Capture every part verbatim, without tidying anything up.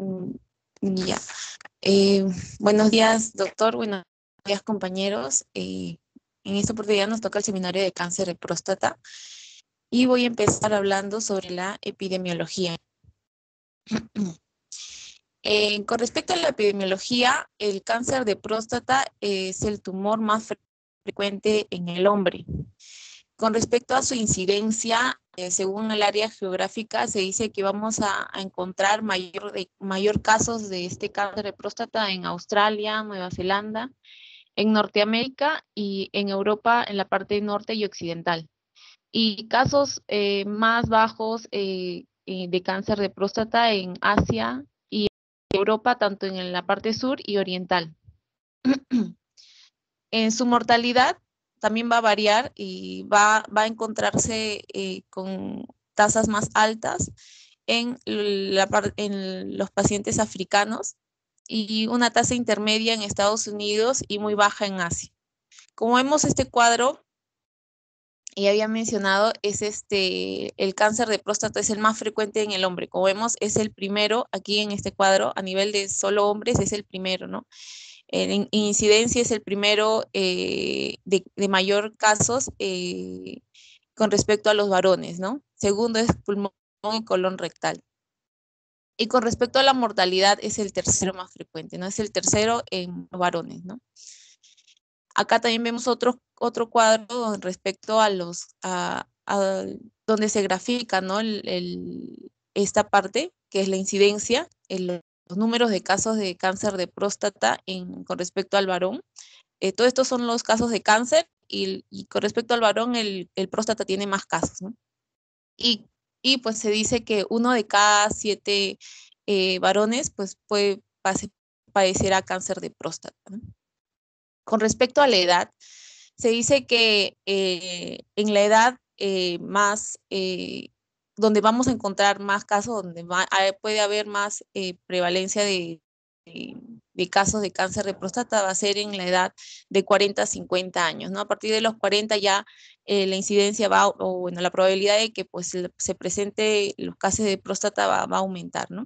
Mm, Ya. Eh, buenos días, doctor. Buenos días, compañeros. Eh, en esta oportunidad nos toca el seminario de cáncer de próstata y voy a empezar hablando sobre la epidemiología. Eh, con respecto a la epidemiología, el cáncer de próstata es el tumor más fre- frecuente en el hombre. Con respecto a su incidencia, eh, según el área geográfica, se dice que vamos a, a encontrar mayor, de, mayor casos de este cáncer de próstata en Australia, Nueva Zelanda, en Norteamérica y en Europa, en la parte norte y occidental. Y casos eh, más bajos eh, eh, de cáncer de próstata en Asia y Europa, tanto en la parte sur y oriental. En su mortalidad también va a variar y va, va a encontrarse eh, con tasas más altas en, la, en los pacientes africanos y una tasa intermedia en Estados Unidos y muy baja en Asia. Como vemos este cuadro, y había mencionado, es este, el cáncer de próstata es el más frecuente en el hombre. Como vemos, es el primero aquí en este cuadro, a nivel de solo hombres, es el primero, ¿no? En incidencia es el primero eh, de, de, mayor casos eh, con respecto a los varones, ¿no? Segundo es pulmón y colon rectal. Y con respecto a la mortalidad es el tercero más frecuente, ¿no? Es el tercero en varones, ¿no? Acá también vemos otro, otro cuadro respecto a los, a, a donde se grafica, ¿no? El, el, esta parte, que es la incidencia, el, los números de casos de cáncer de próstata en, con respecto al varón. Eh, todos estos son los casos de cáncer y, y con respecto al varón, el, el, próstata tiene más casos, ¿no? Y, y pues se dice que uno de cada siete eh, varones pues puede padecer a cáncer de próstata, ¿no? Con respecto a la edad, se dice que eh, en la edad eh, más, eh, donde vamos a encontrar más casos, donde va, puede haber más eh, prevalencia de, de, de, casos de cáncer de próstata, va a ser en la edad de cuarenta a cincuenta años, ¿no? A partir de los cuarenta ya eh, la incidencia va, o bueno, la probabilidad de que pues se presente los casos de próstata va, va a aumentar, ¿no?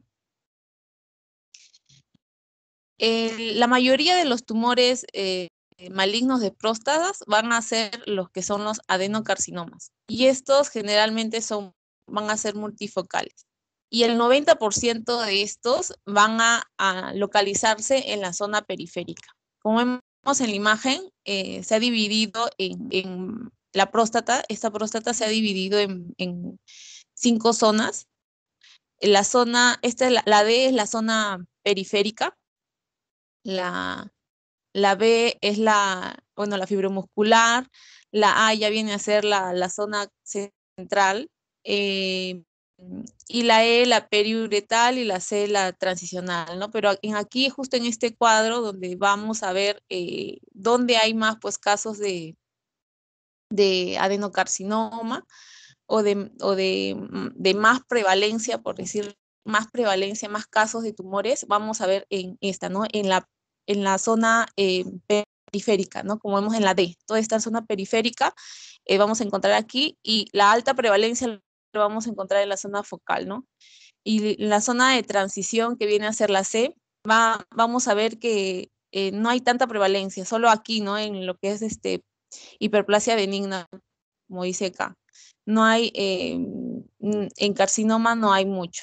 El, la mayoría de los tumores eh, malignos de próstatas van a ser los que son los adenocarcinomas. Y estos generalmente son, van a ser multifocales. Y el noventa por ciento de estos van a, a localizarse en la zona periférica. Como vemos en la imagen, eh, se ha dividido en, en, la próstata, esta próstata se ha dividido en, en cinco zonas. La zona, esta, la, la D es la zona periférica, la, la B es la, bueno, la fibromuscular, la A ya viene a ser la, la zona central, eh, y la E la periuretal y la C la transicional, ¿no? Pero en aquí, justo en este cuadro, donde vamos a ver eh, dónde hay más pues casos de, de adenocarcinoma o de, o de, de más prevalencia, por decir más prevalencia, más casos de tumores, vamos a ver en esta, ¿no? En la, en la zona eh, periférica, ¿no? Como vemos en la D, toda esta zona periférica eh, vamos a encontrar aquí y la alta prevalencia lo vamos a encontrar en la zona focal, ¿no? Y en la zona de transición que viene a ser la C, va, vamos a ver que eh, no hay tanta prevalencia, solo aquí, ¿no? En lo que es este hiperplasia benigna, como dice acá. No hay, eh, en carcinoma no hay mucho.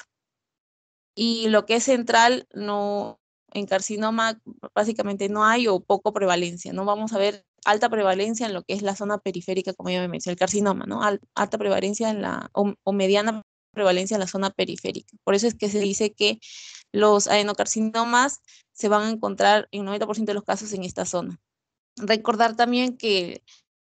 Y lo que es central, no, en carcinoma básicamente no hay o poco prevalencia, ¿no? Vamos a ver alta prevalencia en lo que es la zona periférica, como ya me mencioné, el carcinoma, ¿no? Al, alta prevalencia en la, o, o mediana prevalencia en la zona periférica. Por eso es que se dice que los adenocarcinomas se van a encontrar en noventa por ciento de los casos en esta zona. Recordar también que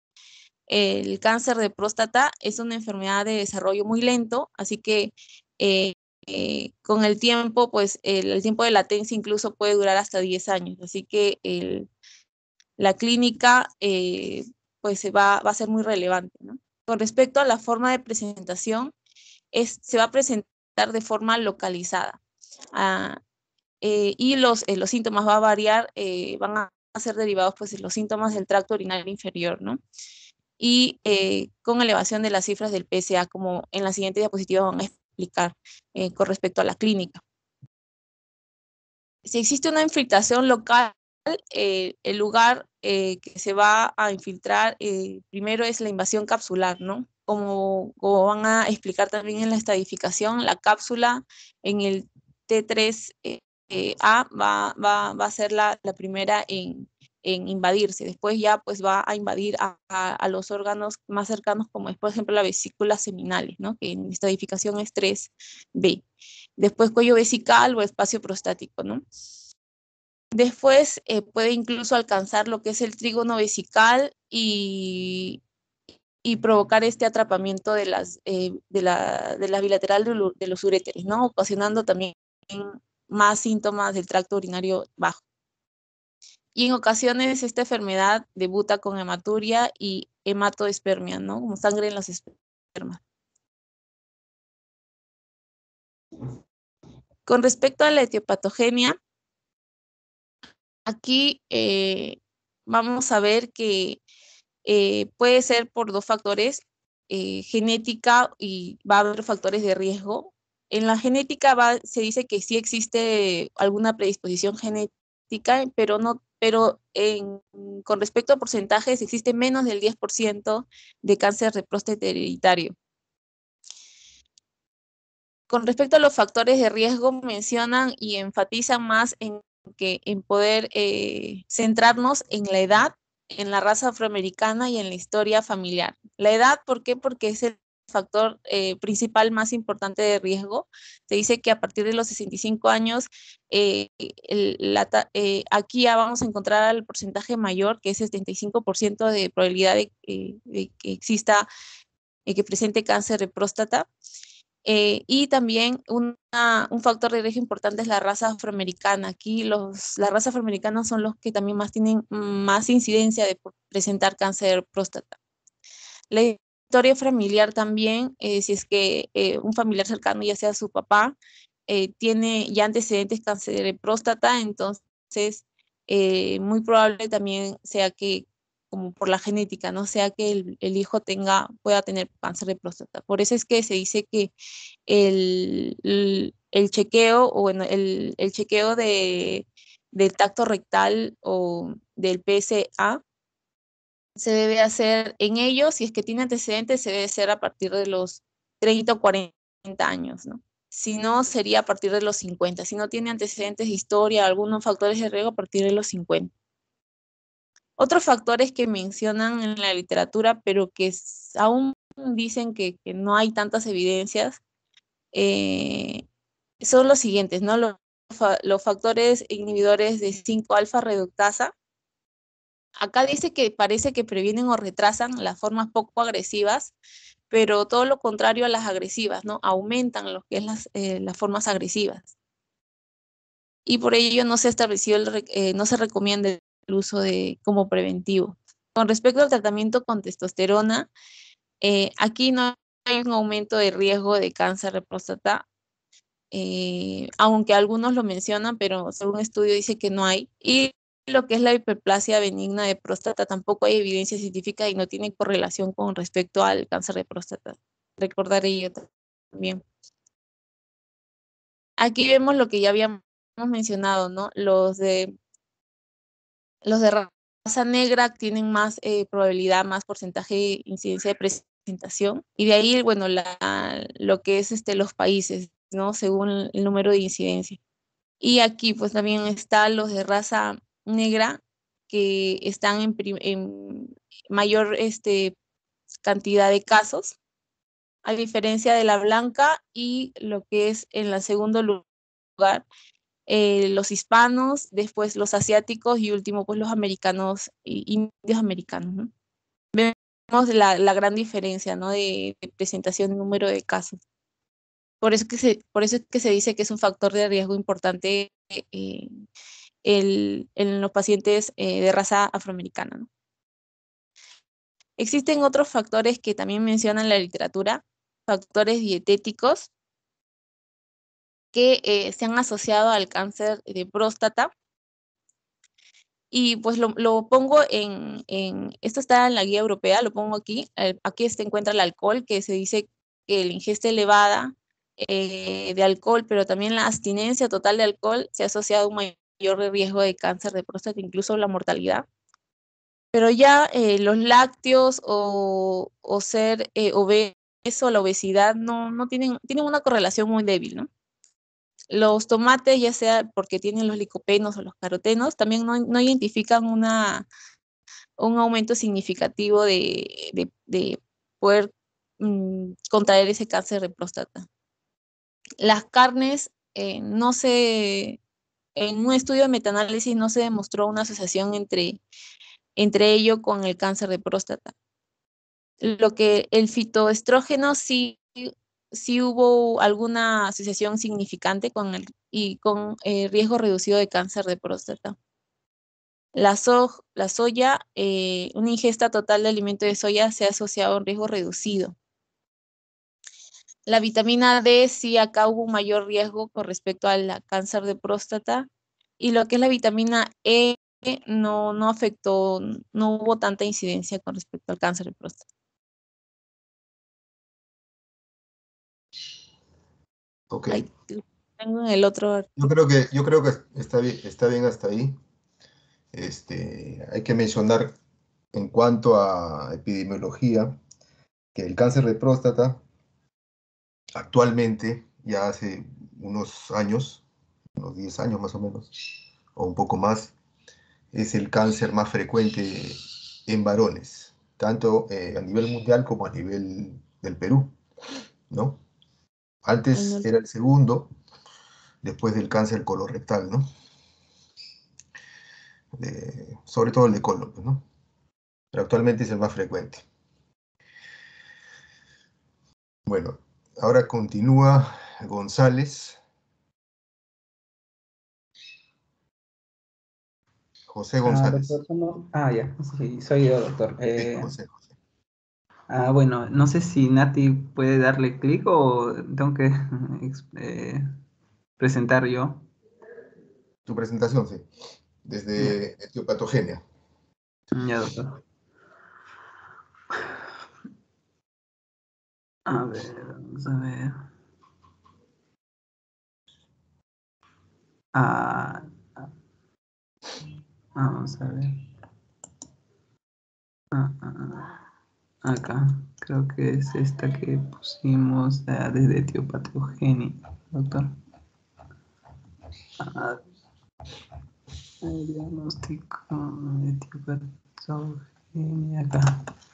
el cáncer de próstata es una enfermedad de desarrollo muy lento, así que eh, eh, con el tiempo, pues el, el, tiempo de latencia incluso puede durar hasta diez años, así que el, la clínica eh, pues se va, va a ser muy relevante, ¿no? Con respecto a la forma de presentación, es, se va a presentar de forma localizada ah, eh, y los, eh, los síntomas va a variar, eh, van a ser derivados pues de los síntomas del tracto urinario inferior, ¿no? Y eh, con elevación de las cifras del P S A, como en la siguiente diapositiva van a explicar eh, con respecto a la clínica. si existe una infiltración local, eh, el lugar eh, que se va a infiltrar eh, primero es la invasión capsular, ¿no? Como, como van a explicar también en la estadificación, la cápsula en el T tres A va, va, va a ser la, la primera en, en invadirse. Después ya pues va a invadir a, a, a los órganos más cercanos, como es por ejemplo la vesícula seminales, ¿no? Que en estadificación es tres B. Después cuello vesical o espacio prostático, ¿no? Después eh, puede incluso alcanzar lo que es el trígono vesical y, y provocar este atrapamiento de las, eh, de la, de la bilateral de, lo, de los uréteres, ¿no? Ocasionando también más síntomas del tracto urinario bajo. Y en ocasiones esta enfermedad debuta con hematuria y hematoespermia, ¿no? Como sangre en los espermas. Con respecto a la etiopatogenia, aquí eh, vamos a ver que eh, puede ser por dos factores, eh, genética y va a haber factores de riesgo. En la genética va, se dice que sí existe alguna predisposición genética, pero, no, pero en, con respecto a porcentajes existe menos del diez por ciento de cáncer de próstata hereditario. Con respecto a los factores de riesgo, mencionan y enfatizan más en, que, en poder eh, centrarnos en la edad, en la raza afroamericana y en la historia familiar. La edad, ¿por qué? Porque es el factor eh, principal más importante de riesgo. Se dice que a partir de los sesenta y cinco años, eh, el, la, eh, aquí ya vamos a encontrar el porcentaje mayor, que es setenta y cinco por ciento de probabilidad de, eh, de que exista, eh, que presente cáncer de próstata. Eh, y también una, un factor de riesgo importante es la raza afroamericana. Aquí los, la raza afroamericana son los que también más tienen más incidencia de presentar cáncer de próstata. La historia familiar también, eh, si es que eh, un familiar cercano, ya sea su papá, eh, tiene ya antecedentes cáncer de próstata, entonces eh, muy probable también sea que, como por la genética, no sea que el, el hijo tenga, pueda tener cáncer de próstata. Por eso es que se dice que el, el, el chequeo, o bueno, el, el chequeo de, del tacto rectal o del P S A se debe hacer en ellos, si es que tiene antecedentes, se debe hacer a partir de los treinta o cuarenta años, ¿no? Si no, sería a partir de los cincuenta. Si no tiene antecedentes de historia, algunos factores de riesgo, a partir de los cincuenta. Otros factores que mencionan en la literatura, pero que aún dicen que, que no hay tantas evidencias, eh, son los siguientes, ¿no? Los, los factores inhibidores de cinco alfa reductasa. Acá dice que parece que previenen o retrasan las formas poco agresivas, pero todo lo contrario a las agresivas, ¿no? Aumentan lo que es las, eh, las formas agresivas. Y por ello no se estableció, el, eh, no se recomienda el uso de, como preventivo. Con respecto al tratamiento con testosterona, eh, aquí no hay un aumento de riesgo de cáncer de próstata, eh, aunque algunos lo mencionan, pero según estudio dice que no hay. Y lo que es la hiperplasia benigna de próstata tampoco hay evidencia científica y no tiene correlación con respecto al cáncer de próstata. Recordar ello también. Aquí vemos lo que ya habíamos mencionado, ¿no? Los de, los de raza negra tienen más eh, probabilidad, más porcentaje de incidencia de presentación. Y de ahí, bueno, la, lo que es este, los países, ¿no? Según el número de incidencia. Y aquí pues también están los de raza negra que están en, en mayor este, cantidad de casos, a diferencia de la blanca y lo que es en el segundo lugar, eh, los hispanos, después los asiáticos y último pues los americanos, indios americanos, ¿no? Vemos la, la gran diferencia, ¿no? de, de presentación y número de casos. Por eso, que se, por eso es que se dice que es un factor de riesgo importante eh, el, en los pacientes eh, de raza afroamericana, ¿no? Existen otros factores que también mencionan la literatura, factores dietéticos que eh, se han asociado al cáncer de próstata. Y pues lo, lo pongo en, en, esto está en la guía europea, lo pongo aquí, aquí se encuentra el alcohol, que se dice que la ingesta elevada eh, de alcohol, pero también la abstinencia total de alcohol se ha asociado a un mayor riesgo de cáncer de próstata, incluso la mortalidad. Pero ya eh, los lácteos o, o ser eh, obeso, la obesidad, no, no tienen, tienen una correlación muy débil, ¿no? Los tomates, ya sea porque tienen los licopenos o los carotenos, también no, no identifican una, un aumento significativo de, de, de poder mm, contraer ese cáncer de próstata. Las carnes, eh, no se, en un estudio de metaanálisis no se demostró una asociación entre, entre ello con el cáncer de próstata. Lo que el fitoestrógeno sí, sí hubo alguna asociación significante con el, y con eh, riesgo reducido de cáncer de próstata. La, so, la soya, eh, una ingesta total de alimento de soya se ha asociado a un riesgo reducido. La vitamina D, sí, acá hubo un mayor riesgo con respecto al cáncer de próstata. Y lo que es la vitamina E, no, no afectó, no hubo tanta incidencia con respecto al cáncer de próstata. Ok. Ahí tengo en el otro. Yo creo que, yo creo que está bien, está bien hasta ahí. Este, hay que mencionar en cuanto a epidemiología que el cáncer de próstata actualmente, ya hace unos años, unos diez años más o menos, o un poco más, es el cáncer más frecuente en varones, tanto eh, a nivel mundial como a nivel del Perú, ¿no? Ay, Antes no. era el segundo, después del cáncer colorectal, ¿no? De- sobre todo el de colon, pues, ¿no? Pero actualmente es el más frecuente. Bueno, ahora continúa González, José Ah, González. doctor, ¿cómo? Ah, ya, sí, soy yo, doctor. Sí, Eh, José, José. ah, bueno, no sé si Nati puede darle clic o tengo que ex- eh, presentar yo. Tu presentación, sí. Ya, Desde etiopatogenia. ya, doctor. A ver, vamos a ver. Ah, ah, vamos a ver. Ah, ah, ah, acá, creo que es esta que pusimos ah, desde etiopatogenia, doctor. Ah, el diagnóstico de etiopatogenia acá.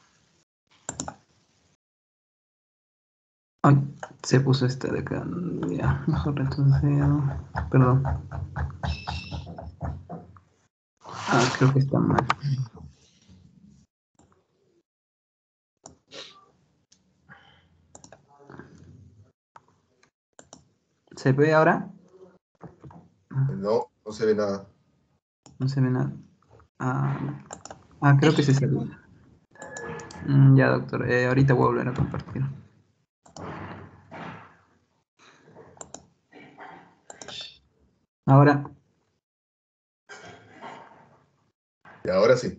Ay, se puso esta de acá. Ya, mejor retrocedo. Perdón. Ah, creo que está mal. ¿Se ve ahora? No, no se ve nada. No se ve nada. Ah, ah creo que se salió. Mm, ya, doctor. Eh, ahorita voy a volver a compartir. Ahora, Y ahora sí.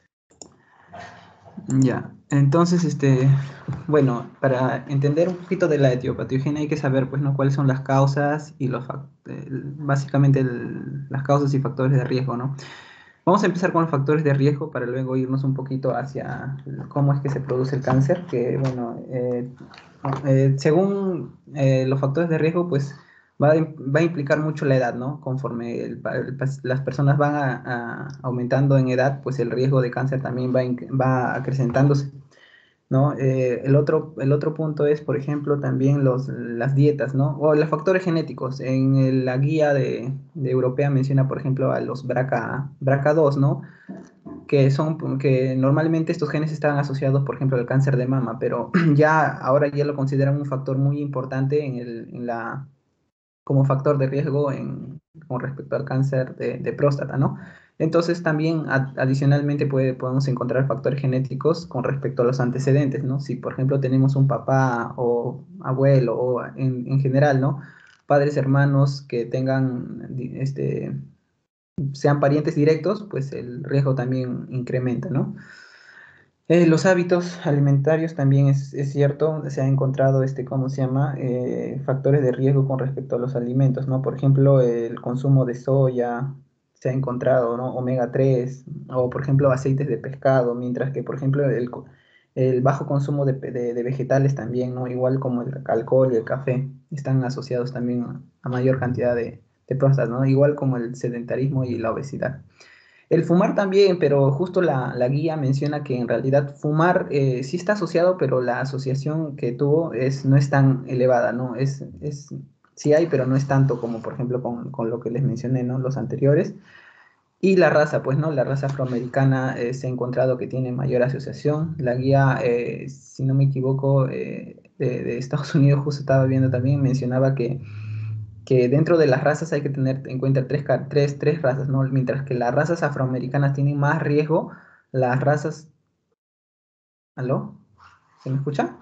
ya. Entonces, este, bueno, para entender un poquito de la etiopatogenia hay que saber, pues, ¿no? Cuáles son las causas y los, fac- el- básicamente el- las causas y factores de riesgo, ¿no? Vamos a empezar con los factores de riesgo para luego irnos un poquito hacia cómo es que se produce el cáncer, que bueno, eh, eh, según eh, los factores de riesgo, pues va a, va a implicar mucho la edad, ¿no? Conforme el, el, las personas van a, a aumentando en edad, pues el riesgo de cáncer también va, va acrecentándose. ¿No? Eh, el otro, el otro punto es, por ejemplo, también los, las dietas, ¿no? O los factores genéticos. En el- la guía de, de europea menciona, por ejemplo, a los B R C A, B R C A dos, ¿no? Que son, que normalmente estos genes están asociados, por ejemplo, al cáncer de mama, pero ya ahora ya lo consideran un factor muy importante en el, en la, como factor de riesgo en, con respecto al cáncer de, de próstata, ¿no? Entonces también ad, adicionalmente puede, podemos encontrar factores genéticos con respecto a los antecedentes, ¿no? Si por ejemplo tenemos un papá o abuelo o en, en general, ¿no? Padres, hermanos que tengan, este, sean parientes directos, pues el riesgo también incrementa, ¿no? Eh, los hábitos alimentarios también es, es cierto, se ha encontrado, este, ¿cómo se llama? Eh, factores de riesgo con respecto a los alimentos, ¿no? Por ejemplo, el consumo de soya, se ha encontrado, ¿no? Omega tres o, por ejemplo, aceites de pescado, mientras que, por ejemplo, el, co- el bajo consumo de, pe- de- de vegetales también, ¿no? Igual como el alcohol y el café, están asociados también a, a mayor cantidad de, de próstatas, ¿no? Igual como el sedentarismo y la obesidad. El fumar también, pero justo la, la guía menciona que en realidad fumar eh, sí está asociado, pero la asociación que tuvo es, no es tan elevada, ¿no? Es, es, sí hay, pero no es tanto como, por ejemplo, con, con lo que les mencioné, ¿no? Los anteriores. Y la raza, pues, ¿no? La raza afroamericana eh, se ha encontrado que tiene mayor asociación. La guía, eh, si no me equivoco, eh, de, de Estados Unidos, justo estaba viendo también, mencionaba que que dentro de las razas hay que tener en cuenta tres, ca- tres, tres razas, ¿no? Mientras que las razas afroamericanas tienen más riesgo, las razas... ¿Aló? ¿Se me escucha?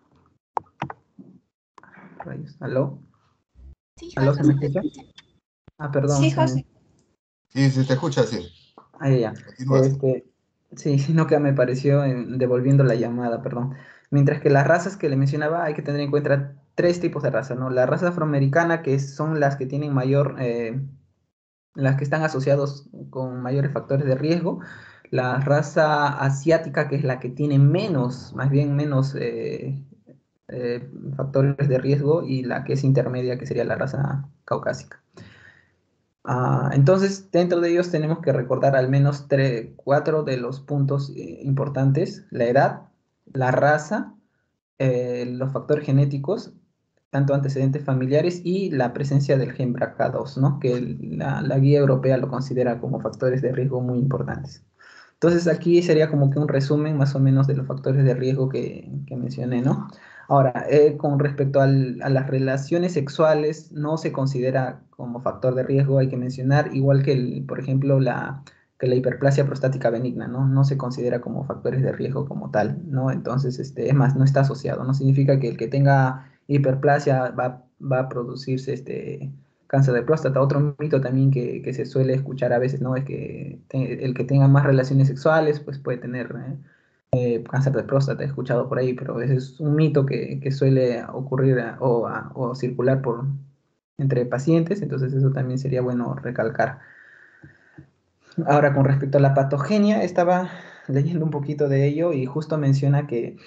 Rayos. ¿Aló? Sí, ¿Aló? ¿Se José, me se te escucha? escucha. Ah, perdón, Sí, se me... José. Sí, se te escucha, sí. Ah, ya, ya. Continúa, sí. Este, sí, sino que me pareció en- devolviendo la llamada, perdón. Mientras que las razas que le mencionaba hay que tener en cuenta tres tipos de razas, ¿no? La raza afroamericana, que son las que tienen mayor... eh, las que están asociados con mayores factores de riesgo, la raza asiática, que es la que tiene menos, más bien menos eh, eh, factores de riesgo, y la que es intermedia, que sería la raza caucásica. Ah, entonces, dentro de ellos tenemos que recordar al menos tres, cuatro de los puntos eh, importantes: la edad, la raza, eh, los factores genéticos, tanto antecedentes familiares y la presencia del gen B R C A dos, ¿no? Que el- la, la guía europea lo considera como factores de riesgo muy importantes. Entonces aquí sería como que un resumen más o menos de los factores de riesgo que, que mencioné, ¿no? Ahora, eh, con respecto al- a las relaciones sexuales, no se considera como factor de riesgo, hay que mencionar, igual que, el, por ejemplo, la, que la hiperplasia prostática benigna, ¿no? No se considera como factores de riesgo como tal, ¿no? Entonces, este, es más, no está asociado, no significa que el que tenga hiperplasia va, va a producirse este, cáncer de próstata. Otro mito también que, que se suele escuchar a veces, ¿no? Es que te- el que tenga más relaciones sexuales, pues puede tener eh, cáncer de próstata, he escuchado por ahí, pero ese es un mito que, que suele ocurrir a- o, a- o circular por, entre pacientes, entonces eso también sería bueno recalcar. Ahora, con respecto a la patogenia, estaba leyendo un poquito de ello y justo menciona que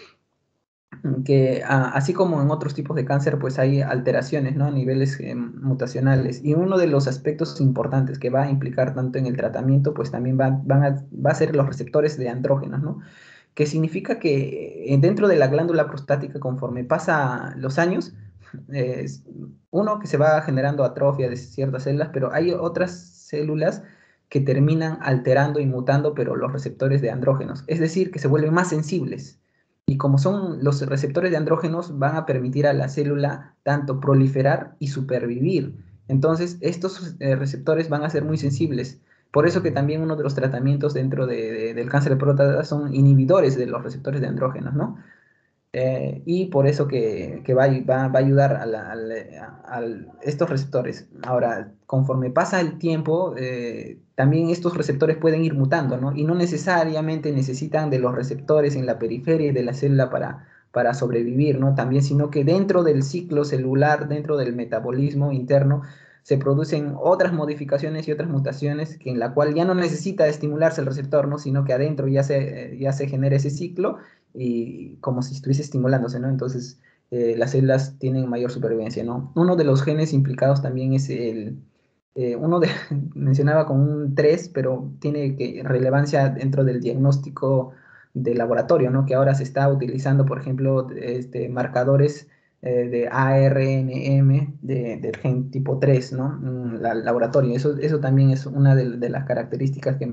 que a- así como en otros tipos de cáncer, pues hay alteraciones, ¿no? A niveles eh, mutacionales. Y uno de los aspectos importantes que va a implicar tanto en el tratamiento, pues también va, van a, va a ser los receptores de andrógenos, ¿no? Que significa que eh, dentro de la glándula prostática, conforme pasa los años, eh, es- uno, que se va generando atrofia de ciertas células, pero hay otras células que terminan alterando y mutando, pero los receptores de andrógenos, es decir, que se vuelven más sensibles. Y como son los receptores de andrógenos, van a permitir a la célula tanto proliferar y supervivir. Entonces, estos eh, receptores van a ser muy sensibles. Por eso que también uno de los tratamientos dentro de, de, del cáncer de próstata son inhibidores de los receptores de andrógenos, ¿no? Eh, y por eso que, que va, va, va, a ayudar a, la, a, la, a, estos receptores. Ahora, conforme pasa el tiempo, eh, también estos receptores pueden ir mutando, ¿no? Y no necesariamente necesitan de los receptores en la periferia de la célula para, para sobrevivir, ¿no? También, sino que dentro del ciclo celular, dentro del metabolismo interno, se producen otras modificaciones y otras mutaciones que en la cual ya no necesita estimularse el receptor, ¿no? Sino que adentro ya se, ya se genera ese ciclo y como si estuviese estimulándose, ¿no? Entonces, eh, las células tienen mayor supervivencia, ¿no? Uno de los genes implicados también es el, eh, uno de, mencionaba con un tres, pero tiene que, relevancia dentro del diagnóstico de laboratorio, ¿no? Que ahora se está utilizando, por ejemplo, este, marcadores eh, de A R N M de, del gen tipo tres, ¿no? Mm, la, laboratorio, eso, eso también es una de, de las características que,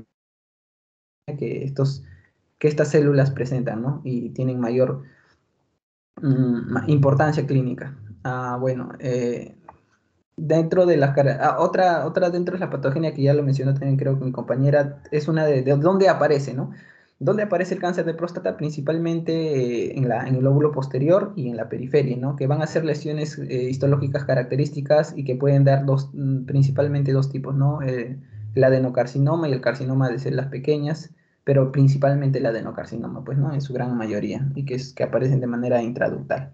que estos que estas células presentan, ¿no? Y tienen mayor mm, importancia clínica. Ah, bueno, eh, dentro de las ah, otra, otra dentro de la patogenia que ya lo mencionó también creo que mi compañera, es una de, de dónde aparece, ¿no? ¿Dónde aparece el cáncer de próstata? Principalmente eh, en, la, en el lóbulo posterior y en la periferia, ¿no? Que van a ser lesiones eh, histológicas características y que pueden dar dos, mm, principalmente dos tipos, ¿no? Eh, el adenocarcinoma y el carcinoma de células pequeñas, pero principalmente el adenocarcinoma, pues, ¿no? En su gran mayoría, y que, es, que aparecen de manera intraductal.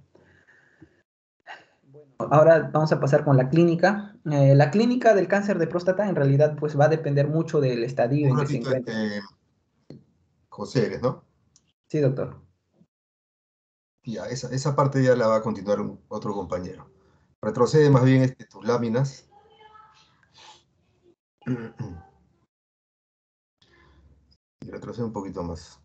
Ahora vamos a pasar con la clínica. Eh, la clínica del cáncer de próstata en realidad pues va a depender mucho del estadio Un en que se ratito, encuentre. este, José, eres, ¿no? Sí, doctor. Ya, esa, esa parte ya la va a continuar un- otro compañero. Retrocede más bien este, tus láminas. Y retrocede un poquito más.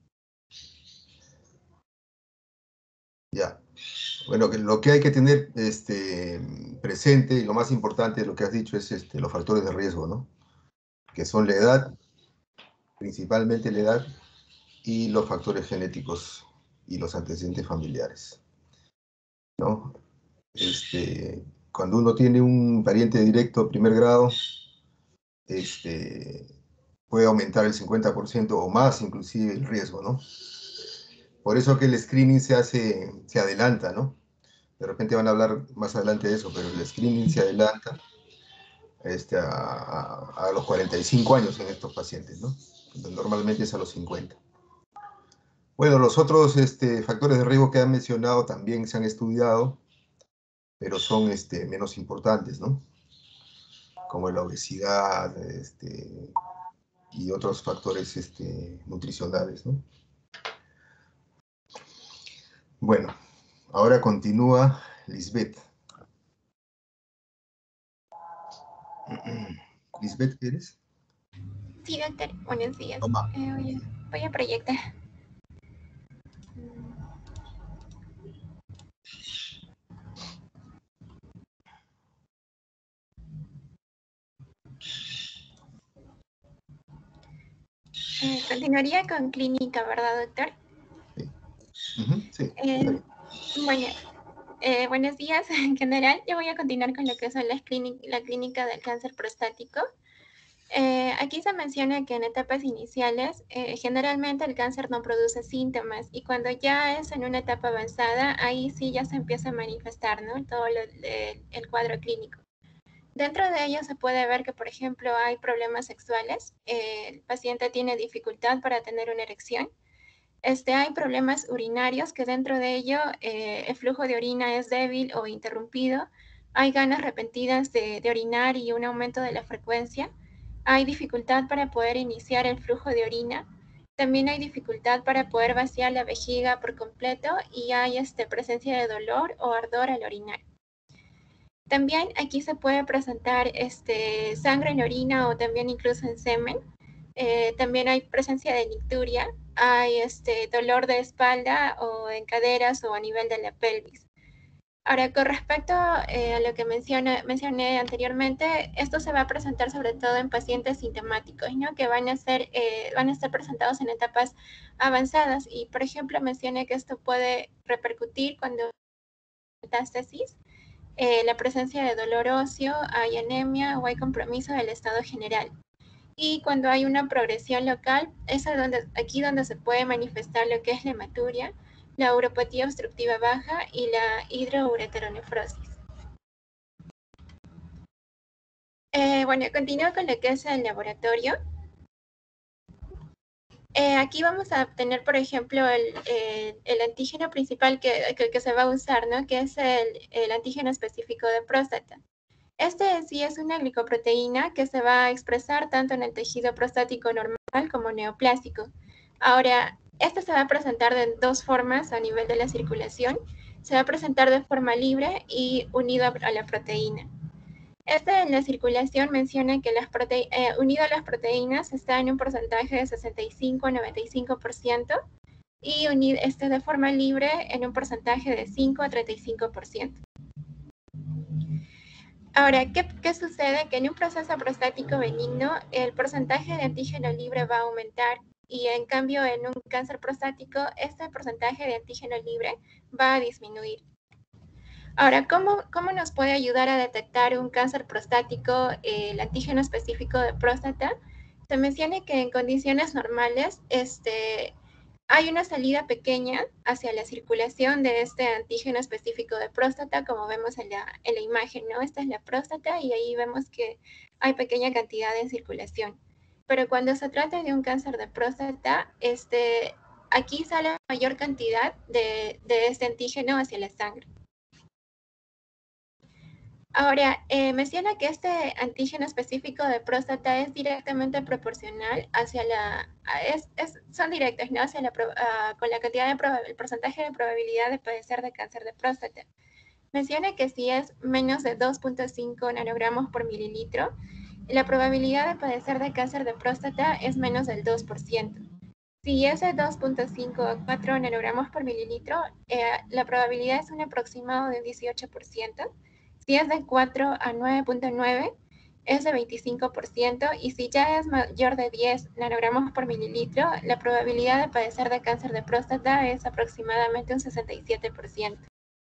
Ya. Bueno, que lo que hay que tener este, presente y lo más importante de lo que has dicho es este, los factores de riesgo, ¿no? Que son la edad, principalmente la edad, y los factores genéticos y los antecedentes familiares, ¿no? Este, cuando uno tiene un pariente directo primer grado, este, puede aumentar el cincuenta por ciento o más inclusive el riesgo, ¿no? Por eso que el screening se hace, se adelanta, ¿no? De repente van a hablar más adelante de eso, pero el screening se adelanta este, a, a, a los cuarenta y cinco años en estos pacientes, ¿no? Normalmente es a los cincuenta. Bueno, los otros este, factores de riesgo que han mencionado también se han estudiado, pero son este, menos importantes, ¿no? Como la obesidad este, y otros factores este, nutricionales, ¿no? Bueno, ahora continúa Lisbeth. Lisbeth, ¿eres? Sí, doctor, buenos días. Toma. Eh, voy, a, voy a proyectar. Eh, continuaría con clínica, ¿verdad, doctor? Sí. Uh-huh, sí. Eh, bueno, eh, buenos días. En general, yo voy a continuar con lo que son las clínica, la clínica del cáncer prostático. Eh, aquí se menciona que en etapas iniciales, eh, generalmente el cáncer no produce síntomas y cuando ya es en una etapa avanzada, ahí sí ya se empieza a manifestar, ¿no? Todo lo, eh, el cuadro clínico. Dentro de ello se puede ver que, por ejemplo, hay problemas sexuales, eh, el paciente tiene dificultad para tener una erección, este, hay problemas urinarios que dentro de ello eh, el flujo de orina es débil o interrumpido, hay ganas repentinas de, de orinar y un aumento de la frecuencia, hay dificultad para poder iniciar el flujo de orina, también hay dificultad para poder vaciar la vejiga por completo y hay este, presencia de dolor o ardor al orinar. También aquí se puede presentar este, sangre en orina o también incluso en semen. Eh, también hay presencia de nicturia, hay este, dolor de espalda o en caderas o a nivel de la pelvis. Ahora, con respecto eh, a lo que menciona, mencioné anteriormente, esto se va a presentar sobre todo en pacientes sintomáticos, ¿no? Que van a, ser, eh, van a estar presentados en etapas avanzadas. Y, por ejemplo, mencioné que esto puede repercutir cuando hay metástasis, eh, la presencia de dolor óseo, hay anemia o hay compromiso del estado general. Y cuando hay una progresión local, es donde, aquí donde se puede manifestar lo que es la hematuria, la uropatía obstructiva baja y la hidroureteronefrosis. Eh, bueno, continúo con lo que es el laboratorio. Eh, aquí vamos a obtener, por ejemplo, el, el, el antígeno principal que, que, que, se va a usar, ¿no? Que es el, el antígeno específico de próstata. Este en sí es una glicoproteína que se va a expresar tanto en el tejido prostático normal como neoplásico. Ahora, este se va a presentar de dos formas a nivel de la circulación. Se va a presentar de forma libre y unido a la proteína. Este en la circulación menciona que las prote eh, unido a las proteínas está en un porcentaje de sesenta y cinco a noventa y cinco por ciento y unido, este de forma libre en un porcentaje de cinco a treinta y cinco por ciento. Ahora, ¿qué, ¿qué sucede? Que en un proceso prostático benigno el porcentaje de antígeno libre va a aumentar y en cambio en un cáncer prostático este porcentaje de antígeno libre va a disminuir. Ahora, ¿cómo, cómo nos puede ayudar a detectar un cáncer prostático eh, el antígeno específico de próstata? Se menciona que en condiciones normales este, hay una salida pequeña hacia la circulación de este antígeno específico de próstata, como vemos en la, en la imagen, ¿no? Esta es la próstata y ahí vemos que hay pequeña cantidad de circulación. pero cuando se trata de un cáncer de próstata, este, aquí sale mayor cantidad de, de este antígeno hacia la sangre. Ahora, eh, menciona que este antígeno específico de próstata es directamente proporcional hacia la, es, es, son directos, ¿no? Hacia la, uh, con la cantidad de, el porcentaje de probabilidad de padecer de cáncer de próstata. Menciona que si es menos de dos punto cinco nanogramos por mililitro, la probabilidad de padecer de cáncer de próstata es menos del dos por ciento. Si es de dos punto cinco a cuatro nanogramos por mililitro, eh, la probabilidad es un aproximado de dieciocho por ciento. Si es de cuatro a nueve punto nueve, es de veinticinco por ciento. Y si ya es mayor de diez nanogramos por mililitro, la probabilidad de padecer de cáncer de próstata es aproximadamente un sesenta y siete por ciento.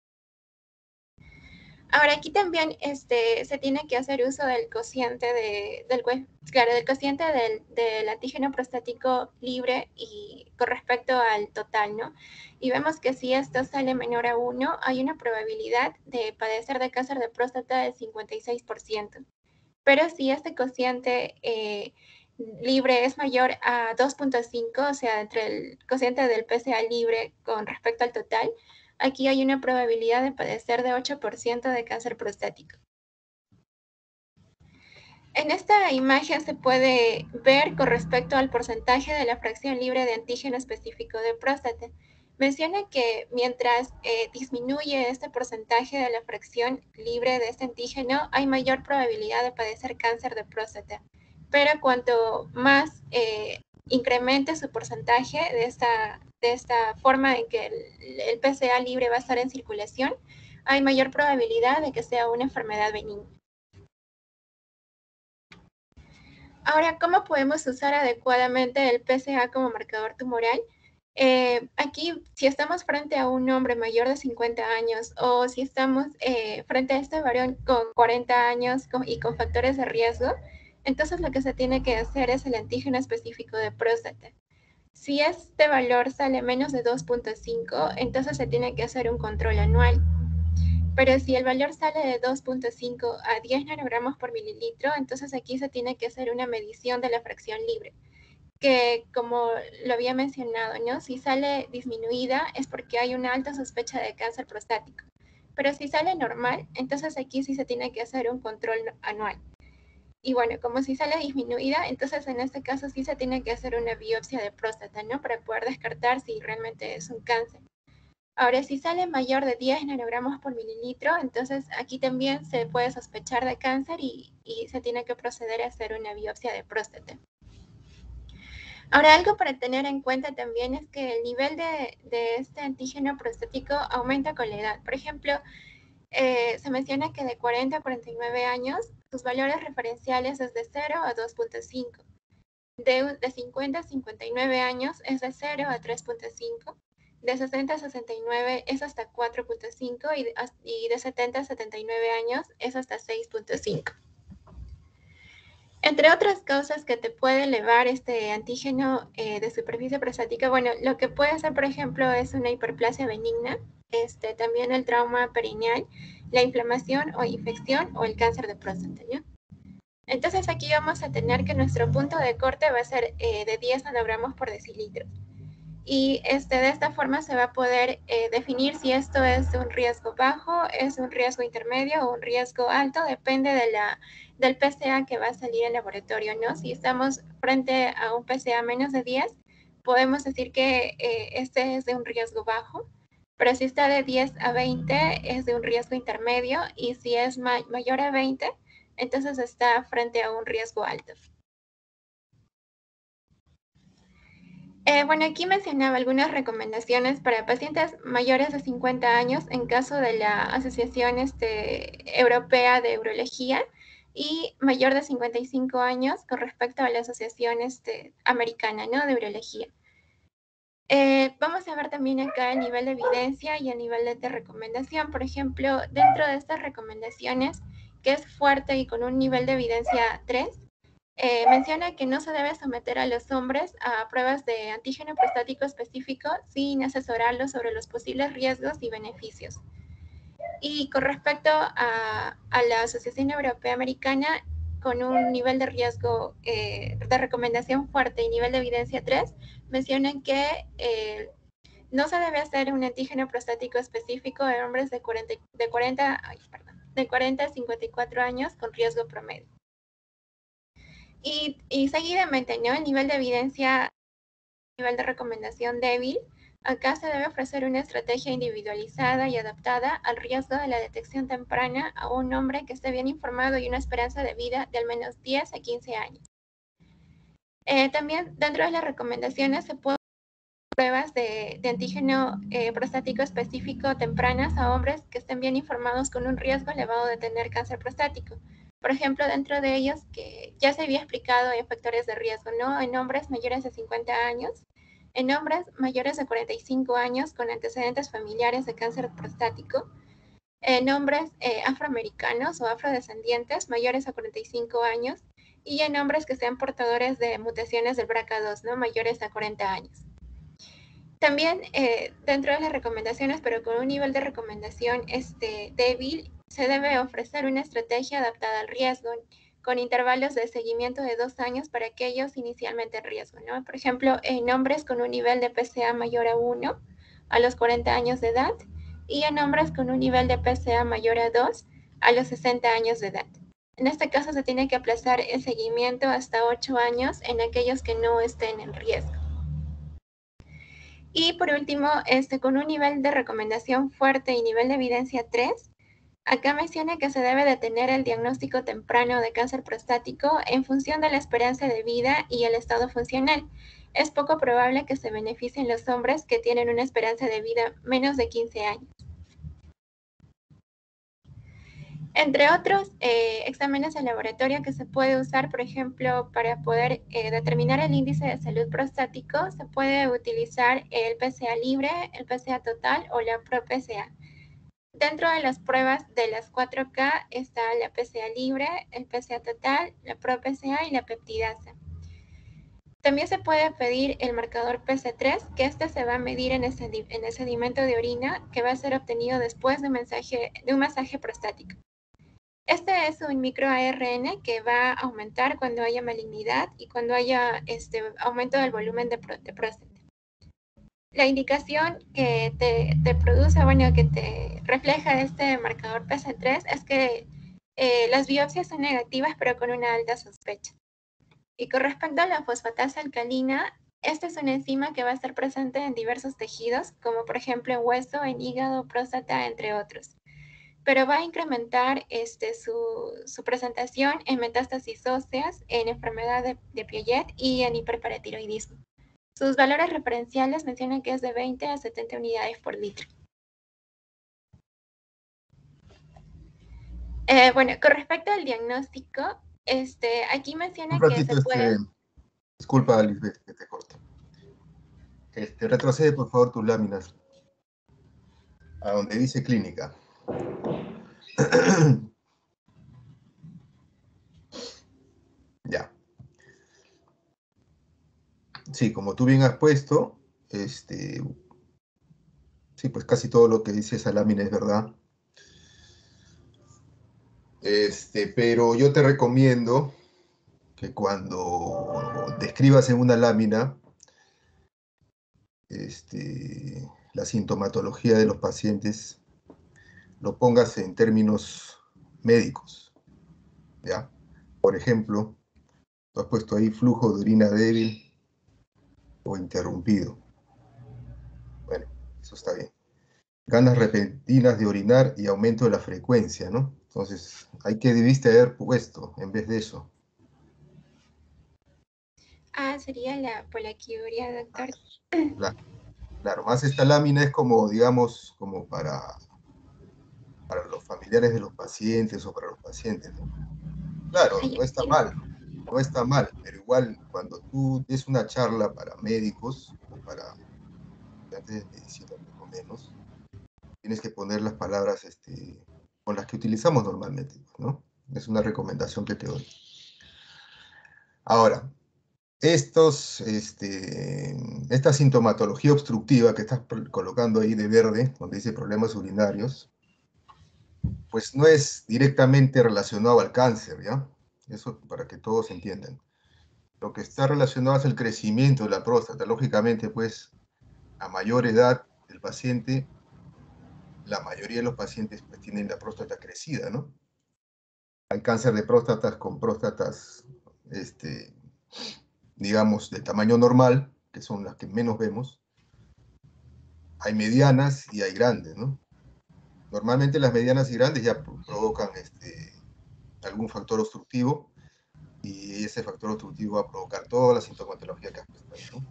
Ahora, aquí también este, se tiene que hacer uso del cociente, de, del, claro, del, cociente del, del antígeno prostático libre y con respecto al total, ¿no? Y vemos que si esto sale menor a uno, hay una probabilidad de padecer de cáncer de próstata del cincuenta y seis por ciento. Pero si este cociente eh, libre es mayor a dos punto cinco, o sea, entre el cociente del P S A libre con respecto al total, aquí hay una probabilidad de padecer de ocho por ciento de cáncer prostático. En esta imagen se puede ver con respecto al porcentaje de la fracción libre de antígeno específico de próstata. Menciona que mientras eh, disminuye este porcentaje de la fracción libre de este antígeno, hay mayor probabilidad de padecer cáncer de próstata. Pero cuanto más eh, incremente su porcentaje de esta, de esta forma en que el, el P S A libre va a estar en circulación, hay mayor probabilidad de que sea una enfermedad benigna. Ahora, ¿cómo podemos usar adecuadamente el P S A como marcador tumoral? Eh, aquí, si estamos frente a un hombre mayor de cincuenta años o si estamos eh, frente a este varón con cuarenta años con, y con factores de riesgo, entonces lo que se tiene que hacer es el antígeno específico de próstata. Si este valor sale menos de dos punto cinco, entonces se tiene que hacer un control anual. Pero si el valor sale de dos punto cinco a diez nanogramos por mililitro, entonces aquí se tiene que hacer una medición de la fracción libre, que como lo había mencionado, ¿no? Si sale disminuida es porque hay una alta sospecha de cáncer prostático. Pero si sale normal, entonces aquí sí se tiene que hacer un control anual. Y bueno, como si sale disminuida, entonces en este caso sí se tiene que hacer una biopsia de próstata, ¿no? Para poder descartar si realmente es un cáncer. Ahora, si sale mayor de diez nanogramos por mililitro, entonces aquí también se puede sospechar de cáncer y, y se tiene que proceder a hacer una biopsia de próstata. Ahora, algo para tener en cuenta también es que el nivel de, de este antígeno prostático aumenta con la edad. Por ejemplo, eh, se menciona que de cuarenta a cuarenta y nueve años, sus valores referenciales es de cero a dos punto cinco. De, de cincuenta a cincuenta y nueve años es de cero a tres punto cinco. De sesenta a sesenta y nueve es hasta cuatro punto cinco y, y de setenta a setenta y nueve años es hasta seis punto cinco. Entre otras causas que te puede elevar este antígeno eh, de superficie prostática, bueno, lo que puede ser, por ejemplo, es una hiperplasia benigna, este, también el trauma perineal, la inflamación o infección o el cáncer de próstata, ¿no? Entonces aquí vamos a tener que nuestro punto de corte va a ser eh, de diez nanogramos por decilitro. Y este, de esta forma se va a poder eh, definir si esto es un riesgo bajo, es un riesgo intermedio o un riesgo alto, depende de la, del P S A que va a salir al laboratorio, ¿no? Si estamos frente a un P S A menos de diez, podemos decir que eh, este es de un riesgo bajo, pero si está de diez a veinte es de un riesgo intermedio y si es ma mayor a veinte, entonces está frente a un riesgo alto. Eh, bueno, aquí mencionaba algunas recomendaciones para pacientes mayores de cincuenta años en caso de la Asociación este, Europea de Urología y mayor de cincuenta y cinco años con respecto a la Asociación este, Americana, ¿no? de Urología. Eh, vamos a ver también acá el nivel de evidencia y el nivel de, de recomendación. Por ejemplo, dentro de estas recomendaciones, que es fuerte y con un nivel de evidencia tres, Eh, menciona que no se debe someter a los hombres a pruebas de antígeno prostático específico sin asesorarlos sobre los posibles riesgos y beneficios. Y con respecto a, a la Asociación Europea Americana, con un nivel de riesgo eh, de recomendación fuerte y nivel de evidencia tres mencionan que eh, no se debe hacer un antígeno prostático específico en hombres de cuarenta, de cuarenta, ay, perdón, de cuarenta a cincuenta y cuatro años con riesgo promedio. Y, y seguidamente, ¿no? El nivel de evidencia, nivel de recomendación débil, acá se debe ofrecer una estrategia individualizada y adaptada al riesgo de la detección temprana a un hombre que esté bien informado y una esperanza de vida de al menos diez a quince años. Eh, también dentro de las recomendaciones se pueden pruebas de, de antígeno eh, prostático específico tempranas a hombres que estén bien informados con un riesgo elevado de tener cáncer prostático. Por ejemplo, dentro de ellos, que ya se había explicado en factores de riesgo, ¿no? En hombres mayores de cincuenta años, en hombres mayores de cuarenta y cinco años con antecedentes familiares de cáncer prostático, en hombres eh, afroamericanos o afrodescendientes mayores a cuarenta y cinco años, y en hombres que sean portadores de mutaciones del B R C A dos, ¿no? Mayores a cuarenta años. También eh, dentro de las recomendaciones, pero con un nivel de recomendación este, débil, se debe ofrecer una estrategia adaptada al riesgo, con intervalos de seguimiento de dos años para aquellos inicialmente en riesgo, ¿no? Por ejemplo, en hombres con un nivel de P S A mayor a uno a los cuarenta años de edad y en hombres con un nivel de P S A mayor a dos a los sesenta años de edad. En este caso se tiene que aplazar el seguimiento hasta ocho años en aquellos que no estén en riesgo. Y por último, este, con un nivel de recomendación fuerte y nivel de evidencia tres, acá menciona que se debe de tener el diagnóstico temprano de cáncer prostático en función de la esperanza de vida y el estado funcional. Es poco probable que se beneficien los hombres que tienen una esperanza de vida menos de quince años. Entre otros eh, exámenes de laboratorio que se puede usar, por ejemplo, para poder eh, determinar el índice de salud prostático, se puede utilizar el P S A libre, el P S A total o la ProP S A. Dentro de las pruebas de las cuatro K está la P S A libre, el P S A total, la ProP S A y la peptidasa. También se puede pedir el marcador P C tres, que este se va a medir en el, en el sedimento de orina que va a ser obtenido después de, mensaje, de un masaje prostático. Este es un microARN que va a aumentar cuando haya malignidad y cuando haya este aumento del volumen de, de próstata. La indicación que te, te produce, bueno, que te refleja este marcador P C tres es que eh, las biopsias son negativas pero con una alta sospecha. Y con respecto a la fosfatasa alcalina, esta es una enzima que va a estar presente en diversos tejidos, como por ejemplo en hueso, en hígado, próstata, entre otros. Pero va a incrementar este, su, su presentación en metástasis óseas, en enfermedad de, de Piaget y en hiperparatiroidismo. Sus valores referenciales mencionan que es de veinte a setenta unidades por litro. Eh, bueno, con respecto al diagnóstico, este, aquí menciona Un que ratito, se puede... este, disculpa, Lisbeth, que te corto. Este, retrocede, por favor, tus láminas a donde dice clínica. Ya. Sí, como tú bien has puesto, este, sí, pues casi todo lo que dice esa lámina es verdad. Este, pero yo te recomiendo que cuando describas en una lámina este, la sintomatología de los pacientes, lo pongas en términos médicos, ¿ya? Por ejemplo, tú has puesto ahí flujo de orina débil o interrumpido. Bueno, eso está bien. Ganas repentinas de orinar y aumento de la frecuencia, ¿no? Entonces, hay que debiste haber puesto en vez de eso. Ah, sería la polaquiuria, doctor. Claro, claro, más esta lámina es como, digamos, como para, para los familiares de los pacientes o para los pacientes, ¿no? Claro, Ay, no está mal, no está mal, pero igual cuando tú des una charla para médicos o para estudiantes de medicina, por lo menos, tienes que poner las palabras este, con las que utilizamos normalmente, ¿no? Es una recomendación que te doy. Ahora, estos, este, esta sintomatología obstructiva que estás colocando ahí de verde, donde dice problemas urinarios, pues no es directamente relacionado al cáncer, ¿ya? Eso para que todos entiendan. Lo que está relacionado es el crecimiento de la próstata. Lógicamente, pues, a mayor edad del paciente, la mayoría de los pacientes pues, tienen la próstata crecida, ¿no? Hay cáncer de próstatas con próstatas, este, digamos, de tamaño normal, que son las que menos vemos. Hay medianas y hay grandes, ¿no? Normalmente las medianas y grandes ya provocan este, algún factor obstructivo, y ese factor obstructivo va a provocar toda la sintomatología que has puesto ahí, ¿no?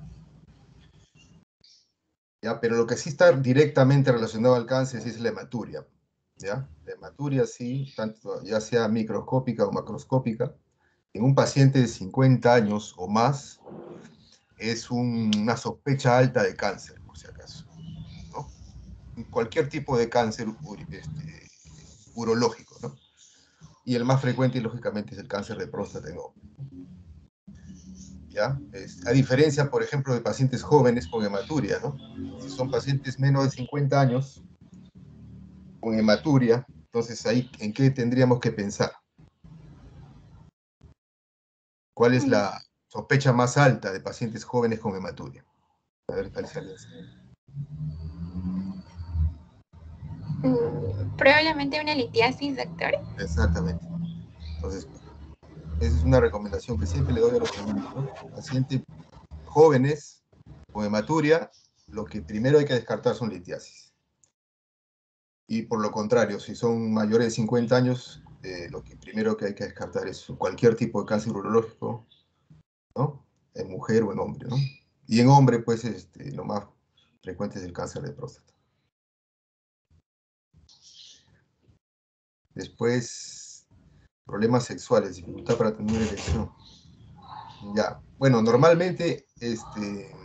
¿Ya? Pero lo que sí está directamente relacionado al cáncer es la hematuria, ¿ya? La hematuria sí, tanto, ya sea microscópica o macroscópica, en un paciente de cincuenta años o más, es un, una sospecha alta de cáncer, por si acaso, ¿no? Cualquier tipo de cáncer este, urológico, ¿no? Y el más frecuente, lógicamente, es el cáncer de próstata en hombre. ¿Ya? Es, a diferencia, por ejemplo, de pacientes jóvenes con hematuria, ¿no? Si son pacientes menos de cincuenta años con hematuria, entonces ahí, ¿en qué tendríamos que pensar? ¿Cuál es la sospecha más alta de pacientes jóvenes con hematuria? A ver, Alicia. Probablemente una litiasis, doctor. Exactamente. Entonces, esa es una recomendación que siempre le doy a los pacientes, ¿no? Pacientes jóvenes con hematuria, lo que primero hay que descartar son litiasis. Y por lo contrario, si son mayores de cincuenta años, eh, lo que primero que hay que descartar es cualquier tipo de cáncer urológico, ¿no? En mujer o en hombre, ¿no? Y en hombre, pues, este, lo más frecuente es el cáncer de próstata. Después, problemas sexuales, dificultad para tener erección. Ya, bueno, normalmente, este,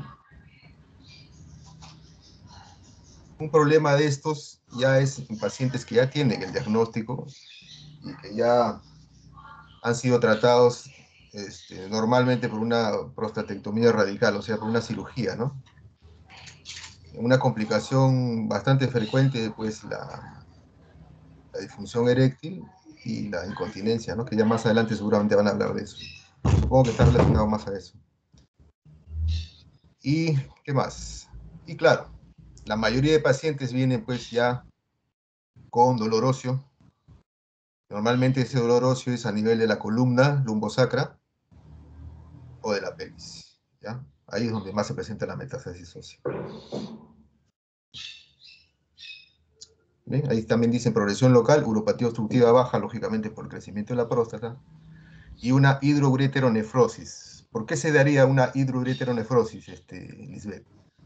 un problema de estos ya es en pacientes que ya tienen el diagnóstico y que ya han sido tratados este, normalmente por una prostatectomía radical, o sea, por una cirugía, ¿no? Una complicación bastante frecuente, pues, la, la disfunción eréctil y la incontinencia, ¿no? Que ya más adelante seguramente van a hablar de eso. Supongo que está relacionado más a eso. ¿Y qué más? Y claro, la mayoría de pacientes vienen, pues, ya con dolor óseo. Normalmente ese dolor óseo es a nivel de la columna lumbosacra o de la pelvis, ¿ya? Ahí es donde más se presenta la metástasis ósea. ¿Ven? Ahí también dicen progresión local, uropatía obstructiva baja, lógicamente por el crecimiento de la próstata, y una hidroureteronefrosis. ¿Por qué se daría una hidroureteronefrosis, este, Lisbeth?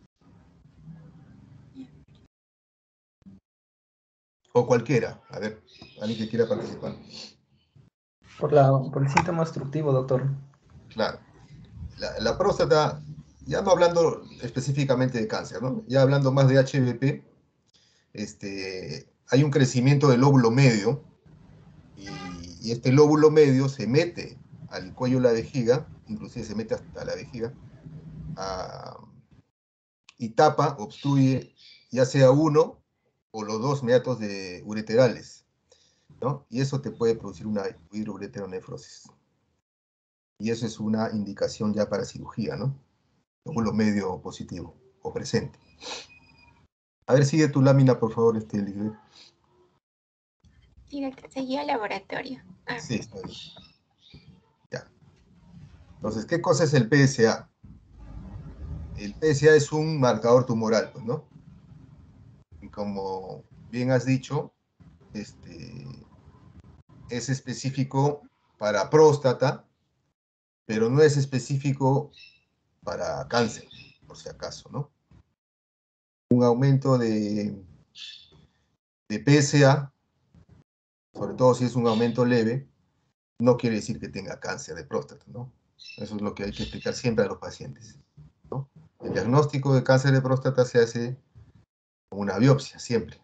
O cualquiera. A ver, alguien que quiera participar. Por, la, por el síntoma obstructivo, doctor. Claro. La, la próstata, ya no hablando específicamente de cáncer, ¿no? Ya hablando más de H V P, este, hay un crecimiento del lóbulo medio, y, y este lóbulo medio se mete al cuello de la vejiga, inclusive se mete hasta la vejiga, a, y tapa, obstruye, ya sea uno o los dos meatos de ureterales, ¿no? Y eso te puede producir una hidroureteronefrosis. Y eso es una indicación ya para cirugía, ¿no? Lóbulo medio positivo o presente. A ver, sigue tu lámina, por favor, este, Lisbeth. Sí, doctor, seguía al laboratorio. Ah. Sí, está bien. Ya. Entonces, ¿qué cosa es el P S A? El P S A es un marcador tumoral, pues, ¿no? Y como bien has dicho, este, es específico para próstata, pero no es específico para cáncer, por si acaso, ¿no? Un aumento de, de P S A, sobre todo si es un aumento leve, no quiere decir que tenga cáncer de próstata, ¿no? Eso es lo que hay que explicar siempre a los pacientes, ¿no? El diagnóstico de cáncer de próstata se hace con una biopsia, siempre.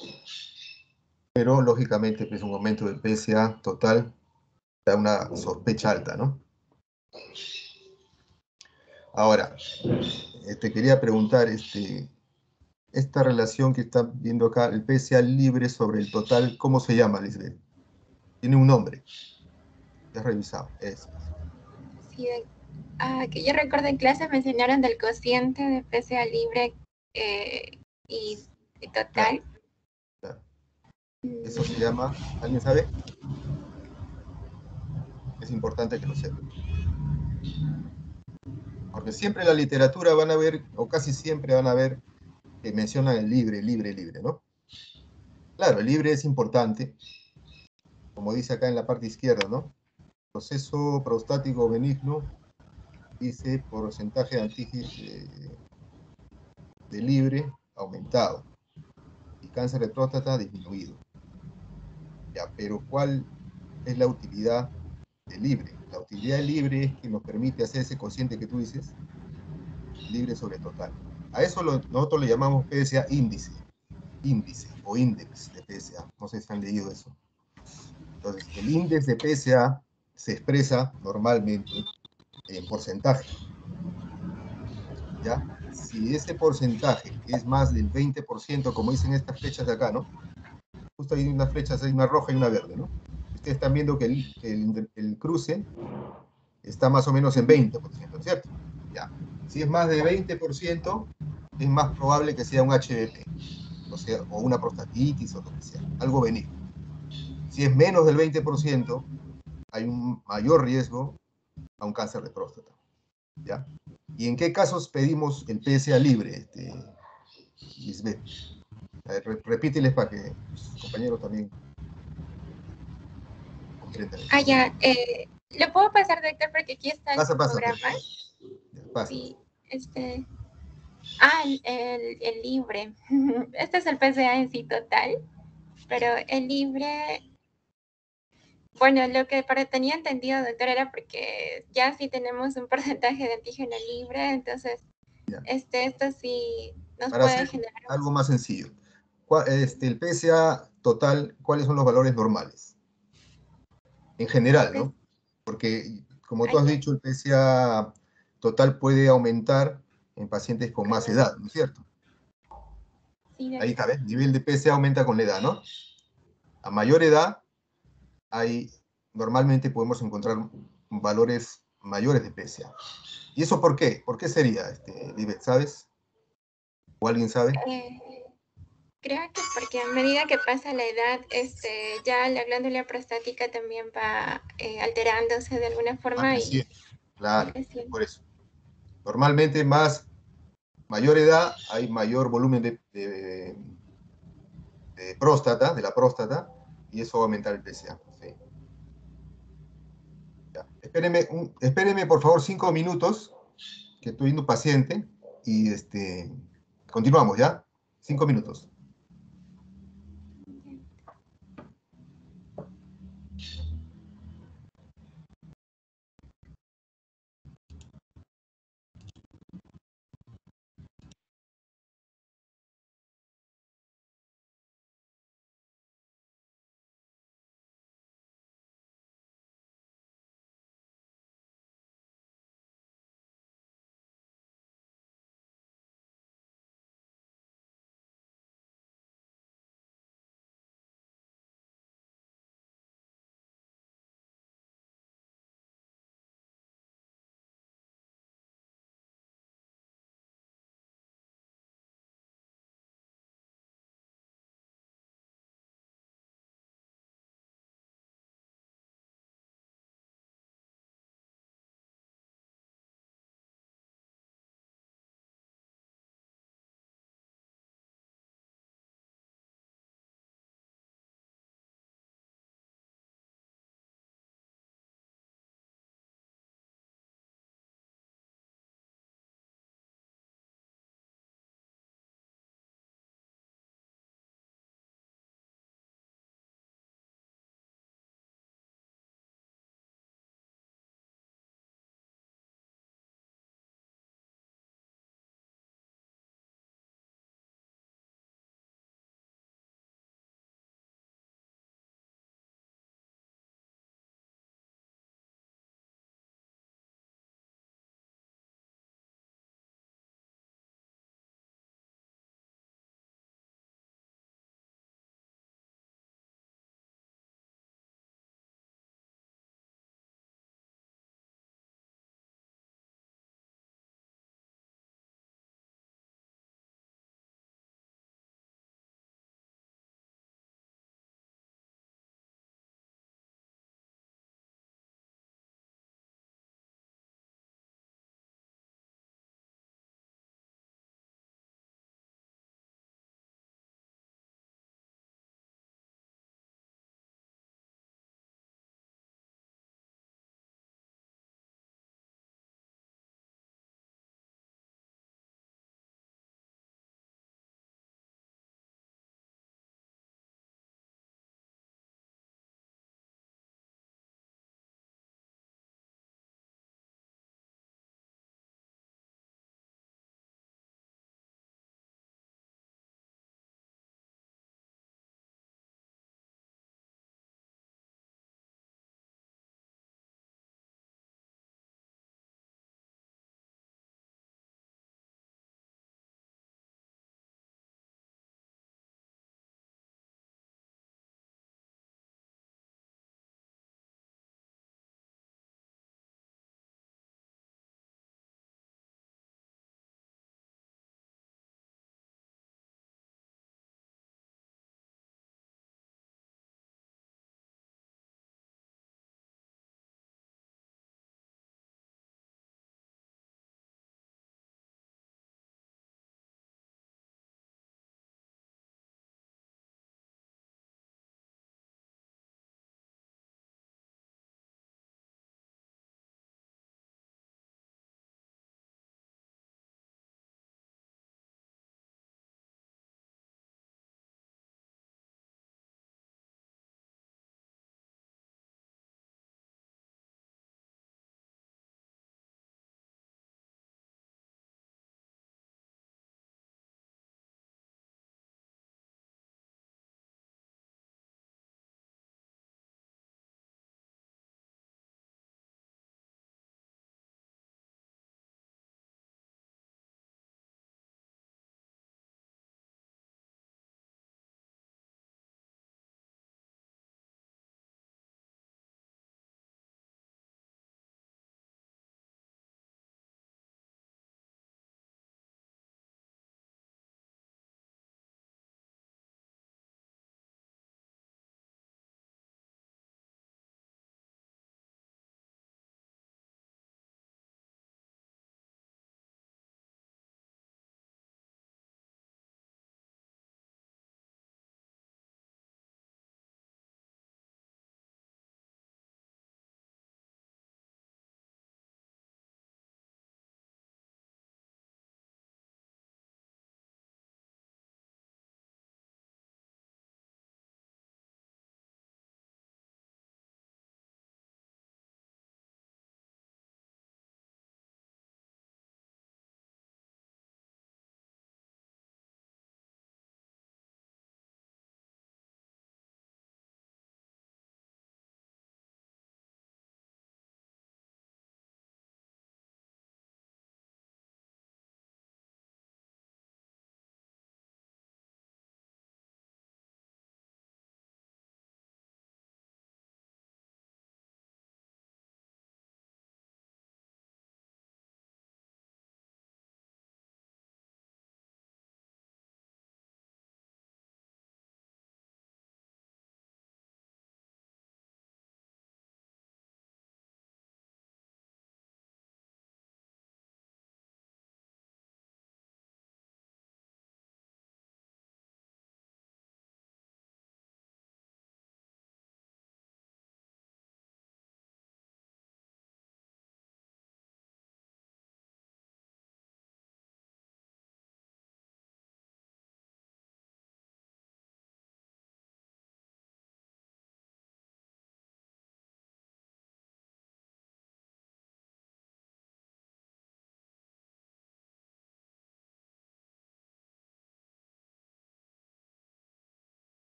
Pero, lógicamente, pues, un aumento del P S A total da una sospecha alta, ¿no? Ahora, eh, te quería preguntar, este, esta relación que están viendo acá, el P S A libre sobre el total, ¿cómo se llama, Lisbeth? Tiene un nombre. has revisado. Eso. Sí, de- ah, que yo recuerdo en clase me enseñaron del cociente de P C A libre eh, y, y total. Claro. Eso se llama, ¿alguien sabe? Es importante que lo sepa. Porque siempre en la literatura van a ver, o casi siempre van a ver, que mencionan el libre, libre, libre, ¿no? Claro, el libre es importante, como dice acá en la parte izquierda, ¿no? Proceso prostático benigno, dice porcentaje de antígenos de, de libre aumentado y cáncer de próstata disminuido. Ya, pero ¿cuál es la utilidad del libre? La utilidad del libre es que nos permite hacer ese cociente que tú dices, libre sobre total. A eso lo, nosotros le llamamos P S A índice, índice o índice de P S A. No sé si han leído eso. Entonces, el índice de P S A se expresa normalmente en porcentaje, ¿ya? Si ese porcentaje es más del veinte por ciento, como dicen estas flechas de acá, ¿no? Justo hay unas flechas, hay una roja y una verde, ¿no? Ustedes están viendo que el, que el, el cruce está más o menos en veinte por ciento, ¿cierto? Ya. Si es más de veinte por ciento, es más probable que sea un H B P, o sea, o una prostatitis o lo que sea, algo benigno. Si es menos del veinte por ciento, hay un mayor riesgo a un cáncer de próstata, ¿ya? ¿Y en qué casos pedimos el P S A libre, este, Lisbeth? A ver, re- repíteles para que los compañeros también comprendan eso. Ah, ya. Eh, ¿lo puedo pasar, doctor? Porque aquí está el Pasa, pasa, programa. pasa. Ya, pasa. Sí, este. Ah, el, el, el libre. Este es el P C A en sí total, pero el libre, bueno, lo que para, tenía entendido, doctor, era porque ya sí tenemos un porcentaje de antígeno libre, entonces Ya. este, esto sí nos Para puede hacer generar. algo más sencillo, ¿cuál- este, el P S A total, ¿cuáles son los valores normales? En general, Pues, ¿no? Porque, como tú has allá, dicho, el P S A total puede aumentar en pacientes con más edad, ¿no es cierto? sí, Ahí doctor. está, ¿ves? El nivel de P S A aumenta con la edad, ¿no? A mayor edad, hay, normalmente podemos encontrar valores mayores de P S A. ¿Y eso por qué? ¿Por qué sería, este, Libet, sabes? ¿O alguien sabe? Eh, creo que porque a medida que pasa la edad, este, ya la glándula prostática también va eh, alterándose de alguna Va forma y creciendo, claro, es creciendo. por eso. Normalmente, más mayor edad, hay mayor volumen de, de, de próstata, de la próstata, y eso va a aumentar el P S A. Sí. Ya. Espéreme, un- espéreme, por favor, cinco minutos, que estoy viendo un paciente, y este, continuamos, ¿ya? Cinco minutos.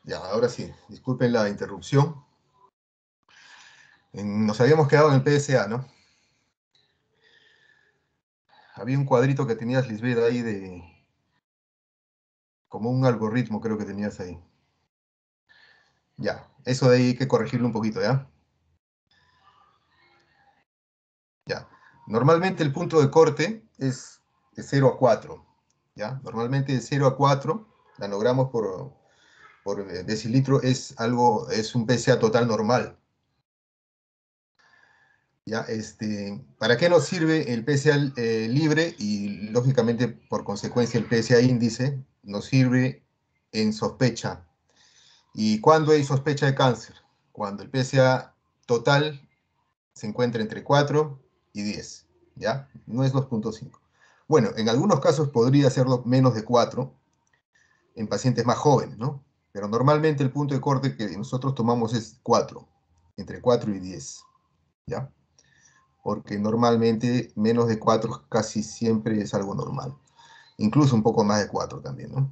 Ya, ahora sí, disculpen la interrupción. En- nos habíamos quedado en el P S A, ¿no? Había un cuadrito que tenías, Lisbeth, ahí de... como un algoritmo, creo que tenías ahí. Ya, eso de ahí hay que corregirlo un poquito, ¿ya? Ya. Normalmente el punto de corte es de cero a cuatro, ¿ya? Normalmente de cero a cuatro nanogramos por, por eh, decilitro es algo, es un P S A total normal. ¿Ya? Este, ¿para qué nos sirve el P S A eh, libre y, lógicamente, por consecuencia, el P S A índice? Nos sirve en sospecha. ¿Y cuándo hay sospecha de cáncer? Cuando el P S A total se encuentra entre cuatro y diez, ¿ya? No es dos punto cinco. Bueno, en algunos casos podría ser menos de cuatro en pacientes más jóvenes, ¿no? Pero normalmente el punto de corte que nosotros tomamos es cuatro, entre cuatro y diez, ¿ya? Porque normalmente menos de cuatro casi siempre es algo normal. Incluso un poco más de cuatro también, ¿no?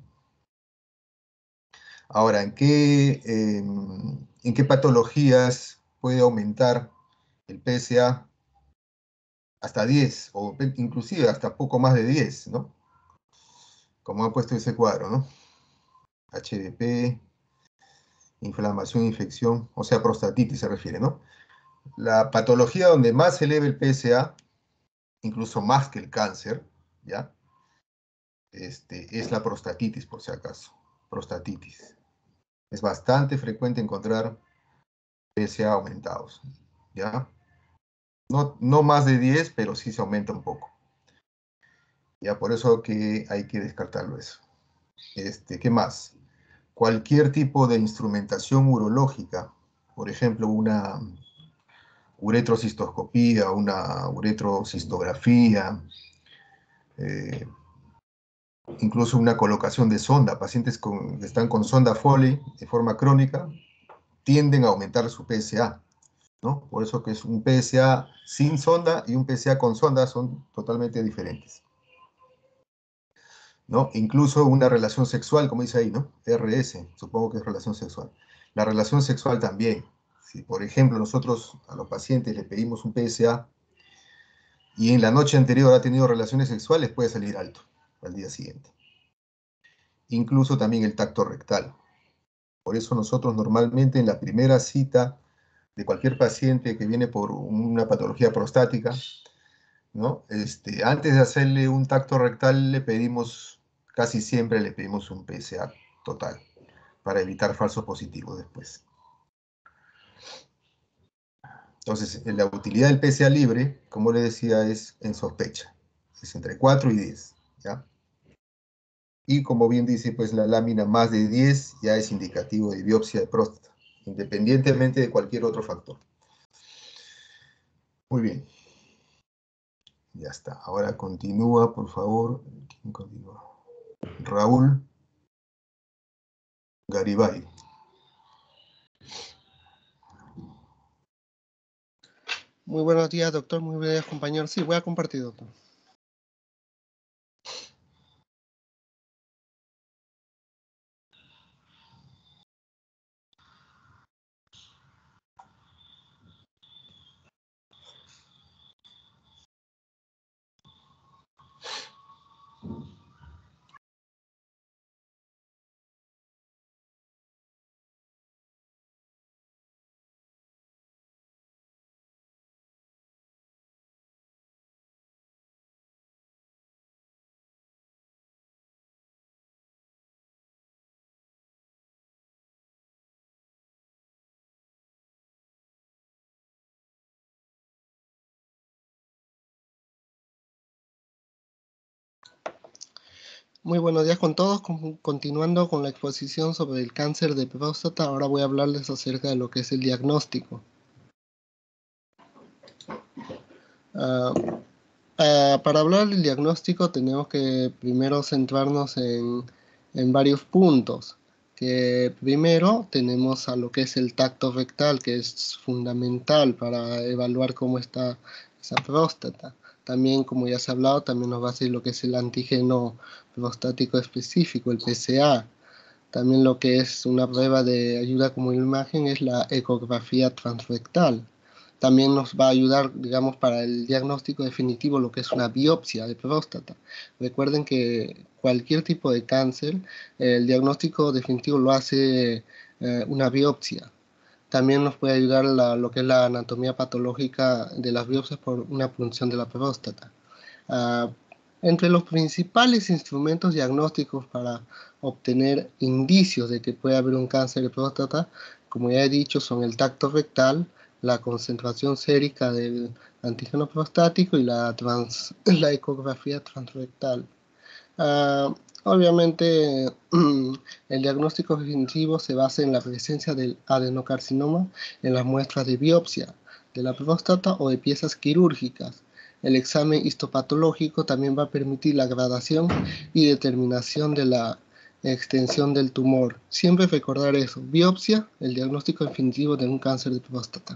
Ahora, ¿en qué, eh, ¿en qué patologías puede aumentar el P S A hasta diez o inclusive hasta poco más de diez, ¿no? Como ha puesto ese cuadro, ¿no? H D P, inflamación, infección, o sea, prostatitis se refiere, ¿no? La patología donde más se eleva el P S A, incluso más que el cáncer, ¿ya? Este, es la prostatitis, por si acaso. Prostatitis. Es bastante frecuente encontrar P S A aumentados, ¿ya? No, no más de diez, pero sí se aumenta un poco. Ya, por eso que hay que descartarlo eso. Este, ¿qué más? Cualquier tipo de instrumentación urológica, por ejemplo, una uretrocistoscopía, una uretrocistografía, eh, incluso una colocación de sonda. Pacientes con, que están con sonda Foley de forma crónica tienden a aumentar su P S A, ¿no? Por eso que es un P S A sin sonda y un P S A con sonda son totalmente diferentes, ¿no? Incluso una relación sexual, como dice ahí, ¿no? R S, supongo que es relación sexual. La relación sexual también. Si, por ejemplo, nosotros a los pacientes le pedimos un P S A y en la noche anterior ha tenido relaciones sexuales, puede salir alto al día siguiente. Incluso también el tacto rectal. Por eso nosotros normalmente en la primera cita de cualquier paciente que viene por una patología prostática, ¿no? Este, antes de hacerle un tacto rectal le pedimos, casi siempre le pedimos un P S A total, para evitar falsos positivos después. Entonces, la utilidad del P S A libre, como le decía, es en sospecha. Es entre cuatro y diez, ¿ya? Y como bien dice, pues la lámina más de diez ya es indicativo de biopsia de próstata, independientemente de cualquier otro factor. Muy bien. Ya está. Ahora continúa, por favor. ¿Quién continúa? Raúl Garibay. Muy buenos días, doctor. Muy buenos días, compañero. Sí, voy a compartir, doctor. Muy buenos días con todos. Con- continuando con la exposición sobre el cáncer de próstata, ahora voy a hablarles acerca de lo que es el diagnóstico. Ah, ah, para hablar del diagnóstico tenemos que primero centrarnos en, en varios puntos. Que primero tenemos a lo que es el tacto rectal, que es fundamental para evaluar cómo está esa próstata. También, como ya se ha hablado, también nos va a decir lo que es el antígeno prostático específico, el P S A. También lo que es una prueba de ayuda como imagen es la ecografía transrectal. También nos va a ayudar, digamos, para el diagnóstico definitivo lo que es una biopsia de próstata. Recuerden que cualquier tipo de cáncer, el diagnóstico definitivo lo hace eh, una biopsia. También nos puede ayudar la, lo que es la anatomía patológica de las biopsias por una punción de la próstata. Uh, entre los principales instrumentos diagnósticos para obtener indicios de que puede haber un cáncer de próstata, como ya he dicho, son el tacto rectal, la concentración sérica del antígeno prostático y la, trans, la ecografía transrectal. Uh, obviamente, el diagnóstico definitivo se basa en la presencia del adenocarcinoma en las muestras de biopsia de la próstata o de piezas quirúrgicas. El examen histopatológico también va a permitir la gradación y determinación de la extensión del tumor. Siempre recordar eso, biopsia, el diagnóstico definitivo de un cáncer de próstata.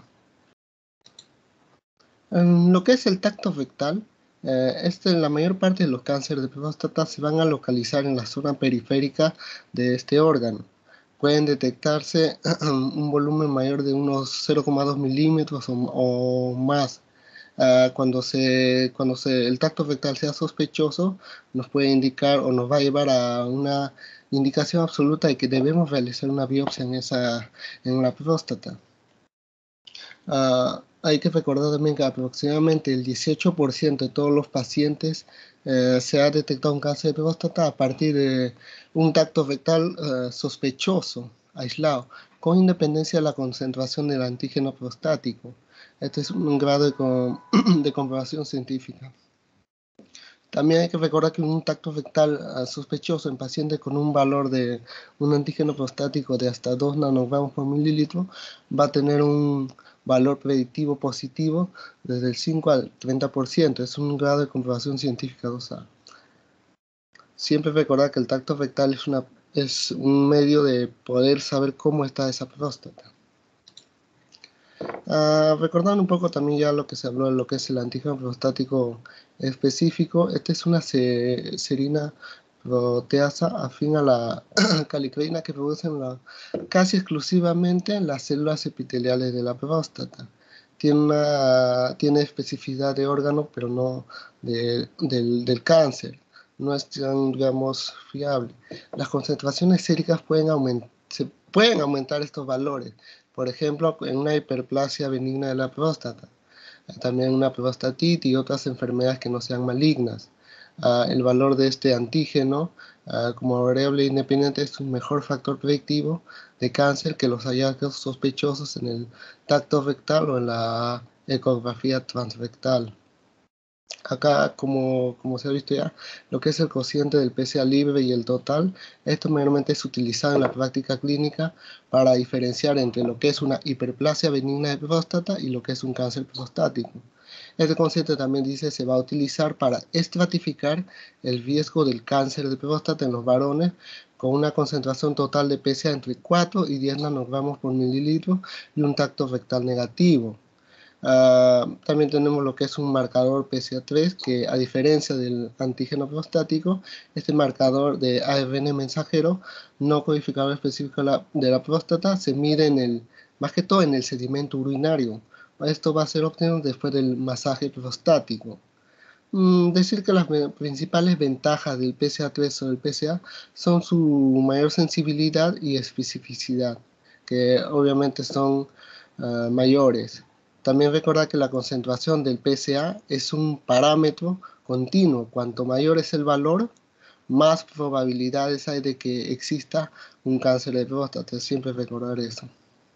En lo que es el tacto rectal, eh, este, la mayor parte de los cánceres de próstata se van a localizar en la zona periférica de este órgano. Pueden detectarse un volumen mayor de unos cero coma dos milímetros o, o más. Uh, cuando, se, cuando se, el tacto rectal sea sospechoso, nos puede indicar o nos va a llevar a una indicación absoluta de que debemos realizar una biopsia en, esa, en la próstata. Uh, hay que recordar también que aproximadamente el dieciocho por ciento de todos los pacientes eh, se ha detectado un cáncer de próstata a partir de un tacto rectal uh, sospechoso, aislado, con independencia de la concentración del antígeno prostático. Este es un grado de, de comprobación científica. También hay que recordar que un tacto rectal uh, sospechoso en pacientes con un valor de un antígeno prostático de hasta dos nanogramos por mililitro va a tener un valor predictivo positivo desde el cinco al treinta por ciento. Es un grado de comprobación científica dosada. Siempre recordar que el tacto rectal es, una, es un medio de poder saber cómo está esa próstata. Uh, recordando un poco también ya lo que se habló de lo que es el antígeno prostático específico, esta es una serina proteasa afín a la calicreína que producen la, casi exclusivamente las células epiteliales de la próstata. Tiene, una, tiene especificidad de órgano, pero no de, del, del cáncer. No es tan, digamos, fiable. Las concentraciones séricas pueden, aument, se pueden aumentar estos valores. Por ejemplo, en una hiperplasia benigna de la próstata, también una prostatitis y otras enfermedades que no sean malignas. Uh, el valor de este antígeno uh, como variable independiente es un mejor factor predictivo de cáncer que los hallazgos sospechosos en el tacto rectal o en la ecografía transrectal. Acá, como, como se ha visto ya, lo que es el cociente del P S A libre y el total, esto mayormente es utilizado en la práctica clínica para diferenciar entre lo que es una hiperplasia benigna de próstata y lo que es un cáncer prostático. Este cociente también dice se va a utilizar para estratificar el riesgo del cáncer de próstata en los varones con una concentración total de P S A entre cuatro y diez nanogramos por mililitro y un tacto rectal negativo. Uh, también tenemos lo que es un marcador P S A tres que, a diferencia del antígeno prostático, este marcador de A R N mensajero no codificador específico de la, de la próstata se mide en el, más que todo en el sedimento urinario. Esto va a ser obtenido después del masaje prostático. Mm, decir que las principales ventajas del P S A tres sobre el P S A son su mayor sensibilidad y especificidad, que obviamente son uh, mayores. También recordar que la concentración del P S A es un parámetro continuo. Cuanto mayor es el valor, más probabilidades hay de que exista un cáncer de próstata. Siempre recordar eso.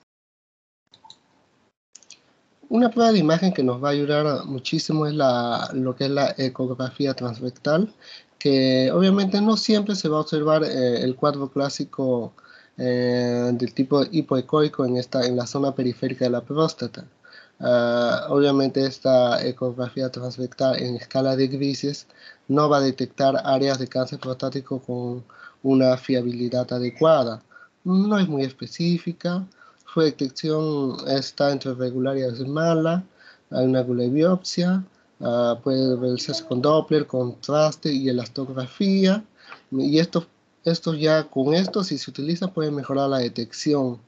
Una prueba de imagen que nos va a ayudar muchísimo es la, lo que es la ecografía transrectal, que obviamente no siempre se va a observar eh, el cuadro clásico eh, del tipo hipoecoico en, esta, en la zona periférica de la próstata. Uh, obviamente esta ecografía transrectal en escala de grises no va a detectar áreas de cáncer prostático con una fiabilidad adecuada. No es muy específica, su detección está entre regular y a veces mala, hay una biopsia, uh, puede realizarse con Doppler, contraste y elastografía, y esto esto ya, con esto, si se utiliza, puede mejorar la detección.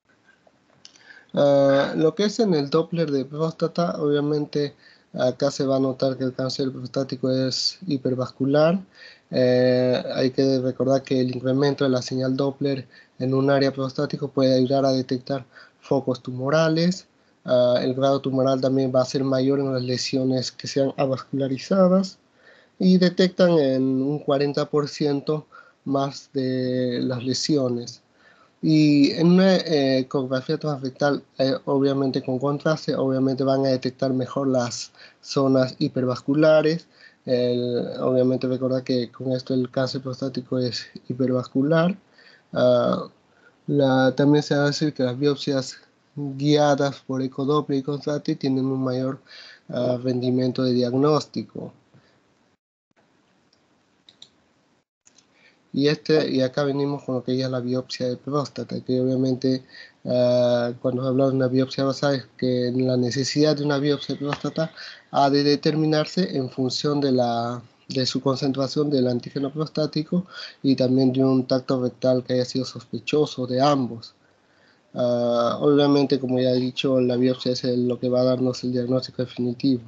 Uh, lo que es en el Doppler de próstata, obviamente acá se va a notar que el cáncer prostático es hipervascular. Eh, hay que recordar que el incremento de la señal Doppler en un área prostático puede ayudar a detectar focos tumorales. Uh, el grado tumoral también va a ser mayor en las lesiones que sean avascularizadas y detectan en un cuarenta por ciento más de las lesiones. Y en una eh, ecografía transrectal, eh, obviamente con contraste, obviamente van a detectar mejor las zonas hipervasculares. El, obviamente recordar que con esto el cáncer prostático es hipervascular. Uh, la, también se va a decir que las biopsias guiadas por ecodoppler y contraste tienen un mayor uh, rendimiento de diagnóstico. Y, este, y acá venimos con lo que ya es la biopsia de próstata, que obviamente uh, cuando hablamos de una biopsia basal es que la necesidad de una biopsia de próstata ha de determinarse en función de, la, de su concentración del antígeno prostático y también de un tacto rectal que haya sido sospechoso de ambos. Uh, obviamente, como ya he dicho, la biopsia es el, lo que va a darnos el diagnóstico definitivo.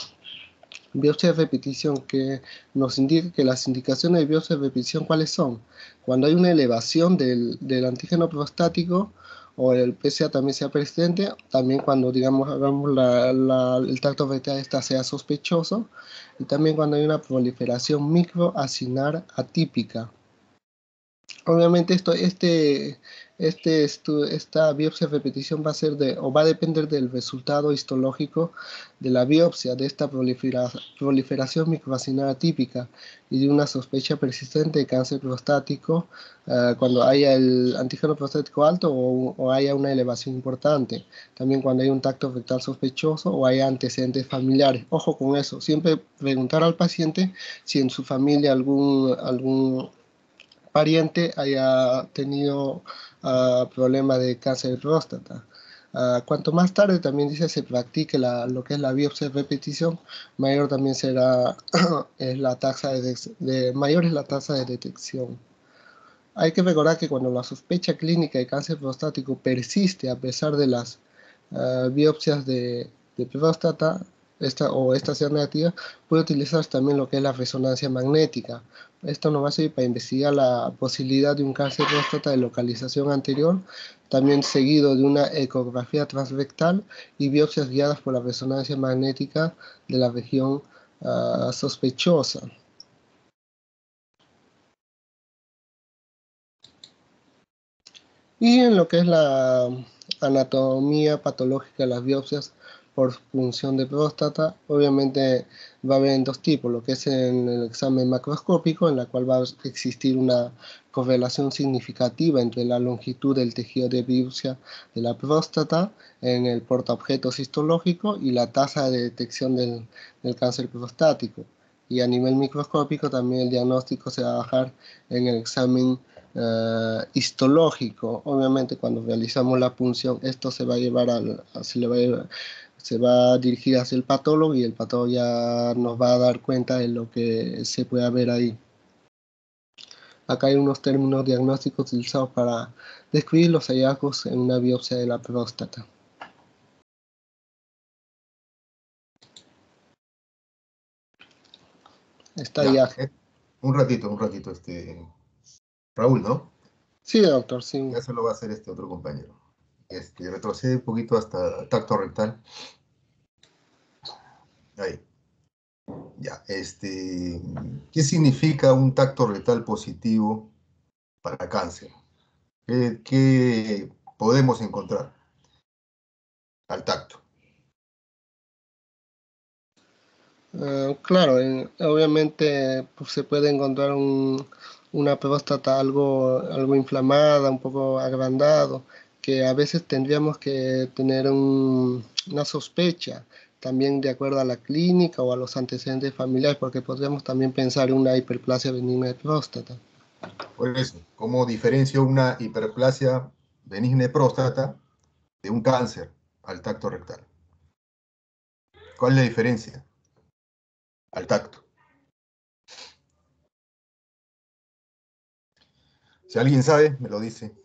Biopsia de repetición, que nos indica que las indicaciones de biopsia de repetición, ¿cuáles son? Cuando hay una elevación del, del antígeno prostático o el P S A también sea persistente, también cuando, digamos, hagamos la, la, el tacto rectal esta sea sospechoso, y también cuando hay una proliferación microacinar atípica. Obviamente esto, este, este, esto, esta biopsia de repetición va a ser de, o va a depender del resultado histológico de la biopsia, de esta prolifera, proliferación microvacinar atípica y de una sospecha persistente de cáncer prostático uh, cuando haya el antígeno prostático alto o, o haya una elevación importante. También cuando hay un tacto rectal sospechoso o haya antecedentes familiares. Ojo con eso, siempre preguntar al paciente si en su familia algún, algún pariente haya tenido uh, problemas de cáncer de próstata. Uh, cuanto más tarde también dice se practique la, lo que es la biopsia de repetición, mayor también será es la tasa de, de mayor es la tasa de detección. Hay que recordar que cuando la sospecha clínica de cáncer prostático persiste a pesar de las uh, biopsias de, de próstata, esta, o esta sea negativa, puede utilizarse también lo que es la resonancia magnética. Esto nos va a servir para investigar la posibilidad de un cáncer de próstata de localización anterior, también seguido de una ecografía transrectal y biopsias guiadas por la resonancia magnética de la región uh, sospechosa. Y en lo que es la anatomía patológica de las biopsias por punción de próstata, obviamente va a haber en dos tipos, lo que es en el examen macroscópico, en la cual va a existir una correlación significativa entre la longitud del tejido de biopsia de la próstata en el portaobjetos histológico y la tasa de detección del, del cáncer prostático. Y a nivel microscópico también el diagnóstico se va a bajar en el examen Uh, histológico. Obviamente cuando realizamos la punción esto se va a llevar al, se, le va a llevar, se va a dirigir hacia el patólogo y el patólogo ya nos va a dar cuenta de lo que se puede ver ahí. Acá hay unos términos diagnósticos utilizados para describir los hallazgos en una biopsia de la próstata. Está ya. ya. Eh, un ratito, un ratito, este... Raúl, ¿no? Sí, doctor, sí. Ya se lo va a hacer este otro compañero. Este, retrocede un poquito hasta tacto rectal. Ahí. Ya, este, ¿qué significa un tacto rectal positivo para cáncer? ¿Qué, qué podemos encontrar al tacto? Uh, claro, en, obviamente pues, se puede encontrar un, una próstata algo, algo inflamada, un poco agrandado, que a veces tendríamos que tener un, una sospecha, también de acuerdo a la clínica o a los antecedentes familiares, porque podríamos también pensar en una hiperplasia benigna de próstata. Por eso, ¿cómo diferencio una hiperplasia benigna de próstata de un cáncer al tacto rectal? ¿Cuál es la diferencia al tacto? Si alguien sabe, me lo dice.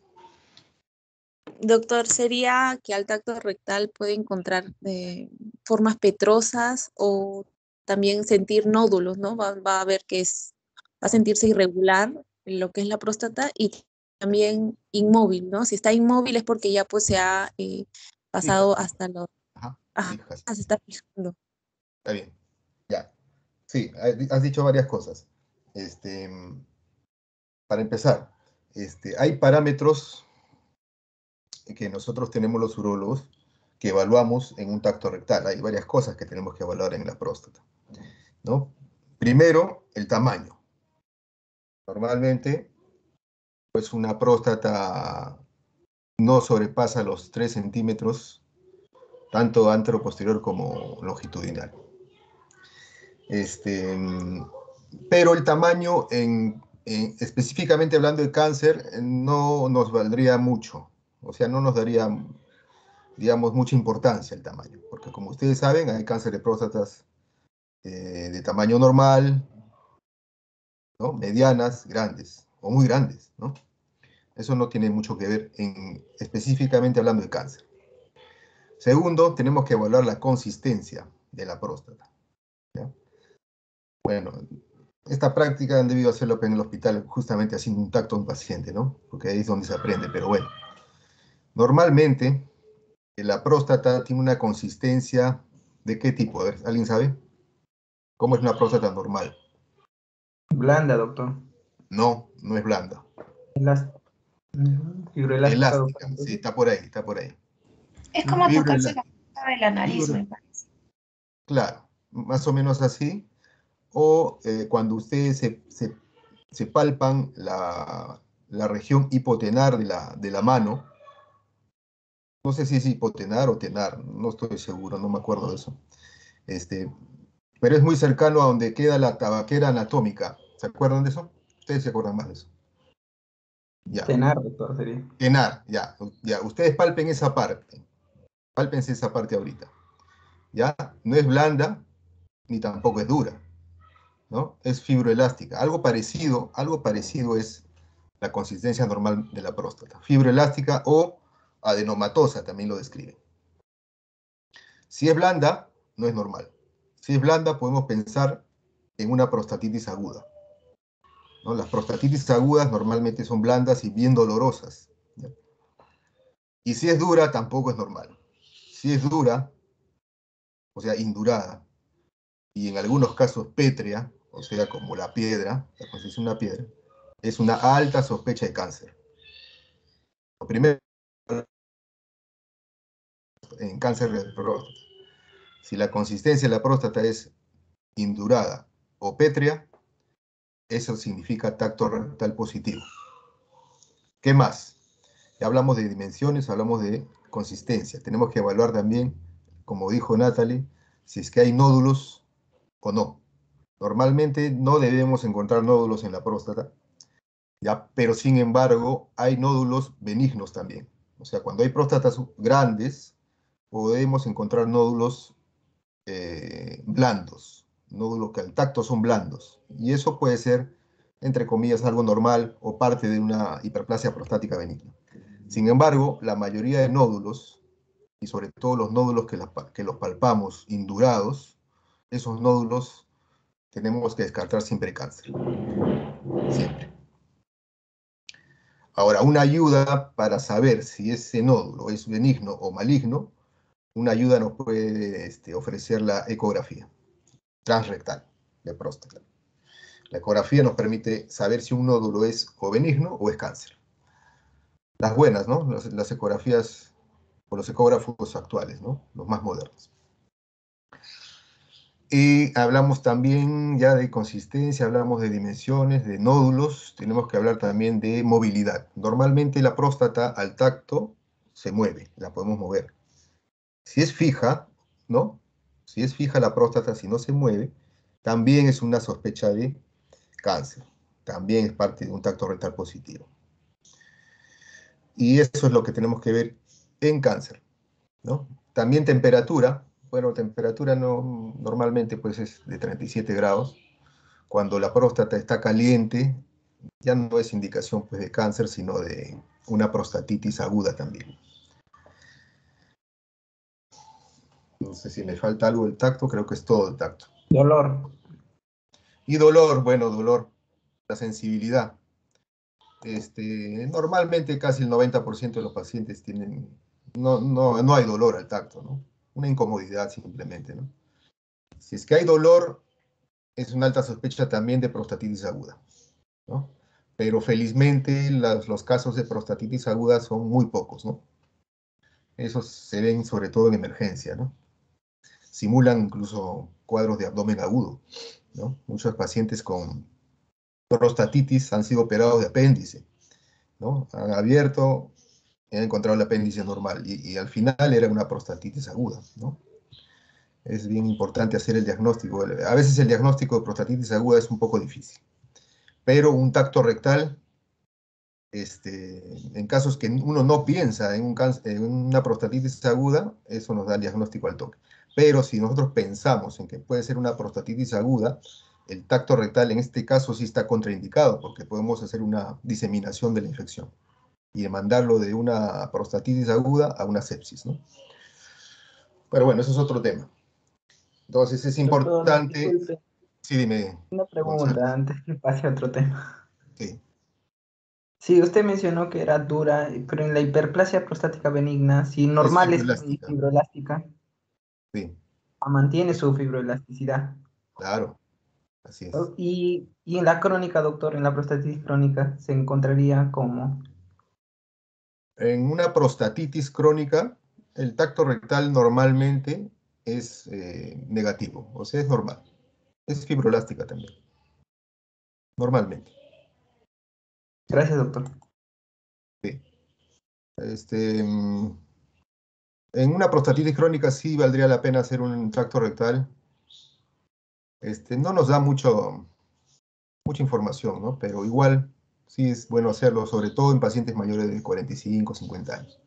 Doctor, ¿sería que al tacto rectal puede encontrar eh, formas petrosas o también sentir nódulos, ¿no? Va, va a ver que es, va a sentirse irregular en lo que es la próstata y también inmóvil, ¿no? Si está inmóvil es porque ya pues se ha eh, pasado Fíjate. hasta los... Ajá, Ajá, fíjate. se está fijando. Está bien. Ya. Sí, has dicho varias cosas. Este, para empezar, este, hay parámetros que nosotros tenemos los urólogos que evaluamos en un tacto rectal. Hay varias cosas que tenemos que evaluar en la próstata, ¿no? Primero, el tamaño. Normalmente, pues una próstata no sobrepasa los tres centímetros, tanto antero-posterior como longitudinal. Este, pero el tamaño, en, en, específicamente hablando de cáncer, no nos valdría mucho. O sea, no nos daría, digamos, mucha importancia el tamaño. Porque como ustedes saben, hay cáncer de próstatas eh, de tamaño normal, ¿no? Medianas, grandes o muy grandes, ¿no? Eso no tiene mucho que ver en, específicamente hablando de cáncer. Segundo, tenemos que evaluar la consistencia de la próstata, ¿ya? Bueno, esta práctica han debido hacerlo en el hospital, justamente haciendo un tacto a un paciente, ¿no? Porque ahí es donde se aprende, pero bueno. Normalmente, la próstata tiene una consistencia ¿de qué tipo? A ver, ¿alguien sabe? ¿Cómo es una próstata normal? Blanda, doctor. No, no es blanda. Elás- Ujú, fibroelástica, doctor. Elástica, sí, está por ahí, está por ahí. Es como tocarse la Fibroelástica. punta de la nariz, Fibro, me parece. claro, más o menos así. O eh, cuando ustedes se, se, se palpan la, la región hipotenar de la, de la mano, no sé si es hipotenar o tenar, no estoy seguro, no me acuerdo de eso. Este, pero es muy cercano a donde queda la tabaquera anatómica. ¿Se acuerdan de eso? Ustedes se acuerdan más de eso. Ya. Tenar, doctor, sería. Tenar, ya. Ya. Ustedes palpen esa parte. Pálpense esa parte ahorita. ¿Ya? No es blanda ni tampoco es dura, ¿no? Es fibroelástica. Algo parecido, algo parecido es la consistencia normal de la próstata. Fibroelástica o adenomatosa también lo describe. Si es blanda, no es normal. Si es blanda, podemos pensar en una prostatitis aguda, ¿no? Las prostatitis agudas normalmente son blandas y bien dolorosas, ¿ya? Y si es dura, tampoco es normal. Si es dura, o sea, indurada, y en algunos casos pétrea, o sea, como la piedra, la constitución de una piedra, es una alta sospecha de cáncer. Lo primero, en cáncer de próstata, si la consistencia de la próstata es indurada o pétrea, eso significa tacto rectal positivo. ¿Qué más? Ya hablamos de dimensiones, hablamos de consistencia. Tenemos que evaluar también, como dijo Natalie, si es que hay nódulos o no. Normalmente no debemos encontrar nódulos en la próstata, ¿ya? Pero sin embargo hay nódulos benignos también. O sea, cuando hay próstatas grandes, podemos encontrar nódulos eh, blandos, nódulos que al tacto son blandos. Y eso puede ser, entre comillas, algo normal o parte de una hiperplasia prostática benigna. Sin embargo, la mayoría de nódulos, y sobre todo los nódulos que, la, que los palpamos indurados, esos nódulos tenemos que descartar siempre cáncer. Siempre. Ahora, una ayuda para saber si ese nódulo es benigno o maligno, una ayuda nos puede este, ofrecer la ecografía transrectal de próstata. La ecografía nos permite saber si un nódulo es o benigno o es cáncer. Las buenas, ¿no? Las, las ecografías o los ecógrafos actuales, ¿no? Los más modernos. Y hablamos también ya de consistencia, hablamos de dimensiones, de nódulos, tenemos que hablar también de movilidad. Normalmente la próstata al tacto se mueve, la podemos mover. Si es fija, ¿no? Si es fija la próstata, si no se mueve, también es una sospecha de cáncer. También es parte de un tacto rectal positivo. Y eso es lo que tenemos que ver en cáncer, ¿no? También temperatura. Bueno, temperatura no, normalmente pues es de treinta y siete grados. Cuando la próstata está caliente, ya no es indicación pues, de cáncer, sino de una prostatitis aguda también. No sé si me falta algo del tacto, creo que es todo el tacto. Dolor. Y dolor, bueno, dolor, la sensibilidad. Este, normalmente casi el noventa por ciento de los pacientes tienen, no, no, no hay dolor al tacto, ¿no? Una incomodidad simplemente, ¿no? Si es que hay dolor, es una alta sospecha también de prostatitis aguda, ¿no? Pero felizmente las, los casos de prostatitis aguda son muy pocos, ¿no? Esos se ven sobre todo en emergencia, ¿no? Simulan incluso cuadros de abdomen agudo, ¿no? Muchos pacientes con prostatitis han sido operados de apéndice, ¿no? Han abierto, han encontrado el apéndice normal y, y al final era una prostatitis aguda, ¿no? Es bien importante hacer el diagnóstico. A veces el diagnóstico de prostatitis aguda es un poco difícil, pero un tacto rectal, este, en casos que uno no piensa en, un cáncer, en una prostatitis aguda, eso nos da el diagnóstico al toque. Pero si nosotros pensamos en que puede ser una prostatitis aguda, el tacto rectal en este caso sí está contraindicado, porque podemos hacer una diseminación de la infección y mandarlo de una prostatitis aguda a una sepsis, ¿no? Pero bueno, eso es otro tema. Entonces es Doctor, importante... disculpe, Sí, dime, una Gonzalo. pregunta antes que pase a otro tema. Sí, Sí, usted mencionó que era dura, pero en la hiperplasia prostática benigna, si es normal es fibroelástica. fibroelástica, Sí, mantiene su fibroelasticidad. claro, así es. Oh, Y, y en la crónica, doctor, en la prostatitis crónica, se encontraría como... En una prostatitis crónica, el tacto rectal normalmente es eh, negativo, o sea, es normal. Es fibroelástica también, normalmente. Gracias, doctor. Sí. Este, mm, en una prostatitis crónica sí valdría la pena hacer un tracto rectal. Este, no nos da mucho, mucha información, ¿no? Pero igual sí es bueno hacerlo, sobre todo en pacientes mayores de cuarenta y cinco, cincuenta años.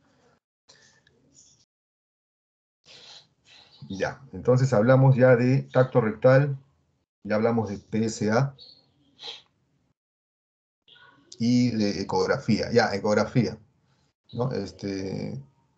Ya, entonces hablamos ya de tacto rectal, ya hablamos de P S A y de ecografía. Ya, ecografía, ¿no? Este,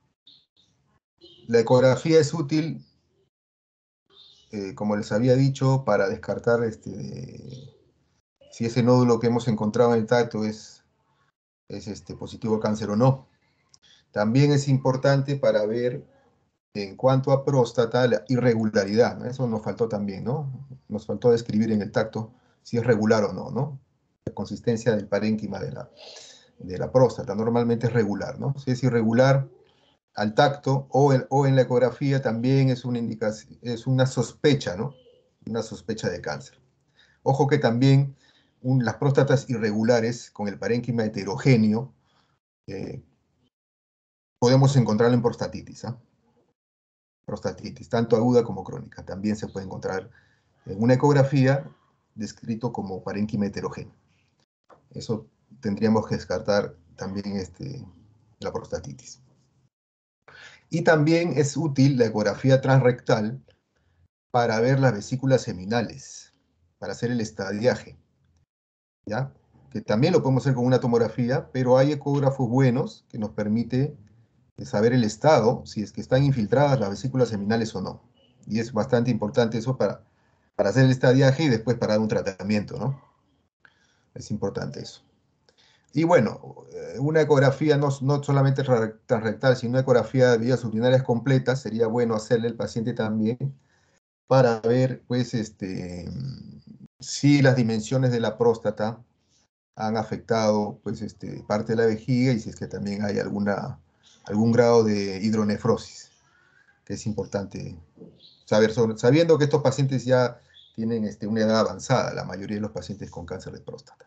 la ecografía es útil, eh, como les había dicho, para descartar este, si ese nódulo que hemos encontrado en el tacto es, es este, positivo a cáncer o no. También es importante para ver en cuanto a próstata, la irregularidad, ¿no? Eso nos faltó también, ¿no? Nos faltó describir en el tacto si es regular o no, ¿no? La consistencia del parénquima de la, de la próstata normalmente es regular, ¿no? Si es irregular al tacto o, el, o en la ecografía también es una indicación, es una sospecha, ¿no? Una sospecha de cáncer. Ojo que también un, las próstatas irregulares con el parénquima heterogéneo eh, podemos encontrarlo en prostatitis, ¿ah? Prostatitis, tanto aguda como crónica. También se puede encontrar en una ecografía descrito como parénquima heterogéneo. Eso tendríamos que descartar también este, la prostatitis. Y también es útil la ecografía transrectal para ver las vesículas seminales, para hacer el estadiaje, ¿ya? Que también lo podemos hacer con una tomografía, pero hay ecógrafos buenos que nos permite saber el estado, si es que están infiltradas las vesículas seminales o no. Y es bastante importante eso para, para hacer el estadiaje y después para dar un tratamiento, ¿no? Es importante eso. Y bueno, una ecografía no, no solamente transrectal, sino una ecografía de vías urinarias completas, sería bueno hacerle al paciente también para ver, pues, este, si las dimensiones de la próstata han afectado, pues, este, parte de la vejiga y si es que también hay alguna, algún grado de hidronefrosis, que es importante saber, sobre, sabiendo que estos pacientes ya tienen este, una edad avanzada, la mayoría de los pacientes con cáncer de próstata.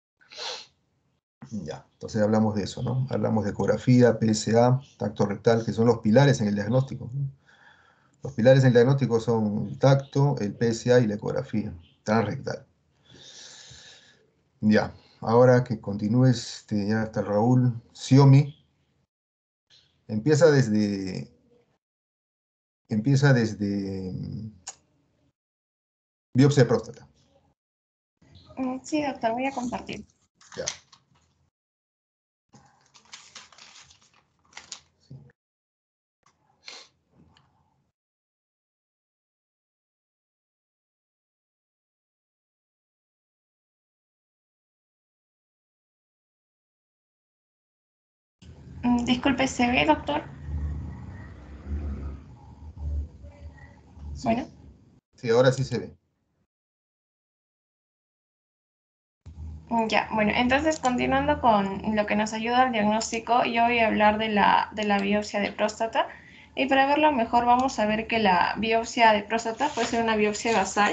Ya, entonces hablamos de eso, ¿no? Hablamos de ecografía, P S A, tacto rectal, que son los pilares en el diagnóstico, ¿no? Los pilares en el diagnóstico son el tacto, el P S A y la ecografía transrectal. Ya, ahora que continúe, este, ya está Raúl, Xiaomi, empieza desde, empieza desde mm, biopsia de próstata. Mm, Sí, doctor, voy a compartir. Ya. Mm, Disculpe, ¿se ve, doctor? Sí. Bueno, Sí, ahora sí se ve. mm, ya, bueno, entonces continuando con lo que nos ayuda al diagnóstico, yo voy a hablar de la, de la biopsia de próstata. Y para verlo mejor vamos a ver que la biopsia de próstata puede ser una biopsia basal.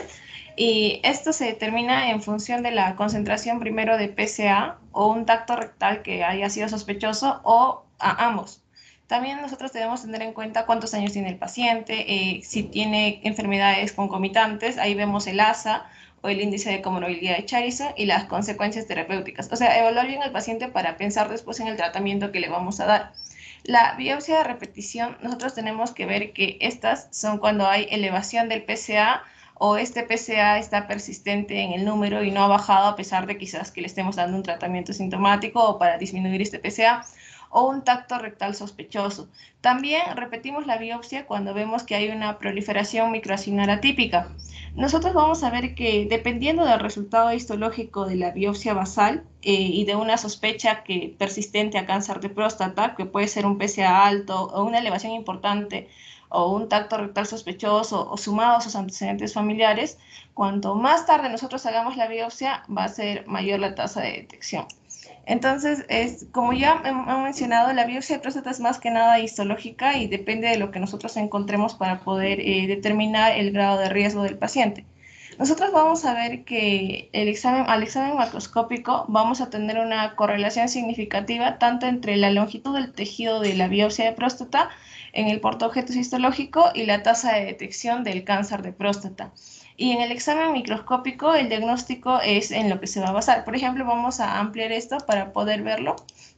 Y esto se determina en función de la concentración primero de P S A o un tacto rectal que haya sido sospechoso o a ambos. También nosotros debemos tener en cuenta cuántos años tiene el paciente, eh, si tiene enfermedades concomitantes, ahí vemos el A S A o el índice de comorbilidad de Charison y las consecuencias terapéuticas. O sea, evaluar bien al paciente para pensar después en el tratamiento que le vamos a dar. La biopsia de repetición, nosotros tenemos que ver que estas son cuando hay elevación del P S A o este P S A está persistente en el número y no ha bajado a pesar de quizás que le estemos dando un tratamiento sintomático o para disminuir este P S A, o un tacto rectal sospechoso. También repetimos la biopsia cuando vemos que hay una proliferación microacinar atípica. Nosotros vamos a ver que dependiendo del resultado histológico de la biopsia basal eh, y de una sospecha que persistente a cáncer de próstata, que puede ser un P S A alto o una elevación importante o un tacto rectal sospechoso o sumado a sus antecedentes familiares, cuanto más tarde nosotros hagamos la biopsia va a ser mayor la tasa de detección. Entonces, es, como ya hemos mencionado, la biopsia de próstata es más que nada histológica y depende de lo que nosotros encontremos para poder eh, determinar el grado de riesgo del paciente. Nosotros vamos a ver que el examen, al examen macroscópico vamos a tener una correlación significativa tanto entre la longitud del tejido de la biopsia de próstata en el portaobjeto histológico y la tasa de detección del cáncer de próstata. Y en el examen microscópico el diagnóstico es en lo que se va a basar. Por ejemplo, vamos a ampliar esto para poder verlo.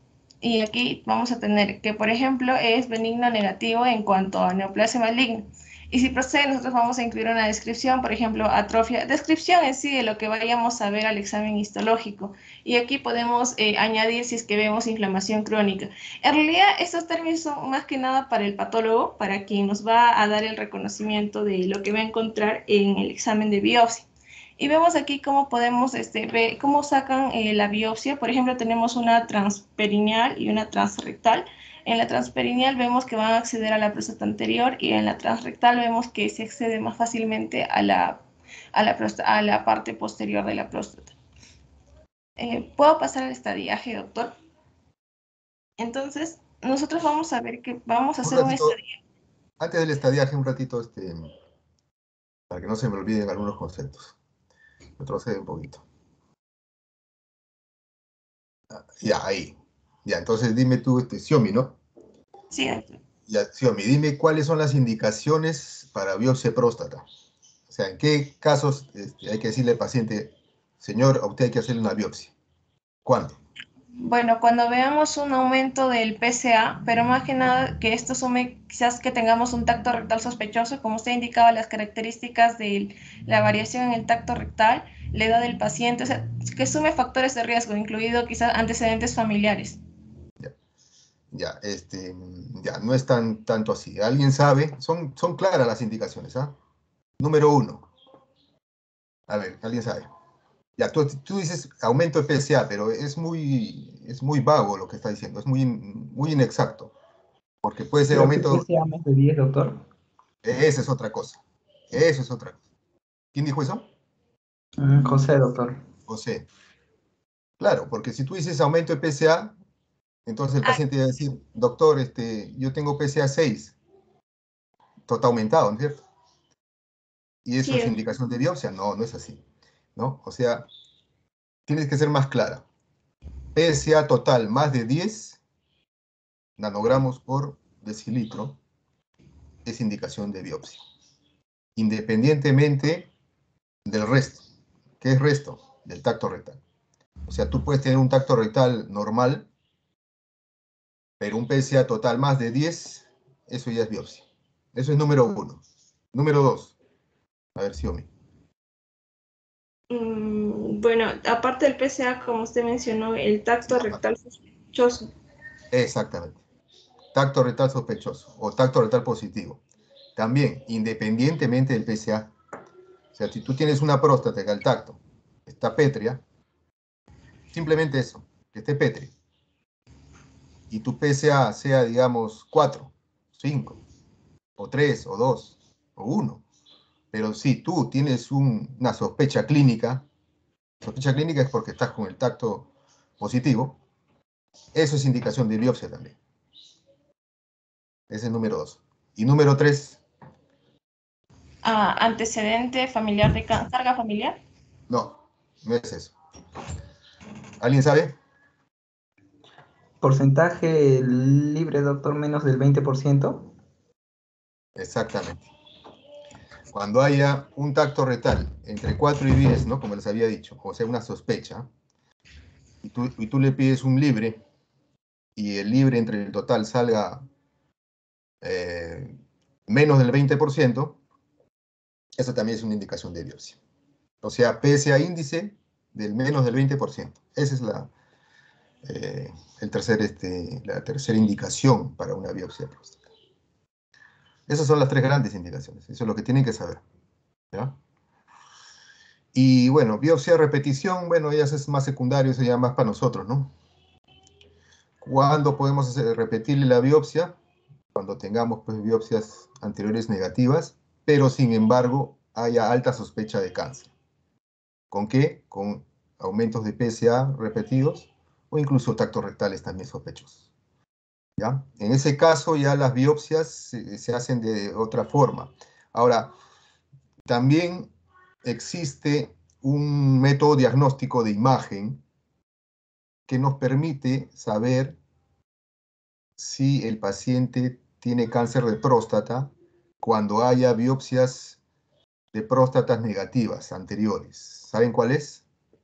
Y aquí vamos a tener que, por ejemplo, es benigno negativo en cuanto a neoplasia maligna. Y si procede, nosotros vamos a incluir una descripción, por ejemplo, atrofia, descripción en sí de lo que vayamos a ver al examen histológico. Y aquí podemos eh, añadir si es que vemos inflamación crónica. En realidad, estos términos son más que nada para el patólogo, para quien nos va a dar el reconocimiento de lo que va a encontrar en el examen de biopsia. Y vemos aquí cómo podemos este, ver, cómo sacan eh, la biopsia. Por ejemplo, tenemos una transperineal y una transrectal. En la transperineal vemos que van a acceder a la próstata anterior y en la transrectal vemos que se accede más fácilmente a la, a la, a la parte posterior de la próstata. Eh, ¿Puedo pasar al estadiaje, doctor? Entonces, nosotros vamos a ver que vamos a Un hacer un ratito, estadiaje. antes del estadiaje, un ratito, este, para que no se me olviden algunos conceptos. Retrocede un poquito. Ya, ahí. Ya, entonces dime tú, este, Xiomi, ¿no? Sí, doctor. Ya, Xiomi, dime cuáles son las indicaciones para biopsia de próstata. O sea, ¿en qué casos este, hay que decirle al paciente, señor, a usted hay que hacerle una biopsia? ¿Cuándo? Bueno, cuando veamos un aumento del P S A, pero más que nada que esto sume quizás que tengamos un tacto rectal sospechoso, como usted indicaba las características de la variación en el tacto rectal, la edad del paciente, o sea, que sume factores de riesgo, incluido quizás antecedentes familiares. Ya, ya, este, ya, no es tan, tanto así. ¿Alguien sabe? Son, son claras las indicaciones, ¿ah? Número uno. A ver, ¿alguien sabe? Ya, tú, tú dices aumento de P S A, pero es muy, es muy vago lo que está diciendo, es muy, muy inexacto, porque puede ser Creo que aumento, P S A más de diez, doctor. esa es otra cosa, eso es otra cosa. ¿Quién dijo eso? Mm, José, doctor. José. Claro, porque si tú dices aumento de P S A, entonces el Ah, paciente va a decir, doctor, este, yo tengo P S A seis, todo está aumentado, ¿no es cierto? Y eso sí, es indicación de biopsia. No, no es así, ¿no? O sea, tienes que ser más clara. P S A total más de diez nanogramos por decilitro es indicación de biopsia, independientemente del resto. ¿Qué es resto? Del tacto rectal. O sea, tú puedes tener un tacto rectal normal, pero un P S A total más de diez, eso ya es biopsia. Eso es número uno. Número dos. A ver, Xiomi. Mm, bueno, aparte del P C A, como usted mencionó, el tacto rectal sospechoso. Exactamente. Tacto rectal sospechoso o tacto rectal positivo. También, independientemente del P C A. O sea, si tú tienes una próstata que al tacto está pétrea, simplemente eso, que esté pétrea. Y tu P C A sea, digamos, cuatro, cinco, o tres, o dos, o uno. Pero si tú tienes un, una sospecha clínica, sospecha clínica es porque estás con el tacto positivo, eso es indicación de biopsia también. Ese es número dos. Y número tres, Ah, antecedente familiar de ca- carga familiar. no, no es eso. ¿Alguien sabe? Porcentaje libre, doctor, menos del veinte por ciento. Exactamente. Cuando haya un tacto rectal entre cuatro y diez, ¿no? Como les había dicho, o sea, una sospecha, y tú, y tú le pides un libre, y el libre entre el total salga eh, menos del veinte por ciento, eso también es una indicación de biopsia. O sea, P S A índice del menos del veinte por ciento. Esa es la, eh, el tercer, este, la tercera indicación para una biopsia de próstata. Esas son las tres grandes indicaciones. Eso es lo que tienen que saber. ¿Ya? Y bueno, biopsia de repetición, bueno, ya es más secundario, eso ya más para nosotros, ¿no? ¿Cuándo podemos hacer, repetirle la biopsia? Cuando tengamos pues, biopsias anteriores negativas, pero sin embargo haya alta sospecha de cáncer. ¿Con qué? Con aumentos de P S A repetidos o incluso tactos rectales también sospechosos. ¿Ya? En ese caso ya las biopsias se, se hacen de otra forma. Ahora, también existe un método diagnóstico de imagen que nos permite saber si el paciente tiene cáncer de próstata cuando haya biopsias de próstatas negativas anteriores. ¿Saben cuál es?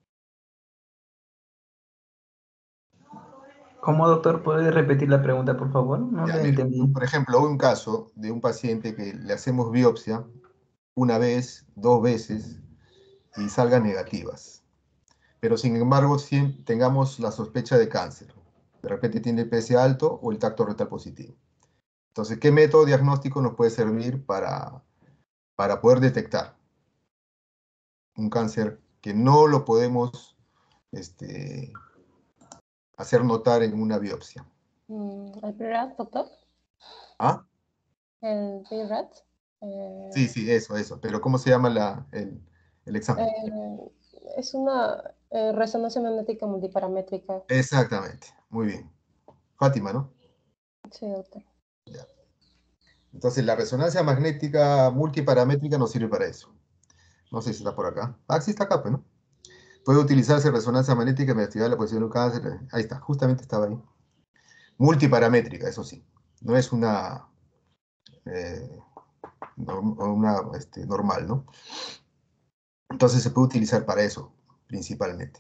¿Cómo, doctor? ¿Puede repetir la pregunta, por favor? No Ya, le mira, entendí. por ejemplo, un caso de un paciente que le hacemos biopsia una vez, dos veces y salgan negativas. Pero sin embargo, si tengamos la sospecha de cáncer. De repente tiene el P S A alto o el tacto rectal positivo. Entonces, ¿qué método diagnóstico nos puede servir para, para poder detectar un cáncer que no lo podemos este, hacer notar en una biopsia? Mm, ¿El P R A T, doctor? ¿Ah? ¿El P R A T? Eh, Sí, sí, eso, eso. Pero ¿cómo se llama la, el, el examen? eh, es una eh, resonancia magnética multiparamétrica. Exactamente. Muy bien. Fátima, ¿no? Sí, doctor. Ya. Entonces, la resonancia magnética multiparamétrica nos sirve para eso. No sé si está por acá. Ah, sí está acá, pues, ¿no? Puede utilizarse resonancia magnética para investigar la posición de un cáncer. Ahí está, justamente estaba ahí. Multiparamétrica, eso sí. No es una, eh, norm- una este, normal, ¿no? Entonces se puede utilizar para eso, principalmente.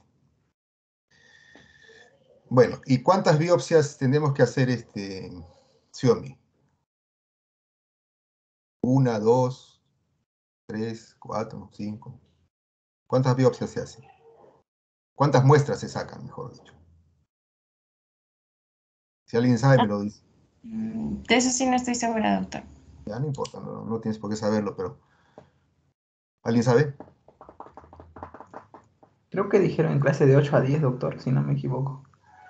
Bueno, ¿y cuántas biopsias tenemos que hacer, este, Xiaomi? Una, dos, tres, cuatro, cinco. ¿Cuántas biopsias se hacen? ¿Cuántas muestras se sacan, mejor dicho? Si alguien sabe, me lo dice. Mm, De eso sí no estoy segura, doctor. Ya no importa, no, no tienes por qué saberlo, pero ¿alguien sabe? Creo que dijeron en clase de ocho a diez, doctor, si no me equivoco.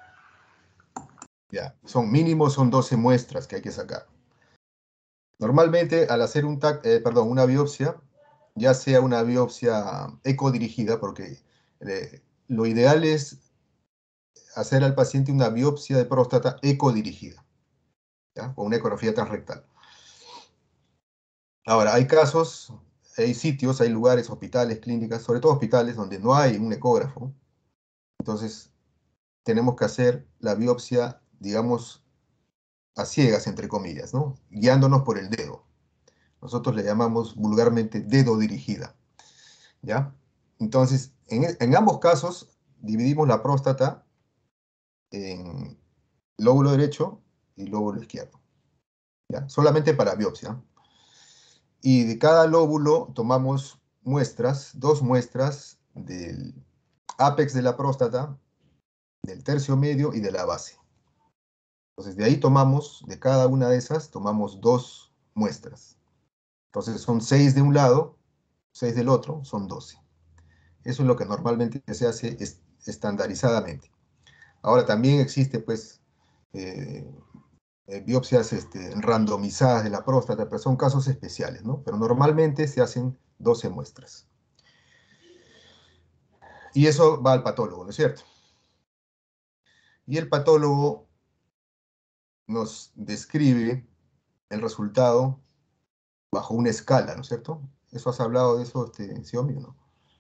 Ya, son mínimo, son doce muestras que hay que sacar. Normalmente, al hacer un tac- eh, perdón, una biopsia, ya sea una biopsia ecodirigida, porque eh, lo ideal es hacer al paciente una biopsia de próstata ecodirigida, ¿ya? Con una ecografía transrectal. Ahora, hay casos, hay sitios, hay lugares, hospitales, clínicas, sobre todo hospitales donde no hay un ecógrafo. Entonces, tenemos que hacer la biopsia, digamos, a ciegas, entre comillas, ¿no? Guiándonos por el dedo. Nosotros le llamamos vulgarmente dedo dirigida, ¿ya? Entonces, en, en ambos casos, dividimos la próstata en lóbulo derecho y lóbulo izquierdo, ¿ya? Solamente para biopsia. Y de cada lóbulo tomamos muestras, dos muestras del ápex de la próstata, del tercio medio y de la base. Entonces, de ahí tomamos, de cada una de esas, tomamos dos muestras. Entonces, son seis de un lado, seis del otro, son doce. Eso es lo que normalmente se hace estandarizadamente. Ahora, también existe, pues, eh, eh, biopsias este, randomizadas de la próstata, pero son casos especiales, ¿no? Pero normalmente se hacen doce muestras. Y eso va al patólogo, ¿no es cierto? Y el patólogo nos describe el resultado bajo una escala, ¿no es cierto? ¿Eso has hablado de eso, este, Xiaomi, o no?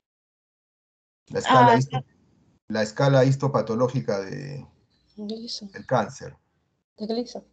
La escala, Ah, histo, la escala histopatológica de, Gleason. del cáncer. De Gleason.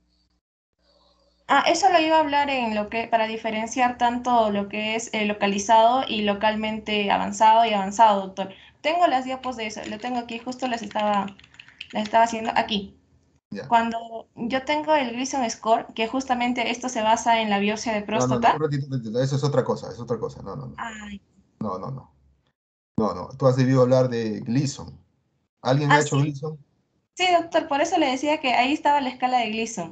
ah, eso lo iba a hablar en lo que, para diferenciar tanto lo que es eh, localizado y localmente avanzado y avanzado, doctor. Tengo las diapos de eso, lo tengo aquí, justo las estaba, las estaba haciendo aquí. Ya. Cuando yo tengo el Gleason Score, que justamente esto se basa en la biopsia de No, no, no, un próstata. ratito, un ratito, eso es otra cosa, es otra cosa, no, no, no, Ay. no, no, no, no, no, tú has debido hablar de Gleason. ¿Alguien ha Ah, hecho sí, Gleason? sí, doctor, por eso le decía que ahí estaba la escala de Gleason.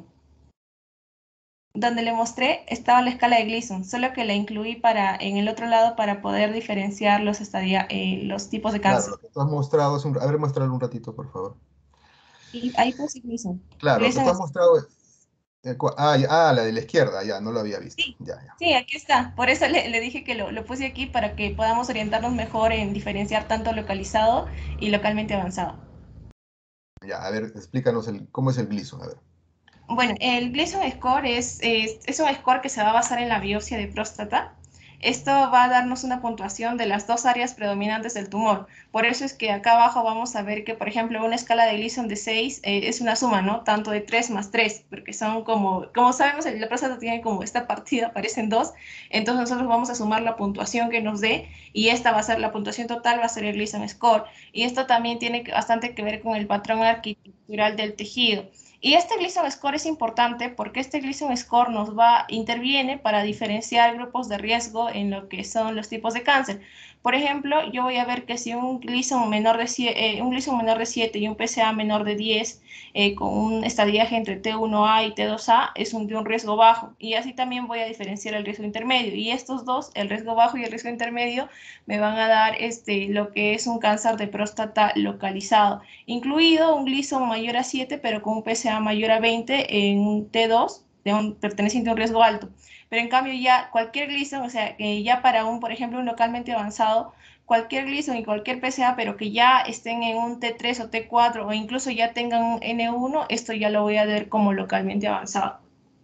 Donde le mostré estaba la escala de Gleason, solo que la incluí para, en el otro lado para poder diferenciar los, estadia, eh, los tipos de Claro, cáncer. lo que tú has mostrado es un... A ver, muéstralo un ratito, por favor. Y ahí puse Gleason. Claro, lo que Gleason tú has es- mostrado es... eh, cu- Ah, ya, ah, la de la izquierda, ya, no lo había visto. sí, Ya, ya. sí, aquí está. Por eso le, le dije que lo, lo puse aquí para que podamos orientarnos mejor en diferenciar tanto localizado y localmente avanzado. Ya, a ver, explícanos el, cómo es el Gleason, a ver. Bueno, el Gleason Score es, es, es un score que se va a basar en la biopsia de próstata. Esto va a darnos una puntuación de las dos áreas predominantes del tumor. Por eso es que acá abajo vamos a ver que, por ejemplo, una escala de Gleason de seis eh, es una suma, ¿no? Tanto de tres más tres, porque son como, como sabemos, la próstata tiene como esta partida, aparecen dos. Entonces nosotros vamos a sumar la puntuación que nos dé y esta va a ser la puntuación total, va a ser el Gleason Score. Y esto también tiene bastante que ver con el patrón arquitectural del tejido. Y este Gleason Score es importante porque este Gleason Score nos va, interviene para diferenciar grupos de riesgo en lo que son los tipos de cáncer. Por ejemplo, yo voy a ver que si un Gleason menor de siete, eh, un Gleason menor de siete y un P S A menor de diez, eh, con un estadiaje entre T uno A y T dos A, es un, de un riesgo bajo. Y así también voy a diferenciar el riesgo intermedio. Y estos dos, el riesgo bajo y el riesgo intermedio, me van a dar este, lo que es un cáncer de próstata localizado, incluido un Gleason mayor a siete, pero con un P S A mayor a veinte en un T dos, de un, perteneciente a un riesgo alto. Pero en cambio ya cualquier Gleason, o sea, que ya para un, por ejemplo, un localmente avanzado, cualquier Gleason y cualquier P S A, pero que ya estén en un T tres o T cuatro o incluso ya tengan un N uno, esto ya lo voy a ver como localmente avanzado.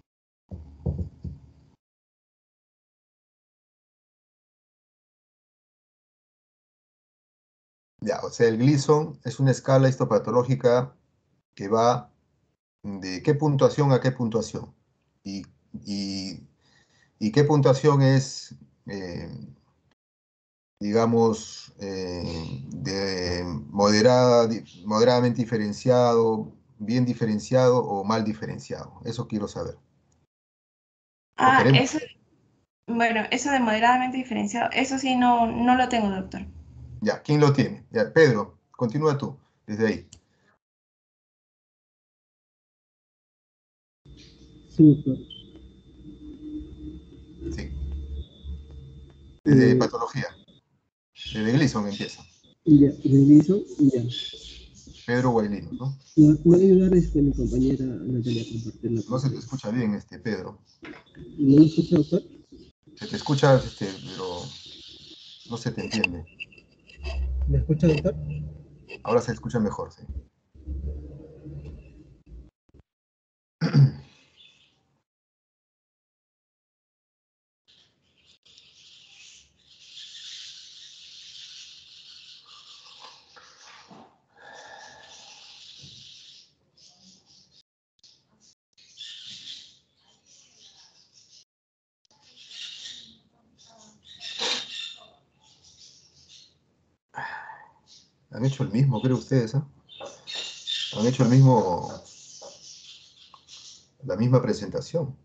Ya, o sea, el Gleason es una escala histopatológica que va de qué puntuación a qué puntuación. Y, y, y qué puntuación es, eh, digamos, eh, de moderada, di- moderadamente diferenciado, bien diferenciado o mal diferenciado. Eso quiero saber. O Ah, queremos. eso, bueno, eso de moderadamente diferenciado, eso sí no, no lo tengo, doctor. Ya, ¿quién lo tiene? Ya, Pedro, continúa tú, desde ahí. Sí, doctor. Sí, desde Eh, patología. Desde Gleason empieza. ya, reviso, ya. Pedro Guailino, ¿no? ¿Me puede ayudar este, mi compañera Natalia a compartir la No se te pantalla? escucha bien, este, Pedro. ¿No me escucha, doctor? Se te escucha, este, pero no se te entiende. ¿Me escucha, doctor? Ahora se escucha mejor, sí. Han hecho el mismo, creo ustedes, ¿eh? Han hecho el mismo, la misma presentación.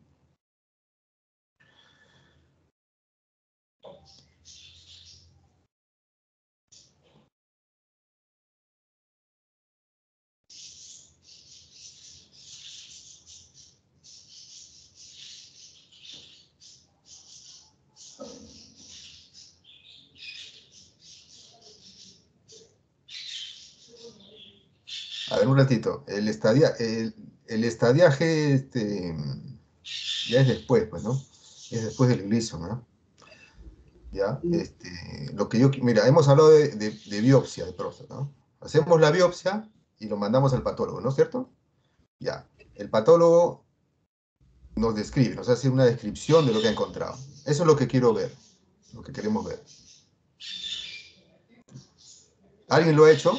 A ver, un ratito. El, estadia, el, el estadiaje este, ya es después, pues, ¿no? Es después del Gleason, ¿no? Ya, este, lo que yo, mira, hemos hablado de, de, de biopsia de próstata, ¿no? Hacemos la biopsia y lo mandamos al patólogo, ¿no es cierto? Ya, el patólogo nos describe, nos hace una descripción de lo que ha encontrado. Eso es lo que quiero ver, lo que queremos ver. ¿Alguien lo ha hecho?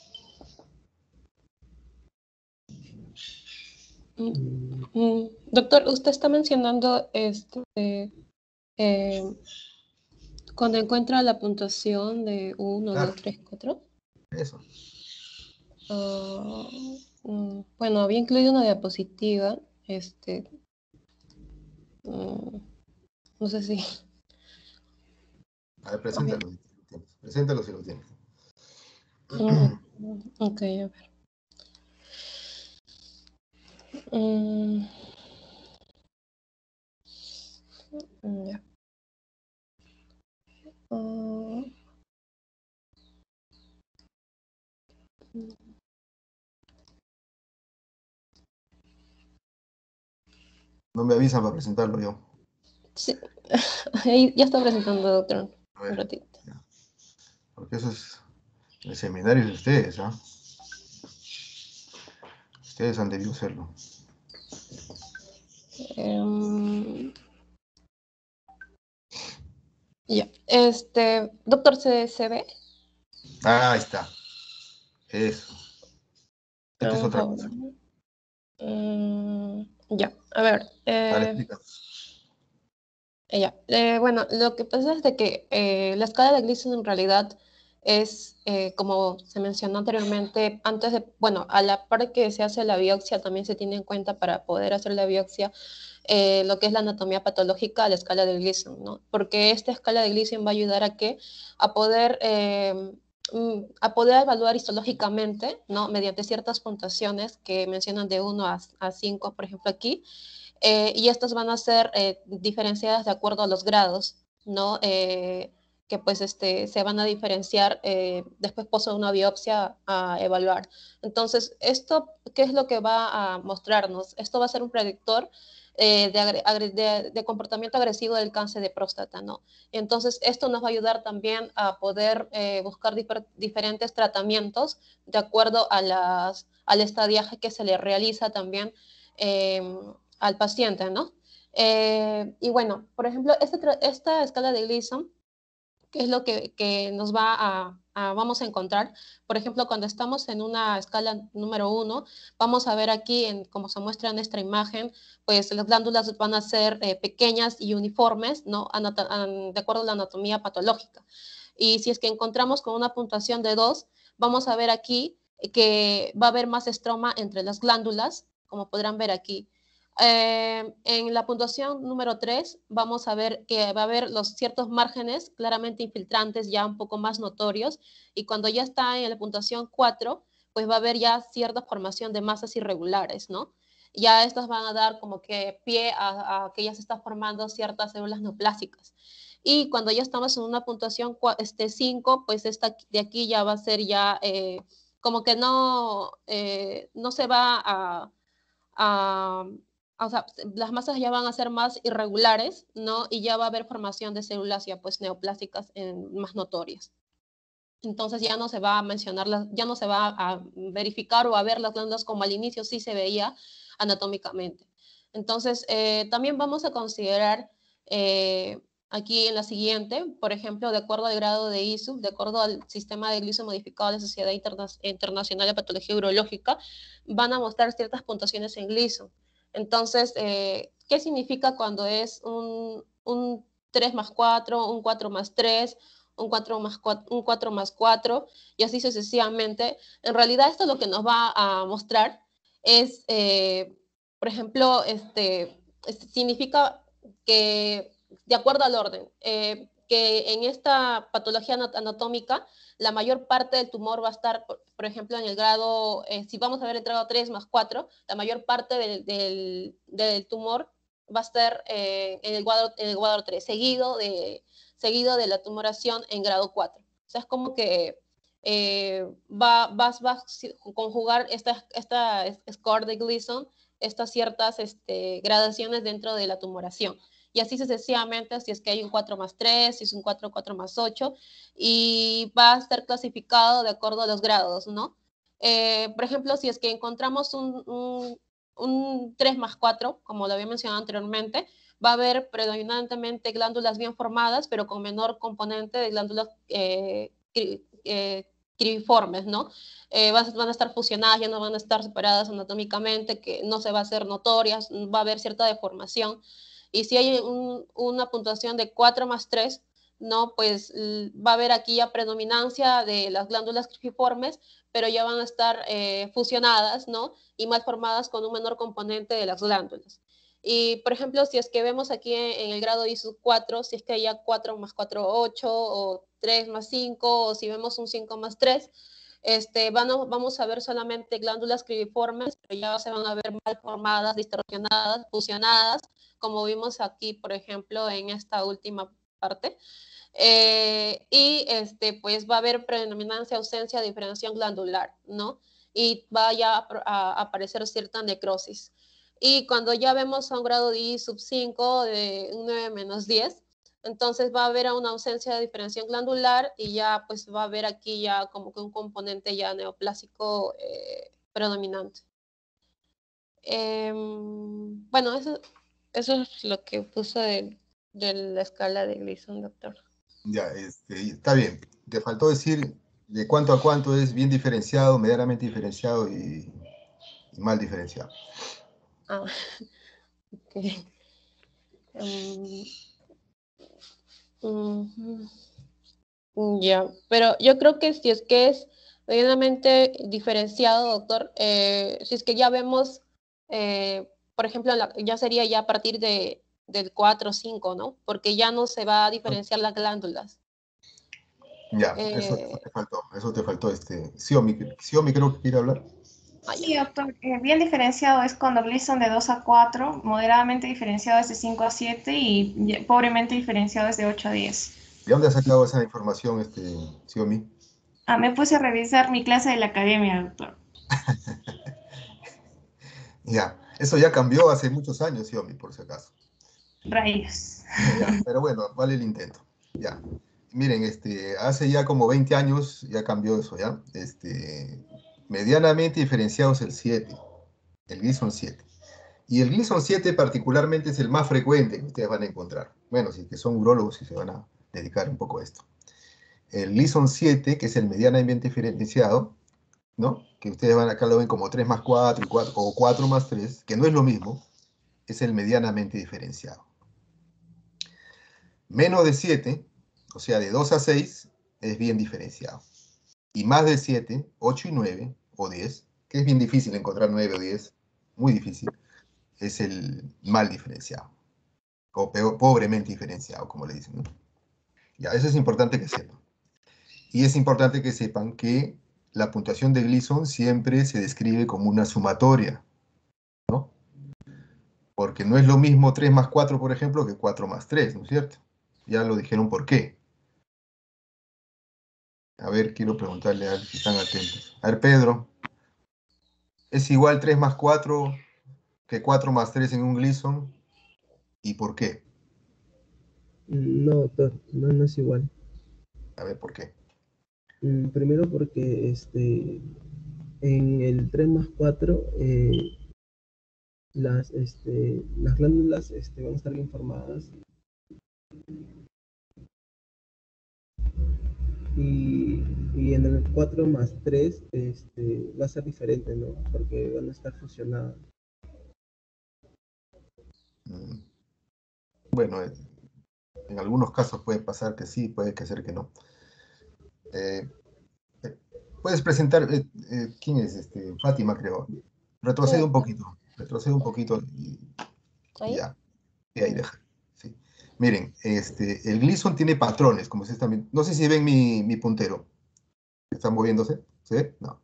Mm, mm, Doctor, usted está mencionando este, eh, cuando encuentra la puntuación de uno, Claro, dos, tres, cuatro. eso. Ah, mm, bueno, había incluido una diapositiva. Este, mm, no sé si. A ver, había- preséntalo. Preséntalo si lo tienes. mm, ok, a ver. Mm, mm, ya. Ah, mm, No me avisan para presentarlo yo. sí, ahí ya está presentando, doctor. A Un ver, ratito. ya. Porque eso es el seminario de ustedes, ¿ah? Ustedes han debido hacerlo. Em, ya. Este, doctor, ¿se, se ve? Ah, ahí está. Eso. Esta es Vamos otra a ver. cosa. Mm, ya, a ver. Vale, eh, explícanos. Ya, eh, bueno, lo que pasa es de que eh, la escala de Gleason en realidad es, eh, como se mencionó anteriormente, antes de, bueno, a la par que se hace la biopsia, también se tiene en cuenta para poder hacer la biopsia eh, lo que es la anatomía patológica a la escala de Gleason, ¿no? Porque esta escala de Gleason va a ayudar a que, a poder, eh, mm, a poder evaluar histológicamente, ¿no? Mediante ciertas puntuaciones que mencionan de uno a cinco, por ejemplo, aquí, eh, y estas van a ser eh, diferenciadas de acuerdo a los grados, ¿no? Eh, que pues este, se van a diferenciar eh, después poso una biopsia a evaluar. Entonces, ¿esto qué es lo que va a mostrarnos? Esto va a ser un predictor eh, de, de, de, comportamiento agresivo del cáncer de próstata, ¿no? Entonces, esto nos va a ayudar también a poder eh, buscar difer diferentes tratamientos de acuerdo a las, al estadiaje que se le realiza también eh, al paciente, ¿no? Eh, y bueno, por ejemplo, esta, esta escala de Gleason, ¿qué es lo que, que nos va a, a, vamos a encontrar? Por ejemplo, cuando estamos en una escala número uno, vamos a ver aquí, en, como se muestra en esta imagen, pues las glándulas van a ser eh, pequeñas y uniformes, ¿no? Anat de acuerdo a la anatomía patológica. Y si es que encontramos con una puntuación de dos, vamos a ver aquí que va a haber más estroma entre las glándulas, como podrán ver aquí. Eh, en la puntuación número tres vamos a ver que va a haber los ciertos márgenes claramente infiltrantes ya un poco más notorios, y cuando ya está en la puntuación cuatro, pues va a haber ya cierta formación de masas irregulares, ¿no? Ya estas van a dar como que pie a, a que ya se están formando ciertas células neoplásicas. Y cuando ya estamos en una puntuación este, cinco, pues esta de aquí ya va a ser ya eh, como que no, eh, no se va a, a o sea, las masas ya van a ser más irregulares, ¿no? Y ya va a haber formación de células ya pues neoplásicas en, más notorias. Entonces ya no se va a mencionar, las, ya no se va a verificar o a ver las glándulas como al inicio sí se veía anatómicamente. Entonces, eh, también vamos a considerar eh, aquí en la siguiente, por ejemplo, de acuerdo al grado de I S U, de acuerdo al sistema de Gleason modificado de la Sociedad Interna Internacional de Patología Urológica, van a mostrar ciertas puntuaciones en Gleason. Entonces, eh, ¿qué significa cuando es un, un tres más cuatro, un cuatro más tres, un cuatro más cuatro, un cuatro más cuatro, y así sucesivamente? En realidad esto lo que nos va a mostrar es, eh, por ejemplo, este, este, significa que, de acuerdo al orden, eh, que en esta patología anatómica la mayor parte del tumor va a estar, por, por ejemplo, en el grado, eh, si vamos a ver el grado tres más cuatro, la mayor parte del, del, del tumor va a estar eh, en, el cuadro, en el cuadro tres, seguido de, seguido de la tumoración en grado cuatro. O sea, es como que eh, va, va, va a conjugar esta, esta score de Gleason, estas ciertas este, gradaciones dentro de la tumoración. Y así sucesivamente, si es que hay un cuatro más tres, si es un cuatro, cuatro más ocho, y va a estar clasificado de acuerdo a los grados, ¿no? Eh, por ejemplo, si es que encontramos un, un, un tres más cuatro, como lo había mencionado anteriormente, va a haber predominantemente glándulas bien formadas, pero con menor componente de glándulas eh, eh, cribiformes, ¿no? Eh, van, van a estar fusionadas, ya no van a estar separadas anatómicamente, que no se va a hacer notorias, va a haber cierta deformación. Y si hay un, una puntuación de cuatro más tres, ¿no? Pues va a haber aquí ya predominancia de las glándulas cribiformes, pero ya van a estar eh, fusionadas, ¿no? Y mal formadas con un menor componente de las glándulas. Y, por ejemplo, si es que vemos aquí en, en el grado I S U cuatro, si es que haya cuatro más cuatro, ocho, o tres más cinco, o si vemos un cinco más tres, este, van a, vamos a ver solamente glándulas cribiformes, pero ya se van a ver mal formadas, distorsionadas, fusionadas, como vimos aquí, por ejemplo, en esta última parte. Eh, y este, pues va a haber predominancia, ausencia, diferenciación glandular, ¿no? Y va ya a, a aparecer cierta necrosis. Y cuando ya vemos a un grado de I sub cinco, de un nueve menos diez, entonces va a haber una ausencia de diferenciación glandular y ya pues va a haber aquí ya como que un componente ya neoplásico eh, predominante. Eh, bueno, eso, eso es lo que puso de, de la escala de Gleason, doctor. Ya, este, está bien. Te faltó decir de cuánto a cuánto es bien diferenciado, medianamente diferenciado y, y mal diferenciado. Ah, ok. Um, uh, uh, ya, pero yo creo que si es que es medianamente diferenciado, doctor, eh, si es que ya vemos, eh, por ejemplo, la, ya sería ya a partir de, del cuatro o cinco, ¿no? Porque ya no se va a diferenciar las glándulas. Ya, Eh, eso, eso te faltó, eso te faltó. Este, Xiomi, Xiomi creo que quiere hablar. Sí, doctor. Eh, bien diferenciado es cuando Gleason de dos a cuatro, moderadamente diferenciado es de cinco a siete y pobremente diferenciado es de ocho a diez. ¿De dónde has sacado esa información, este, Xiomi? Ah, me puse a revisar mi clase de la academia, doctor. Ya, eso ya cambió hace muchos años, Xiomi, por si acaso. Rayos. Ya, pero bueno, vale el intento. Ya. Miren, este, hace ya como veinte años ya cambió eso, ¿ya? Este, medianamente diferenciado es el siete, el Gleason siete. Y el Gleason siete particularmente es el más frecuente que ustedes van a encontrar. Bueno, si que son urólogos y se van a dedicar un poco a esto. El Gleason siete, que es el medianamente diferenciado, ¿no? Que ustedes van acá lo ven como tres más cuatro, y cuatro o cuatro más tres, que no es lo mismo, es el medianamente diferenciado. Menos de siete, o sea, de dos a seis, es bien diferenciado. Y más de siete, ocho y nueve, o diez, que es bien difícil encontrar nueve o diez, muy difícil, es el mal diferenciado. O peor, pobremente diferenciado, como le dicen, ¿no? Ya, eso es importante que sepan. Y es importante que sepan que la puntuación de Gleason siempre se describe como una sumatoria, ¿no? Porque no es lo mismo tres más cuatro, por ejemplo, que cuatro más tres, ¿no es cierto? Ya lo dijeron por qué. A ver, quiero preguntarle a ver si están atentos. A ver, Pedro, ¿es igual tres más cuatro que cuatro más tres en un Gleason? ¿Y por qué? No, doctor, no, no es igual. A ver, ¿por qué? Mm, Primero porque este, en el tres más cuatro eh, las, este, las glándulas este, van a estar bien formadas y, y en el cuatro más tres este, va a ser diferente, ¿no? Porque van a estar fusionadas. Mm, Bueno, eh, en algunos casos puede pasar que sí, puede que ser que no. Eh, eh, puedes presentar, eh, eh, ¿quién es? Este, Fátima, creo. sí, Retrocede un doctor. poquito, retrocede un poquito y, y ¿Ahí? ya. Y ahí deja. Sí. Miren, este, el Gleason tiene patrones, como se están viendo. No sé si ven mi, mi puntero. ¿Está moviéndose? ¿Se ve? No.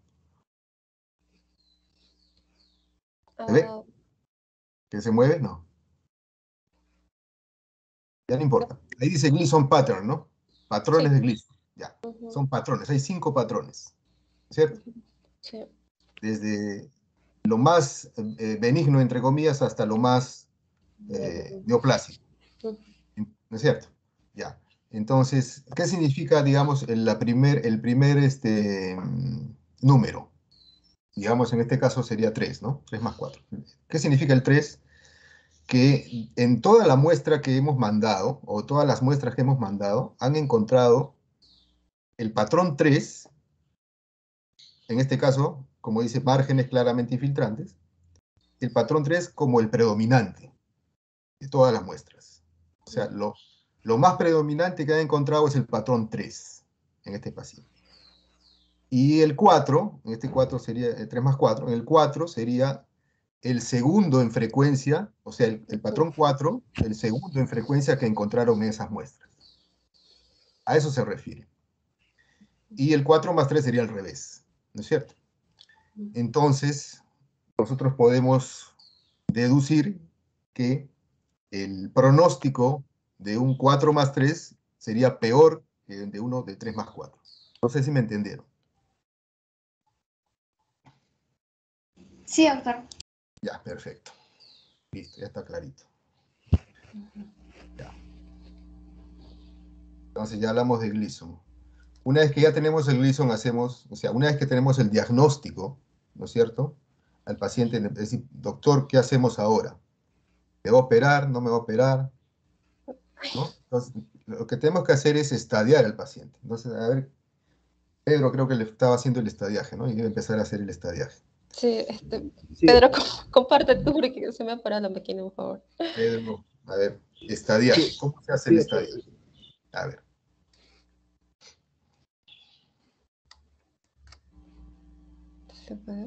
¿Se ve? Uh, ¿Que se mueve? No. Ya no no, importa. Ahí dice Gleason pattern, ¿no? Patrones sí. de Gleason. Ya, Ujú. son patrones, hay cinco patrones, ¿cierto? Sí. Desde lo más eh, benigno, entre comillas, hasta lo más eh, neoplásico, Ujú. ¿no es cierto? Ya. Entonces, ¿qué significa, digamos, el, la primer, el primer este, mm, número? Digamos, en este caso sería tres, ¿no? tres más cuatro. ¿Qué significa el tres? Que en toda la muestra que hemos mandado, o todas las muestras que hemos mandado, han encontrado el patrón tres, en este caso, como dice, márgenes claramente infiltrantes, el patrón tres como el predominante de todas las muestras. O sea, lo, lo más predominante que han encontrado es el patrón tres en este paciente. Y el cuatro, en este cuatro sería el tres más cuatro, en el cuatro sería el segundo en frecuencia, o sea, el, el patrón cuatro, el segundo en frecuencia que encontraron en esas muestras. A eso se refiere. Y el cuatro más tres sería al revés, ¿no es cierto? Entonces, nosotros podemos deducir que el pronóstico de un cuatro más tres sería peor que el de uno de tres más cuatro. No sé si me entendieron. Sí, doctor. Ya, perfecto. Listo, ya está clarito. Ya. Entonces ya hablamos de Gleason. Una vez que ya tenemos el Gleason, hacemos, o sea, una vez que tenemos el diagnóstico, ¿no es cierto? Al paciente, es decir, doctor, ¿qué hacemos ahora? ¿Me va a operar? ¿No me va a operar? ¿No? Entonces, lo que tenemos que hacer es estadiar al paciente. Entonces, a ver, Pedro creo que le estaba haciendo el estadiaje, ¿no? Y debe empezar a hacer el estadiaje. Sí, este, Sí, Pedro, comparte tú porque se me ha parado la máquina, por favor. Pedro, a ver, estadiaje. sí, ¿Cómo se hace sí, el doctor. estadiaje? A ver. ¿Se puede?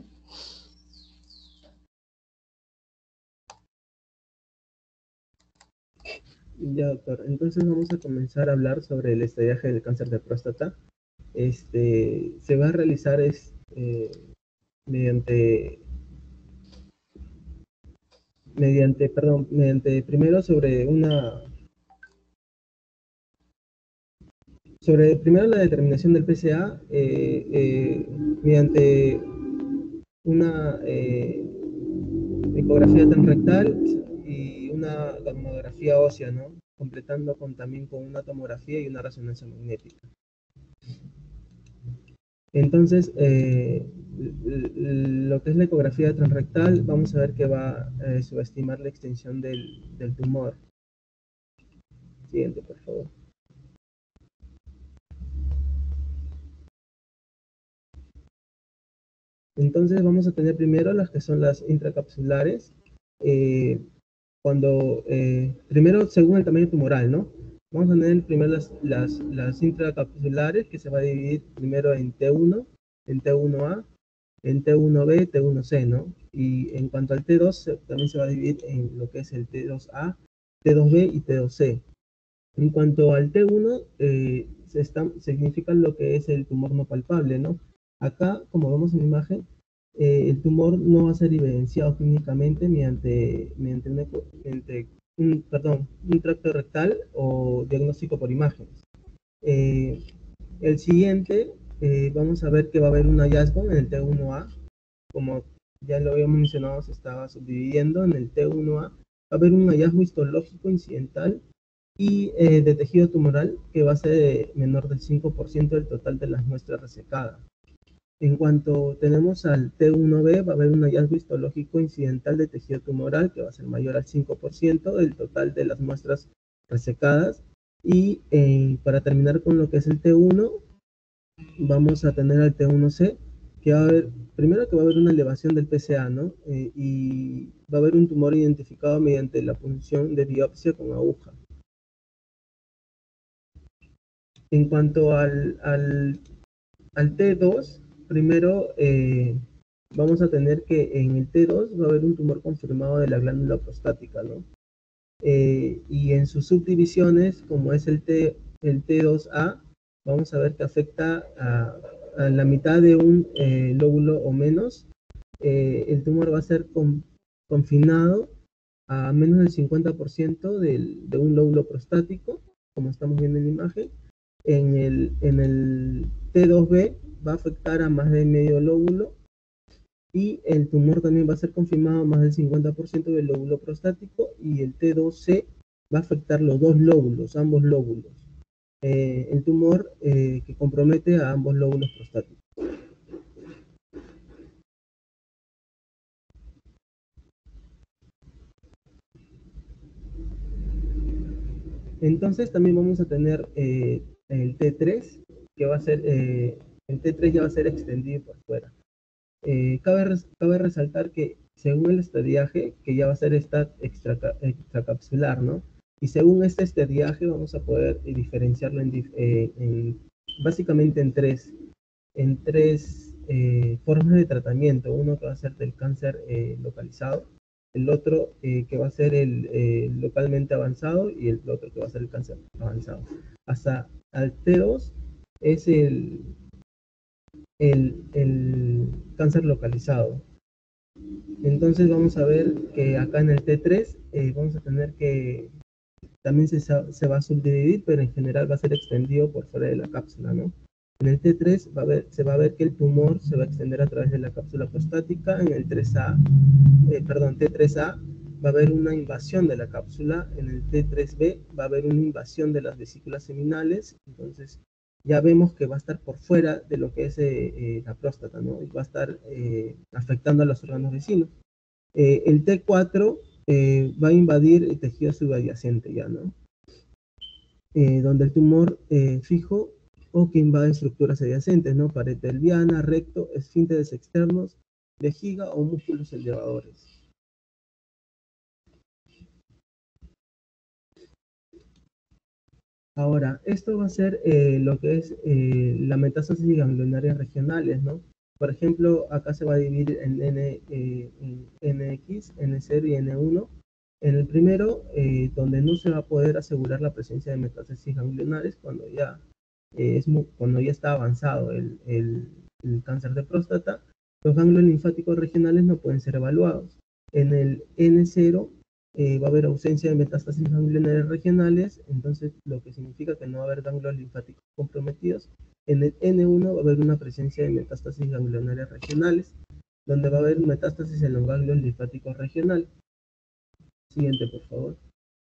Ya, doctor. Entonces vamos a comenzar a hablar sobre el estadiaje del cáncer de próstata. Este, se va a realizar es, eh, mediante, mediante, perdón, mediante primero sobre una, sobre primero la determinación del P S A eh, eh, mediante una eh, ecografía transrectal y una tomografía ósea, ¿no? Completando con, también con una tomografía y una resonancia magnética. Entonces, eh, lo que es la ecografía transrectal, vamos a ver que va a eh, subestimar la extensión del, del tumor. Siguiente, por favor. Entonces vamos a tener primero las que son las intracapsulares. Eh, cuando, eh, primero según el tamaño tumoral, ¿no? Vamos a tener primero las, las, las intracapsulares, que se va a dividir primero en T uno, en T uno A, en T uno B, T uno C, ¿no? Y en cuanto al T dos, también se va a dividir en lo que es el T dos A, T dos B y T dos C. En cuanto al T uno, eh, se está, significa lo que es el tumor no palpable, ¿no? Acá, como vemos en la imagen, eh, el tumor no va a ser evidenciado clínicamente mediante, mediante, una, mediante un, perdón, un tracto rectal o diagnóstico por imágenes. Eh, el siguiente, eh, vamos a ver que va a haber un hallazgo en el T uno A, como ya lo habíamos mencionado, se estaba subdividiendo en el T uno A, va a haber un hallazgo histológico incidental y eh, de tejido tumoral que va a ser menor del cinco por ciento del total de las muestras resecadas. En cuanto tenemos al T uno B, va a haber un hallazgo histológico incidental de tejido tumoral que va a ser mayor al cinco por ciento del total de las muestras resecadas. Y eh, para terminar con lo que es el T uno, vamos a tener al T uno C, que va a haber, primero que va a haber una elevación del P S A, ¿no? Eh, y va a haber un tumor identificado mediante la punción de biopsia con aguja. En cuanto al, al, al T dos, primero eh, vamos a tener que en el T dos va a haber un tumor confirmado de la glándula prostática, ¿no? Eh, y en sus subdivisiones, como es el, T, el T dos A, vamos a ver que afecta a, a la mitad de un eh, lóbulo o menos. Eh, el tumor va a ser con, confinado a menos del cincuenta por ciento del, de un lóbulo prostático, como estamos viendo en la imagen. En el, en el T dos B va a afectar a más de medio lóbulo y el tumor también va a ser confirmado a más del cincuenta por ciento del lóbulo prostático, y el T dos C va a afectar los dos lóbulos, ambos lóbulos. Eh, el tumor eh, que compromete a ambos lóbulos prostáticos. Entonces también vamos a tener eh, el T tres, que va a ser, eh, el T tres ya va a ser extendido por fuera. Eh, cabe, res, cabe resaltar que según el estadiaje, que ya va a ser esta extra, extracapsular, ¿no? Y según este estadiaje vamos a poder eh, diferenciarlo en, eh, en, básicamente en tres, en tres eh, formas de tratamiento. Uno que va a ser del cáncer eh, localizado, el otro eh, que va a ser el eh, localmente avanzado, y el otro que va a ser el cáncer avanzado. Hasta al T dos es el, el, el cáncer localizado. Entonces vamos a ver que acá en el T tres eh, vamos a tener que también se, se va a subdividir, pero en general va a ser extendido por fuera de la cápsula, ¿no? En el T tres va a ver, se va a ver que el tumor se va a extender a través de la cápsula prostática. En el tres A, eh, perdón, T tres A va a haber una invasión de la cápsula. En el T tres B va a haber una invasión de las vesículas seminales. Entonces ya vemos que va a estar por fuera de lo que es eh, eh, la próstata, ¿no? Y va a estar eh, afectando a los órganos vecinos. Eh, el T cuatro eh, va a invadir el tejido subadyacente ya, ¿no? Eh, donde el tumor eh, fijo o que invade estructuras adyacentes, ¿no? Pared pelviana, recto, esfínteres externos, vejiga o músculos elevadores. Ahora, esto va a ser eh, lo que es eh, la metástasis ganglionarias regionales, ¿no? Por ejemplo, acá se va a dividir en, N, eh, en N X, N cero y N uno. En el primero, eh, donde no se va a poder asegurar la presencia de metástasis ganglionares cuando ya, eh, es muy, cuando ya está avanzado el, el, el cáncer de próstata, los ganglios linfáticos regionales no pueden ser evaluados. En el N cero eh, va a haber ausencia de metástasis ganglionarias regionales, entonces lo que significa que no va a haber ganglios linfáticos comprometidos. En el N uno va a haber una presencia de metástasis ganglionarias regionales, donde va a haber metástasis en los ganglios linfáticos regionales. Siguiente, por favor.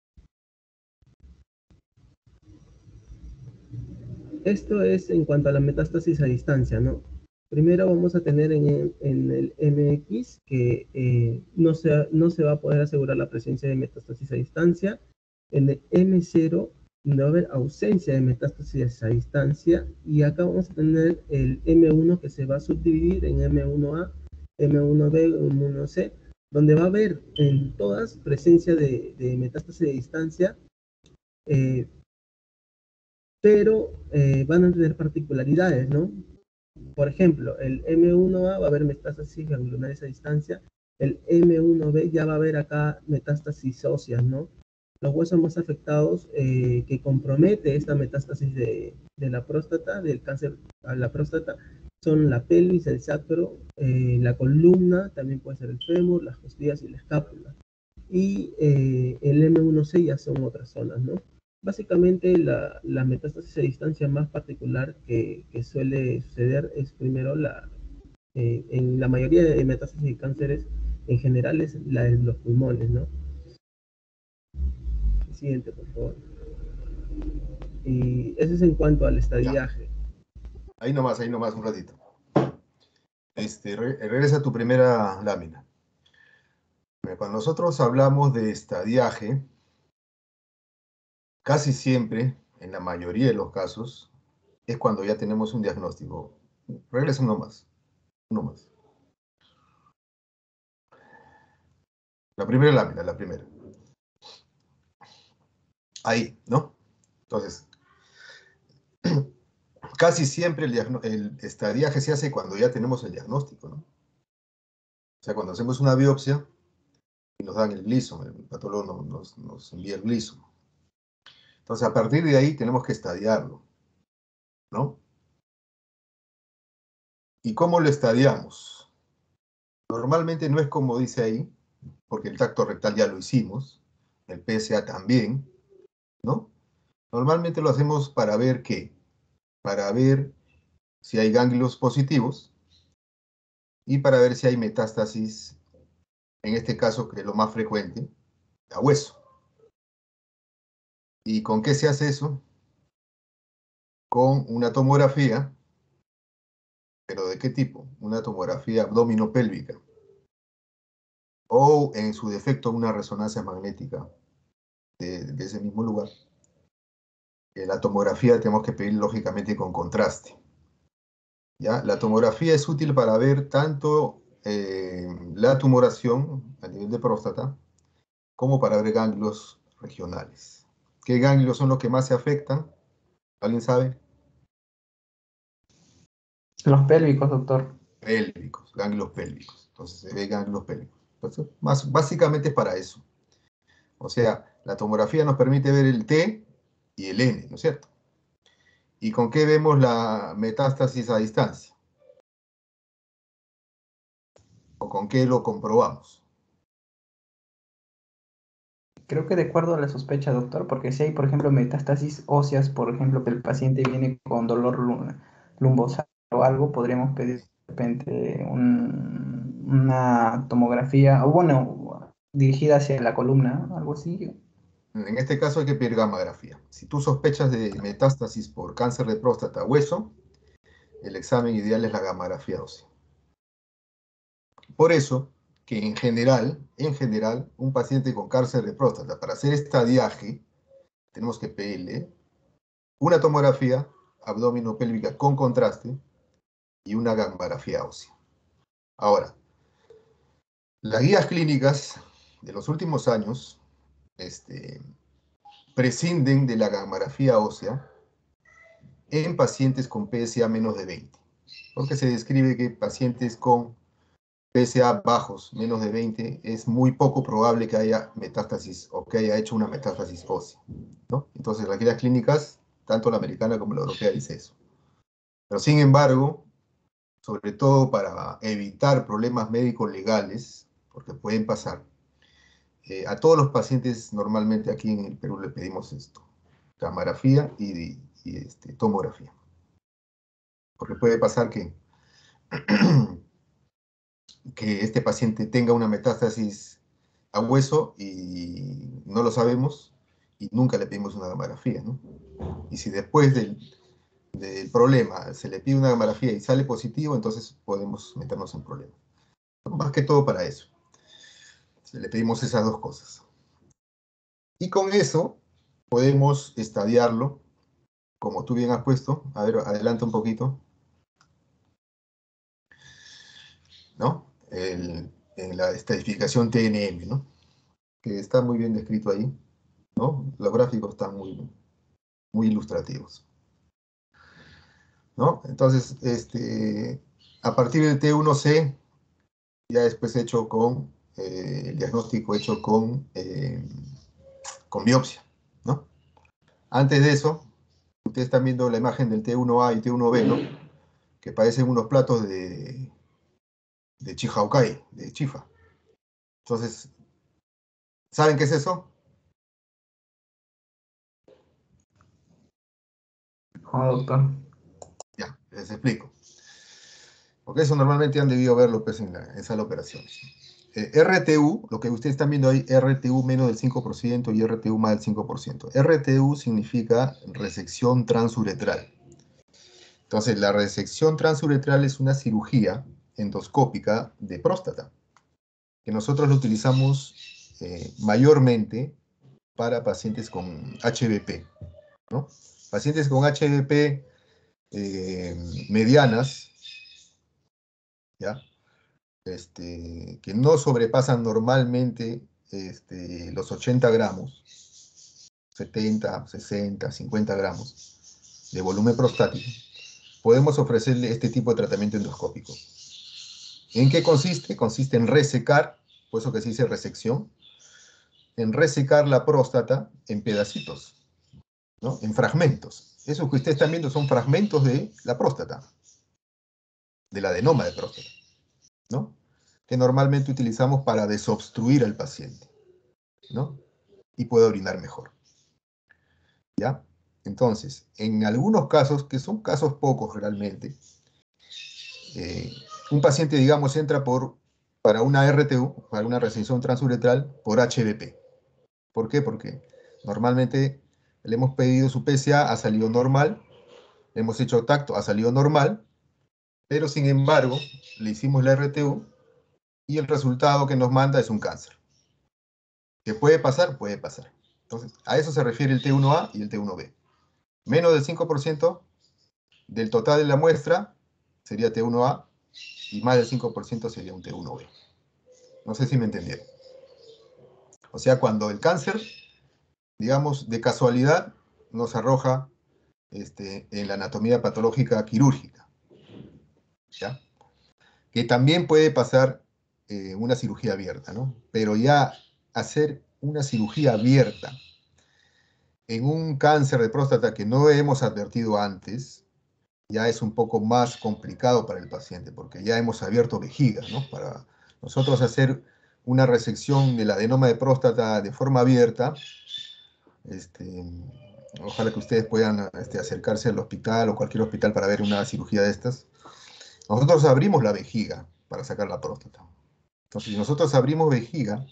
Esto es en cuanto a la metástasis a distancia, ¿no? Primero vamos a tener en el, en el M X que eh, no, se, no se va a poder asegurar la presencia de metástasis a distancia. En el M cero no va a haber ausencia de metástasis a distancia. Y acá vamos a tener el M uno que se va a subdividir en M uno A, M uno B, M uno C, donde va a haber en todas presencia de, de metástasis a distancia, eh, pero eh, van a tener particularidades, ¿no? Por ejemplo, el M uno A va a haber metástasis ganglionares a distancia, el M uno B ya va a haber acá metástasis óseas, ¿no? Los huesos más afectados eh, que compromete esta metástasis de, de la próstata, del cáncer a la próstata, son la pelvis, el sacro, eh, la columna, también puede ser el fémur, las costillas y la escápula. Y eh, el M uno C ya son otras zonas, ¿no? Básicamente la, la metástasis a distancia más particular que, que suele suceder es primero la, eh, en la mayoría de metástasis y cánceres en general es la de los pulmones, ¿no? Siguiente, por favor. Y eso es en cuanto al estadiaje. Ya. Ahí nomás, ahí nomás un ratito. Este, re, regresa a tu primera lámina. Cuando nosotros hablamos de estadiaje, casi siempre, en la mayoría de los casos, es cuando ya tenemos un diagnóstico. Regresa uno más. Uno más. La primera lámina, la primera. Ahí, ¿no? Entonces, casi siempre el, el estadiaje se hace cuando ya tenemos el diagnóstico, ¿no? O sea, cuando hacemos una biopsia y nos dan el gliso, el patólogo nos, nos envía el gliso. Entonces, a partir de ahí tenemos que estadiarlo, ¿no? ¿Y cómo lo estadiamos? Normalmente no es como dice ahí, porque el tacto rectal ya lo hicimos, el P S A también, ¿no? Normalmente lo hacemos para ver que para ver si hay ganglios positivos y para ver si hay metástasis, en este caso, que es lo más frecuente, a hueso. ¿Y con qué se hace eso? Con una tomografía, pero ¿de qué tipo? Una tomografía abdominopélvica, o en su defecto una resonancia magnética de, de ese mismo lugar. Eh, la tomografía tenemos que pedir lógicamente con contraste. ¿Ya? La tomografía es útil para ver tanto eh, la tumoración a nivel de próstata como para ver ganglios regionales. ¿Qué ganglios son los que más se afectan? ¿Alguien sabe? Los pélvicos, doctor. Pélvicos, ganglios pélvicos. Entonces se ve ganglios pélvicos. Entonces, más, básicamente es para eso. O sea, la tomografía nos permite ver el T y el N, ¿no es cierto? ¿Y con qué vemos la metástasis a distancia? ¿O con qué lo comprobamos? Creo que de acuerdo a la sospecha, doctor, porque si hay, por ejemplo, metástasis óseas, por ejemplo, que el paciente viene con dolor lumbosal o algo, podríamos pedir de repente un, una tomografía, o bueno, dirigida hacia la columna, algo así. En este caso hay que pedir gamografía. Si tú sospechas de metástasis por cáncer de próstata hueso, el examen ideal es la gamografía ósea. Por eso que en general, en general, un paciente con cáncer de próstata, para hacer estadiaje, tenemos que pedirle una tomografía abdominopélvica con contraste y una gamografía ósea. Ahora, las guías clínicas de los últimos años este, prescinden de la gamografía ósea en pacientes con P S A menos de veinte, porque se describe que pacientes con P S A bajos, menos de veinte, es muy poco probable que haya metástasis o que haya hecho una metástasis ósea, ¿no? Entonces, las guías clínicas, tanto la americana como la europea, dice eso. Pero, sin embargo, sobre todo para evitar problemas médicos legales, porque pueden pasar, eh, a todos los pacientes normalmente aquí en el Perú le pedimos esto, gamografía y, y este, tomografía. Porque puede pasar que que este paciente tenga una metástasis a hueso y no lo sabemos y nunca le pedimos una gamografía, ¿no? Y si después del, del problema se le pide una gamografía y sale positivo, entonces podemos meternos en problemas. Más que todo para eso. Le pedimos esas dos cosas. Y con eso podemos estadiarlo, como tú bien has puesto. A ver, adelanta un poquito. ¿No? El, en la estadificación T N M, ¿no? Que está muy bien descrito ahí, ¿no? Los gráficos están muy, muy ilustrativos, ¿no? Entonces, este, a partir del T uno C, ya después hecho con, eh, el diagnóstico hecho con, eh, con biopsia, ¿no? Antes de eso, ustedes están viendo la imagen del T uno A y T uno B, ¿no? Que parecen unos platos de, de Chiaucay, de chifa. Entonces, ¿saben qué es eso? Oh, doctor. Ya, les explico. Porque eso normalmente han debido verlo pues, en, la, en sala de operaciones. Eh, R T U, lo que ustedes están viendo ahí, R T U menos del cinco por ciento y R T U más del cinco por ciento. R T U significa resección transuretral. Entonces, la resección transuretral es una cirugía endoscópica de próstata, que nosotros lo utilizamos eh, mayormente para pacientes con H V P, ¿no? Pacientes con H V P eh, medianas, ¿ya? Este, que no sobrepasan normalmente este, los ochenta gramos, setenta, sesenta, cincuenta gramos de volumen prostático, podemos ofrecerle este tipo de tratamiento endoscópico. ¿En qué consiste? Consiste en resecar, por eso que se dice resección, en resecar la próstata en pedacitos, ¿no? En fragmentos. Eso que ustedes están viendo son fragmentos de la próstata, del adenoma de próstata, ¿no? Que normalmente utilizamos para desobstruir al paciente, ¿no? Y puede orinar mejor, ¿ya? Entonces, en algunos casos, que son casos pocos realmente, eh, un paciente, digamos, entra por, para una R T U, para una resección transuretral, por H B P. ¿Por qué? Porque normalmente le hemos pedido su P S A, ha salido normal, le hemos hecho tacto, ha salido normal, pero sin embargo, le hicimos la R T U y el resultado que nos manda es un cáncer. ¿Qué puede pasar? Puede pasar. Entonces, a eso se refiere el T uno A y el T uno B. Menos del cinco por ciento del total de la muestra sería T uno A y más del cinco por ciento sería un T uno B. No sé si me entendieron. O sea, cuando el cáncer, digamos, de casualidad, nos arroja este, en la anatomía patológica quirúrgica, ¿ya? Que también puede pasar eh, una cirugía abierta, ¿no? Pero ya hacer una cirugía abierta en un cáncer de próstata que no hemos advertido antes, ya es un poco más complicado para el paciente, porque ya hemos abierto vejiga, ¿no? Para nosotros hacer una resección del adenoma de próstata de forma abierta, este, ojalá que ustedes puedan este, acercarse al hospital o cualquier hospital para ver una cirugía de estas. Nosotros abrimos la vejiga para sacar la próstata. Entonces, si nosotros abrimos vejiga,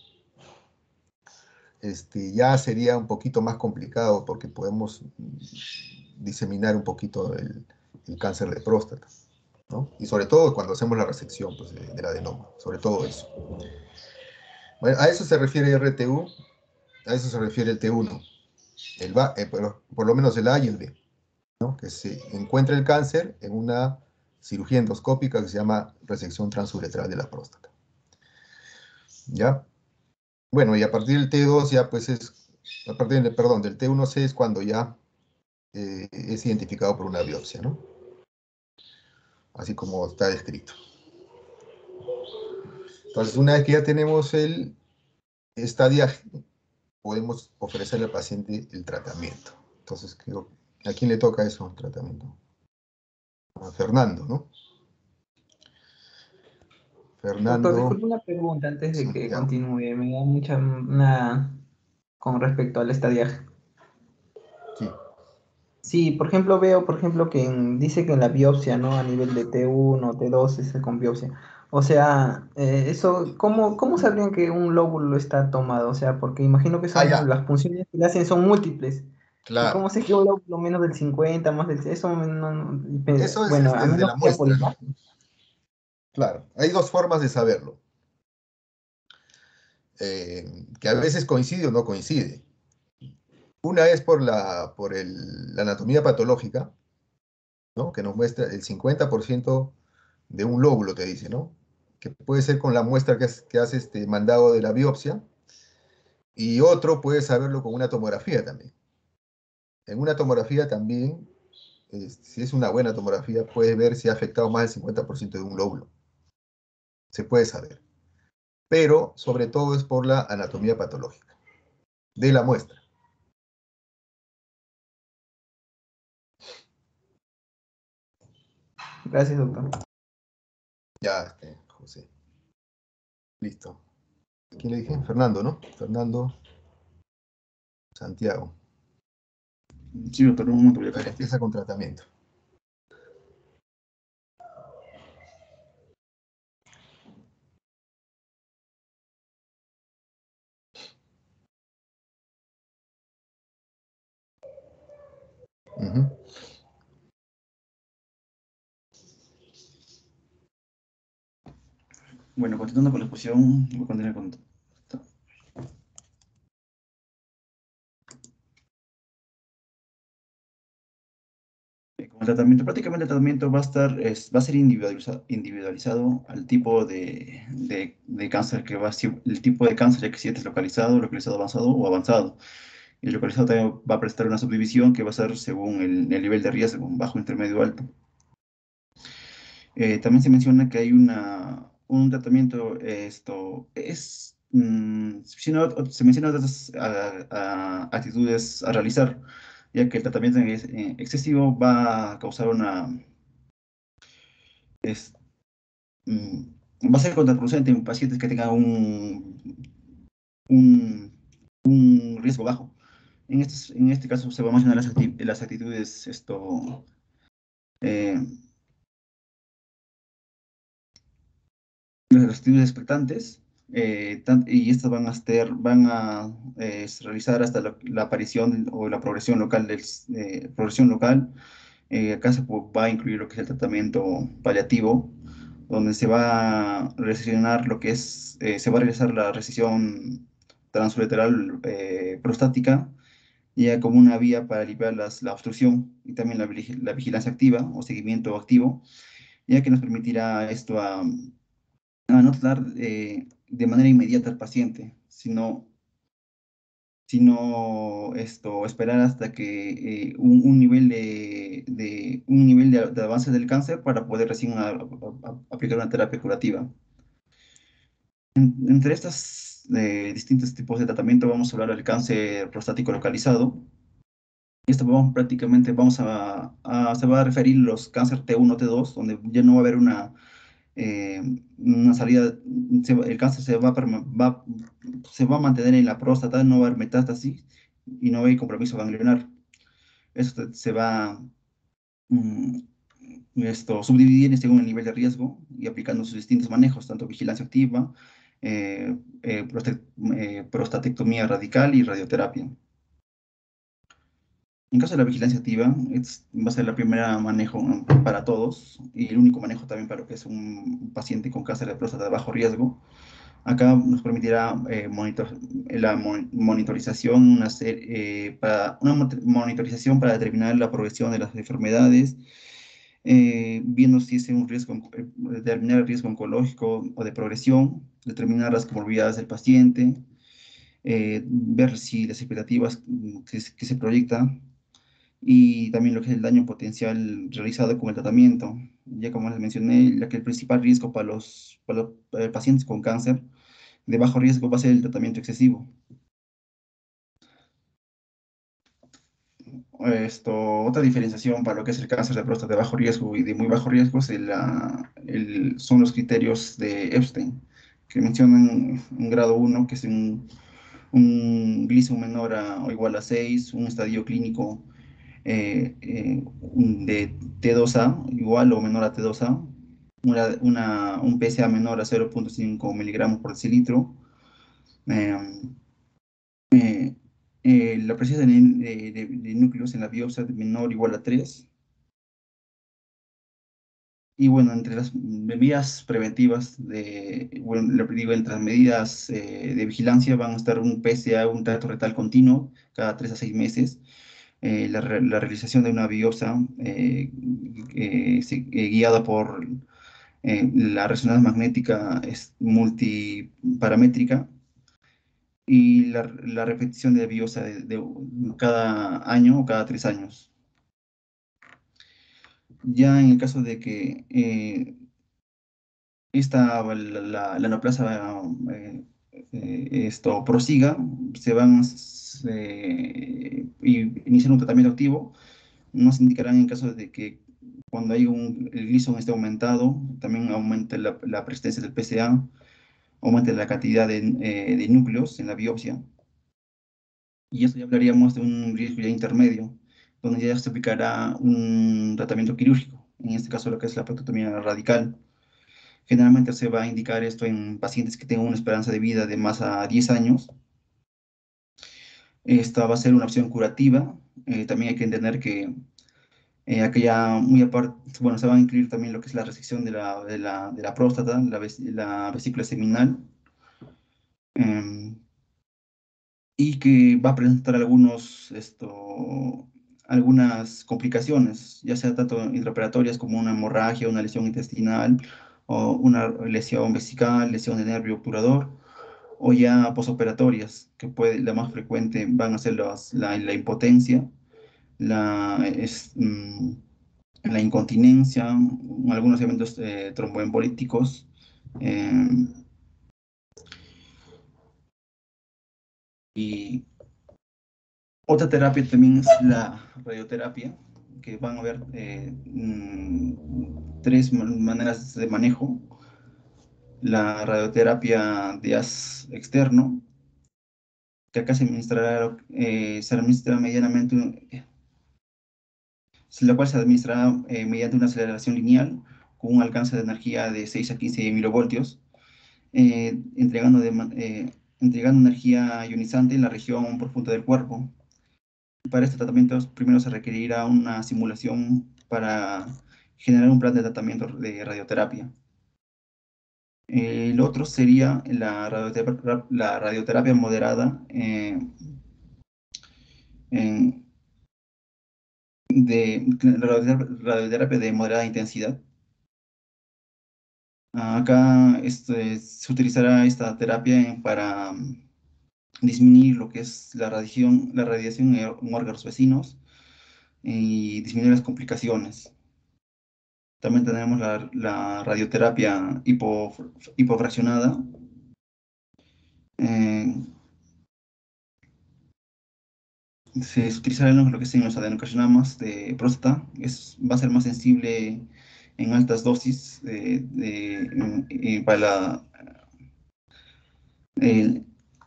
este, ya sería un poquito más complicado porque podemos diseminar un poquito el, el cáncer de próstata, ¿no? Y sobre todo cuando hacemos la resección pues, de, del adenoma, sobre todo eso. Bueno, a eso se refiere R T U, a eso se refiere el T uno, el B A, eh, por, por lo menos el A y el B, ¿no? Que se encuentra el cáncer en una cirugía endoscópica que se llama resección transuretral de la próstata. ¿Ya? Bueno, y a partir del T dos ya pues es, a partir del, perdón, del T uno C es cuando ya eh, es identificado por una biopsia, ¿no? Así como está descrito. Entonces, una vez que ya tenemos el estadiaje, podemos ofrecerle al paciente el tratamiento. Entonces, creo, ¿a quién le toca eso, el tratamiento? A Fernando, ¿no? Doctor, Fernando disculpe una pregunta antes de que Santiago. continúe. Me da mucha una con respecto al estadiaje. Sí. Sí, por ejemplo, veo, por ejemplo, que en- dice que en la biopsia, ¿no? A nivel de T uno, T dos es con biopsia. O sea, eh, eso, ¿cómo, cómo sabrían que un lóbulo está tomado? O sea, porque imagino que Ah, son ya, las funciones que le hacen son múltiples. ¿Y claro. cómo sé que un lóbulo menos del cincuenta, más del... Eso, no, no- y pe- Eso es bueno, este, a desde menos la que sea por muestra. imagen. Claro, hay dos formas de saberlo, eh, que a veces coincide o no coincide. Una es por la, por el- la anatomía patológica, ¿no? Que nos muestra el cincuenta por ciento de un lóbulo, te dice, ¿no? Que puede ser con la muestra que, has- que has este, mandado de la biopsia, y otro puede saberlo con una tomografía también. En una tomografía también, eh, si es una buena tomografía, puedes ver si ha afectado más del cincuenta por ciento de un lóbulo. Se puede saber. Pero sobre todo es por la anatomía patológica de la muestra. Gracias, doctor. Ya, este, José. Listo. ¿Quién le dije? Fernando, ¿no? Fernando Santiago. Sí, doctor, un momento voy a A ver, compartir. empieza con tratamiento. Ujú. Bueno, continuando con la exposición, voy a continuar con... Eh, Con el tratamiento, prácticamente el tratamiento va a estar, es- va a ser individualiza- individualizado al tipo de, de- de cáncer que va a ser, el tipo de cáncer, ya que si este es localizado, localizado avanzado o avanzado. Y el localizado también va a prestar una subdivisión que va a ser según el, el nivel de riesgo, bajo, intermedio, alto. Eh, también se menciona que hay una, un tratamiento, esto es, mm, si no, se mencionan otras a- a- actitudes a realizar, ya que el tratamiento es- eh, excesivo va a causar una, es, mm, va a ser contraproducente en pacientes que tengan un, un, un riesgo bajo. En, estos, en este caso se va a mencionar las, acti las actitudes, esto, eh, las actitudes expectantes, eh, y estas van a, estar, van a eh, realizar hasta la, la, aparición o la progresión local, del, eh, progresión local. Eh, acá se va a incluir lo que es el tratamiento paliativo, donde se va a resesionar lo que es, eh, se va a realizar la recesión transureteral eh, prostática, ya como una vía para aliviar las, la obstrucción y también la, la vigilancia activa o seguimiento activo, ya que nos permitirá esto a, a no tratar eh, de manera inmediata al paciente, sino sino esto, esperar hasta que eh, un, un nivel, de, de- un nivel de, de avance del cáncer para poder recién a- a- a- aplicar una terapia curativa. En- entre estos distintos tipos de tratamiento vamos a hablar del cáncer prostático localizado. Esto vamos, prácticamente vamos a, a- se va a referir los cáncer T uno, T dos, donde ya no va a haber una, eh, una salida, se va- el cáncer se va, a perma- va- se va a mantener en la próstata, no va a haber metástasis y no hay compromiso ganglionar. Esto se va mm, esto, subdividir según el nivel de riesgo y aplicando sus distintos manejos, tanto vigilancia activa, eh, eh, proste- eh, prostatectomía radical y radioterapia. En caso de la vigilancia activa, es- va a ser la primera manejo mm, para todos y el único manejo también para lo que es un paciente con cáncer de próstata de bajo riesgo. Acá nos permitirá eh, monitor- la mon- monitorización, una, ser- eh, para, una mot- monitorización para determinar la progresión de las enfermedades, eh, viendo si es un riesgo, onco- eh, determinar el riesgo oncológico o de progresión, determinar las comorbilidades del paciente, eh, ver si las expectativas mm, que, se que se proyectan y también lo que es el daño potencial realizado con el tratamiento. Ya como les mencioné, ya que el principal riesgo para los, para los eh, pacientes con cáncer de bajo riesgo va a ser el tratamiento excesivo. Esto, otra diferenciación para lo que es el cáncer de próstata de bajo riesgo y de muy bajo riesgo es el, la- el- son los criterios de Epstein, que mencionan un grado uno, que es un, un Gleason menor a o igual a seis, un estadio clínico eh, eh, un de T dos A igual o menor a T dos A, una, una- un P S A menor a cero punto cinco miligramos por decilitro, em, eh, eh, la presencia de, de- de- de núcleos en la biopsia de menor o igual a tres. Y bueno, entre las medidas preventivas, de, bueno, le digo, entre las medidas eh, de vigilancia van a estar un P S A, un trato retal continuo, cada tres a seis meses, eh, la, re- la realización de una biopsia eh, eh, sí, eh, guiada por eh, la resonancia magnética es multiparamétrica y la, la repetición de biopsia de, de cada año o cada tres años. Ya en el caso de que eh, esta, la, la, la neoplasia eh, eh, esto prosiga, se van eh, y iniciar un tratamiento activo, nos indicarán en caso de que cuando hay un, el Gleason esté aumentado, también aumente la, la persistencia del P S A, aumente la cantidad de, eh, de núcleos en la biopsia. Y eso ya hablaríamos de un riesgo ya intermedio, donde ya se aplicará un tratamiento quirúrgico, en este caso lo que es la prostatectomía radical. Generalmente se va a indicar esto en pacientes que tengan una esperanza de vida de más a diez años. Esta va a ser una opción curativa. Eh, también hay que entender que eh, aquella muy aparte, bueno, se va a incluir también lo que es la resección de la, de la, de la próstata, la, ves- la vesícula seminal, em, y que va a presentar algunos, esto, algunas complicaciones, ya sea tanto intraoperatorias como una hemorragia, una lesión intestinal, o una lesión vesical, lesión de nervio obturador, o ya posoperatorias, que puede, la más frecuente van a ser las- la, la impotencia, la, es, mm, la incontinencia, algunos eventos eh, tromboembolíticos. eh, y otra terapia también es la radioterapia, que van a haber eh, mm, tres man- maneras de manejo. La radioterapia de haz externo, que acá se administrará, eh, se administra medianamente, la cual se administrará eh, mediante una aceleración lineal con un alcance de energía de seis a quince milivoltios, eh, entregando, de, eh, entregando energía ionizante en la región profunda del cuerpo. Para este tratamiento primero se requerirá una simulación para generar un plan de tratamiento de radioterapia. El otro sería la radioterapia, la radioterapia moderada eh, en, de radioterapia de moderada intensidad. Acá este, se utilizará esta terapia para um, disminuir lo que es la radiación, la radiación en órganos vecinos y disminuir las complicaciones. También tenemos la, la radioterapia hipo, hipofraccionada. Eh, se utilizará en lo que son los adenocarcinomas de próstata. Es, va a ser más sensible en altas dosis de, de, de, para la, el,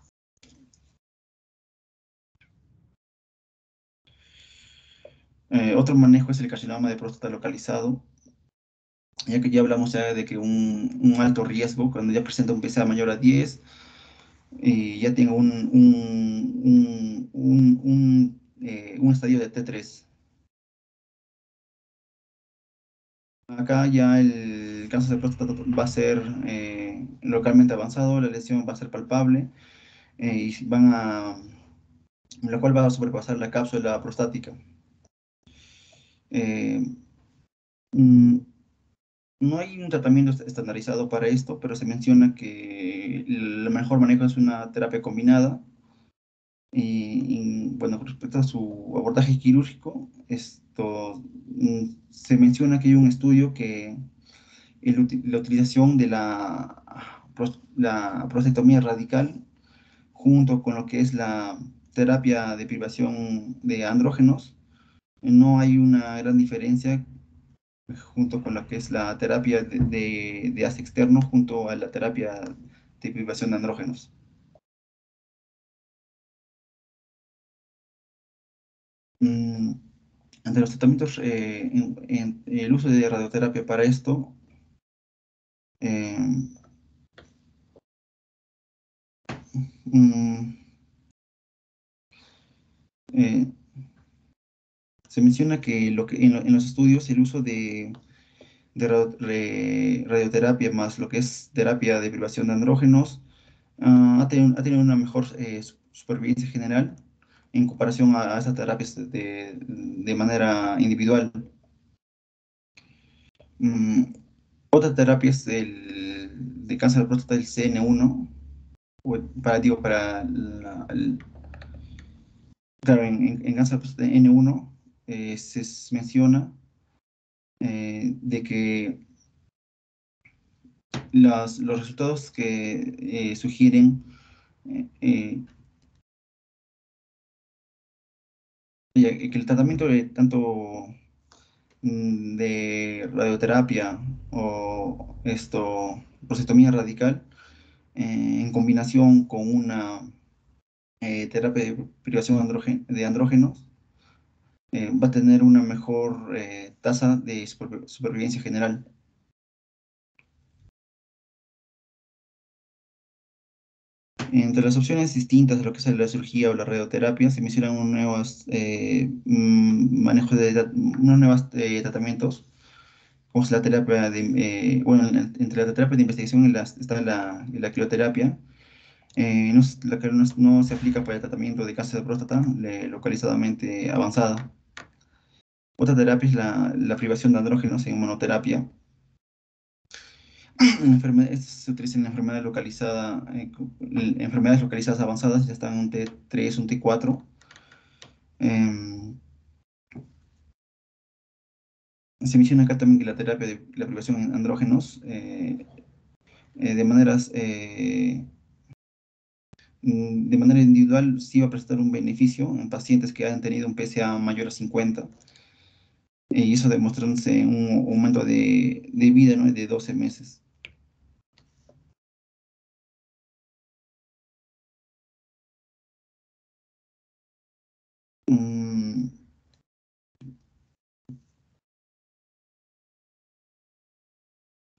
eh, otro manejo es el carcinoma de próstata localizado, ya que ya hablamos ya de que un, un alto riesgo, cuando ya presenta un P S A mayor a diez, y ya tenga un, un, un, un, un, eh, un estadio de T tres. Acá ya el cáncer de próstata va a ser eh, localmente avanzado, la lesión va a ser palpable, eh, y van a, la cual va a sobrepasar la cápsula prostática. Eh, mm, no hay un tratamiento est- estandarizado para esto, pero se menciona que el mejor manejo es una terapia combinada. Y, y, bueno, con respecto a su abordaje quirúrgico, esto mm, se menciona que hay un estudio que el uti- la utilización de la, pros- la prostatectomía radical junto con lo que es la terapia de privación de andrógenos, no hay una gran diferencia junto con lo que es la terapia de, de, de haz externo junto a la terapia de privación de andrógenos. Mm, Ante los tratamientos, eh, en, en el uso de radioterapia para esto, eh, mm, eh, se menciona que, lo que en, lo- en los estudios el uso de, de radio- re- radioterapia más lo que es terapia de privación de andrógenos ah, ha, tenido, ha tenido una mejor eh, su- supervivencia general en comparación a, a esas terapias de, de manera individual. Mm, Otra terapia es el de cáncer de próstata, el C N uno, o para, digo, para la- el- claro, en, en- en cáncer de próstata N uno eh, se s- menciona eh, de que las- los resultados que eh, sugieren eh, eh, ya que el tratamiento de tanto mm, de radioterapia o esto, prostaectomía radical, eh, en combinación con una eh, terapia de privación andrógen- de andrógenos, eh, va a tener una mejor eh, tasa de supervi- supervivencia general. Entre las opciones distintas de lo que es la cirugía o la radioterapia, se mencionan un nuevos eh, mm, manejos de tra- unos nuevos eh, tratamientos, como es la terapia de, eh, bueno, en- entre la terapia de investigación y la- está la, la crioterapia. Eh, no, es- la que no, es- no se aplica para el tratamiento de cáncer de próstata le- localizadamente avanzada. Otra terapia es la, la privación de andrógenos en monoterapia. Enferme- esto se utiliza en la enfermedad localizada, eh, co- en enfermedades localizadas avanzadas, ya están un T tres, un T cuatro. Em, Se menciona acá también que la terapia de la privación en andrógenos, eh, eh, de maneras, eh, mm, de manera individual, sí va a prestar un beneficio en pacientes que han tenido un P S A mayor a cincuenta, eh, y eso demostrándose un aumento de, de vida, ¿no?, de doce meses.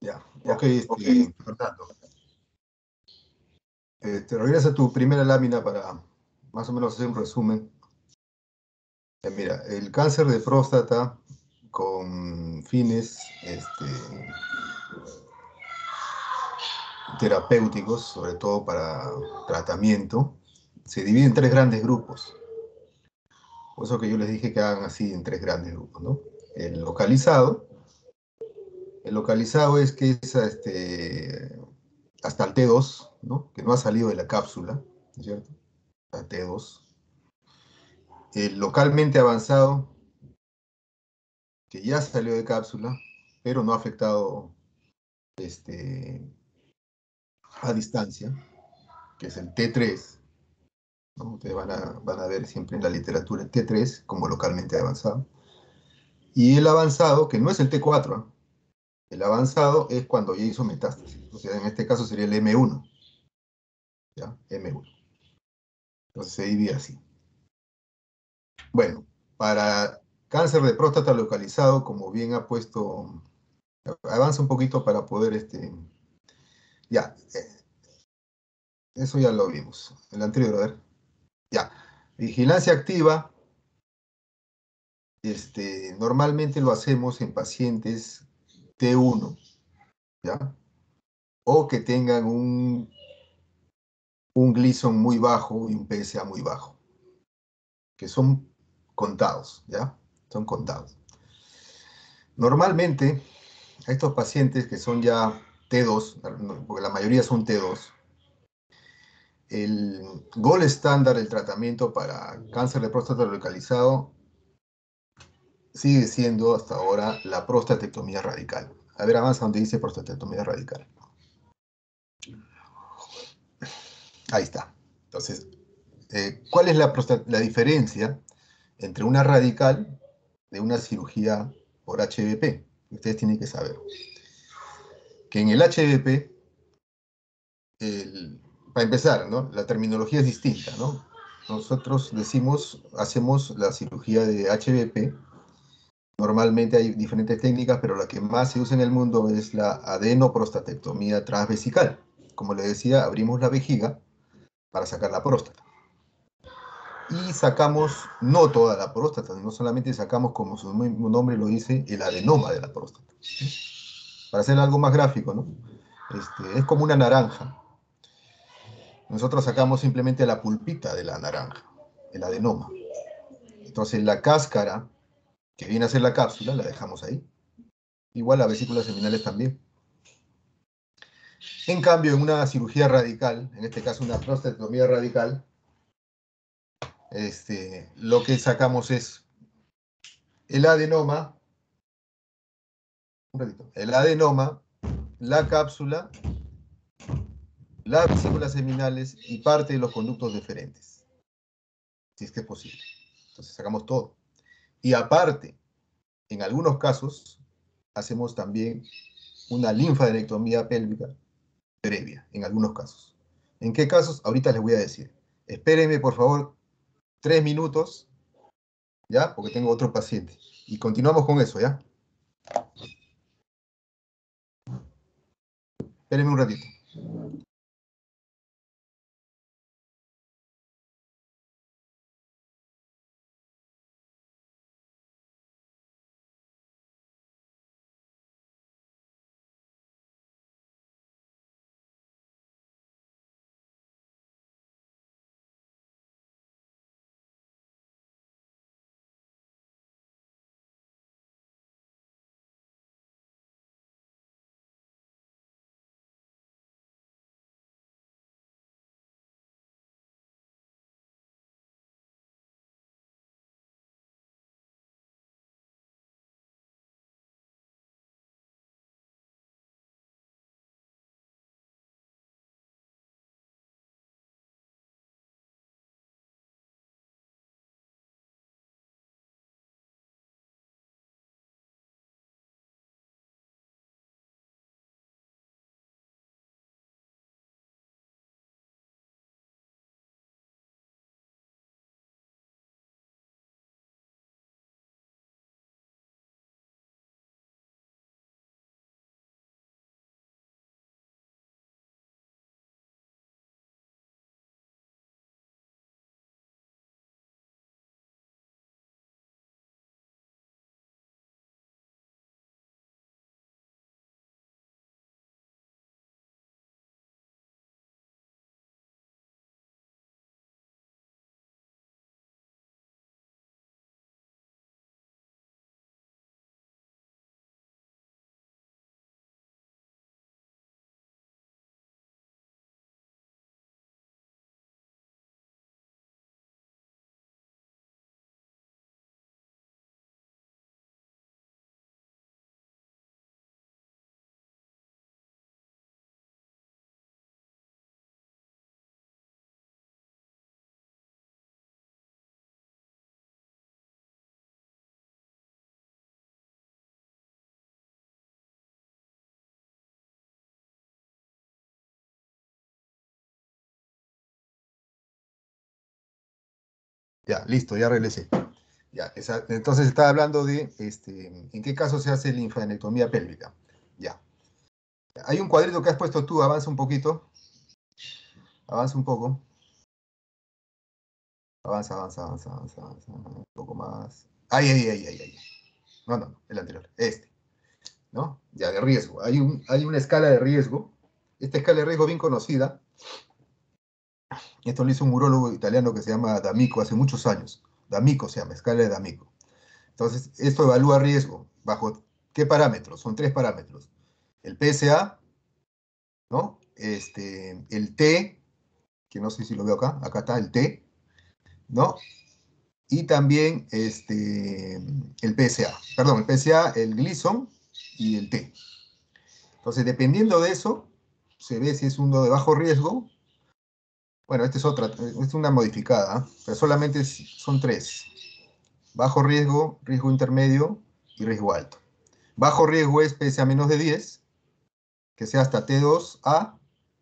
Ya, ok, este, Fernando. Eh, te regresa a tu primera lámina para más o menos hacer un resumen. Eh, mira, el cáncer de próstata con fines este, terapéuticos, sobre todo para tratamiento, se divide en tres grandes grupos. Por eso que yo les dije que hagan así en tres grandes grupos, ¿no? El localizado. El localizado es que es este, hasta el T dos, ¿no? Que no ha salido de la cápsula, ¿no es cierto? Hasta T dos. El localmente avanzado, que ya salió de cápsula, pero no ha afectado este, a distancia, que es el T tres, ¿no? Ustedes van a, van a ver siempre en la literatura el T tres como localmente avanzado. Y el avanzado, que no es el T cuatro, ¿eh? El avanzado es cuando ya hizo metástasis. O sea, en este caso sería el M uno. ¿Ya? M uno. Entonces se divide así. Bueno, para cáncer de próstata localizado, como bien ha puesto, avanza un poquito para poder, este, ya, eh, eso ya lo vimos. El anterior, a ver, ya. Vigilancia activa, este, normalmente lo hacemos en pacientes T uno, ¿ya? O que tengan un, un Gleason muy bajo y un P S A muy bajo, que son contados, ¿ya? Son contados. Normalmente, a estos pacientes que son ya T dos, porque la mayoría son T dos, el gold estándar del tratamiento para cáncer de próstata localizado sigue siendo hasta ahora la prostatectomía radical. A ver, avanza donde dice prostatectomía radical. Ahí está. Entonces, eh, ¿cuál es la, la diferencia entre una radical de una cirugía por H V P? Ustedes tienen que saber que en el H V P, el, para empezar, ¿no? La terminología es distinta, ¿no? Nosotros decimos, hacemos la cirugía de H V P. Normalmente hay diferentes técnicas, pero la que más se usa en el mundo es la adenoprostatectomía transvesical. Como les decía, abrimos la vejiga para sacar la próstata. Y sacamos no toda la próstata, no solamente sacamos, como su mismo nombre lo dice, el adenoma de la próstata. Para hacer algo más gráfico, ¿no? Este, es como una naranja. Nosotros sacamos simplemente la pulpita de la naranja, el adenoma. Entonces la cáscara, que viene a ser la cápsula, la dejamos ahí. Igual las vesículas seminales también. En cambio, en una cirugía radical, en este caso una prostatectomía radical, este, lo que sacamos es el adenoma, un ratito, el adenoma, la cápsula, las vesículas seminales y parte de los conductos deferentes, si es que es posible. Entonces sacamos todo. Y aparte, en algunos casos, hacemos también una linfadenectomía pélvica previa, en algunos casos. ¿En qué casos? Ahorita les voy a decir. Espérenme, por favor, tres minutos, ¿ya? Porque tengo otro paciente. Y continuamos con eso, ¿ya? Espérenme un ratito. Ya, listo, ya regresé. Ya, esa- entonces estaba hablando de este, en qué caso se hace linfadenectomía pélvica. Ya. Hay un cuadrito que has puesto tú, avanza un poquito. Avanza un poco. Avanza, avanza, avanza, avanza, avanza. Un poco más. Ay, ay, ay, ay, ay. No, no, no, el anterior. Este. ¿No? Ya, de riesgo. Hay, un, hay una escala de riesgo. Esta escala de riesgo bien conocida. Esto lo hizo un urólogo italiano que se llama D'Amico hace muchos años. D'Amico se llama, escala de D'Amico. Entonces, esto evalúa riesgo. ¿Bajo qué parámetros? Son tres parámetros. El P S A, ¿no? Este, el T, que no sé si lo veo acá. Acá está el T, ¿no? Y también este, el P S A. Perdón, el P S A, el Gleason y el T. Entonces, dependiendo de eso, se ve si es uno de bajo riesgo. Bueno, esta es otra, es una modificada, ¿eh? Pero solamente es- son tres. Bajo riesgo, riesgo intermedio y riesgo alto. Bajo riesgo es P S A menos de diez, que sea hasta T dos A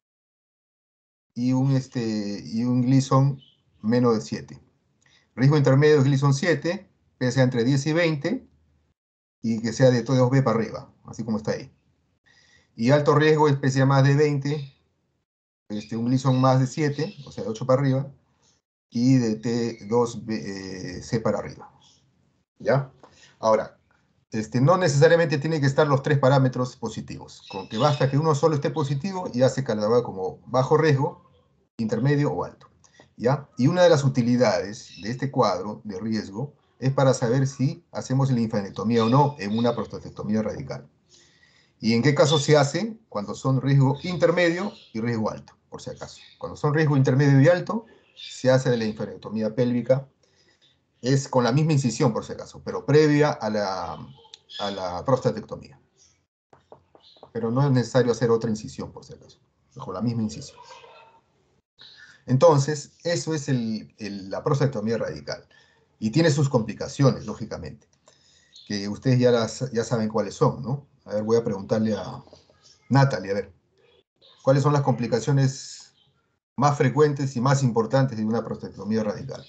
y un, este, y un Gleason menos de siete. Riesgo intermedio es Gleason siete, P S A entre diez y veinte, y que sea de T dos B para arriba, así como está ahí. Y alto riesgo es P S A más de veinte, este, un Gleason más de siete, o sea, de ocho para arriba, y de T dos B, C para arriba. ¿Ya? Ahora, este, no necesariamente tienen que estar los tres parámetros positivos. Con que basta que uno solo esté positivo, ya se cataloga como bajo riesgo, intermedio o alto. ¿Ya? Y una de las utilidades de este cuadro de riesgo es para saber si hacemos linfadenectomía o no en una prostatectomía radical. ¿Y en qué caso se hace? Cuando son riesgo intermedio y riesgo alto, por si acaso. Cuando son riesgo intermedio y alto, se hace la linfadenectomía pélvica. Es con la misma incisión, por si acaso, pero previa a la, a la prostatectomía. Pero no es necesario hacer otra incisión, por si acaso, con la misma incisión. Entonces, eso es el, el, la prostatectomía radical. Y tiene sus complicaciones, lógicamente, que ustedes ya, las, ya saben cuáles son, ¿no? A ver, voy a preguntarle a Natalie, a ver, ¿cuáles son las complicaciones más frecuentes y más importantes de una prostatectomía radical?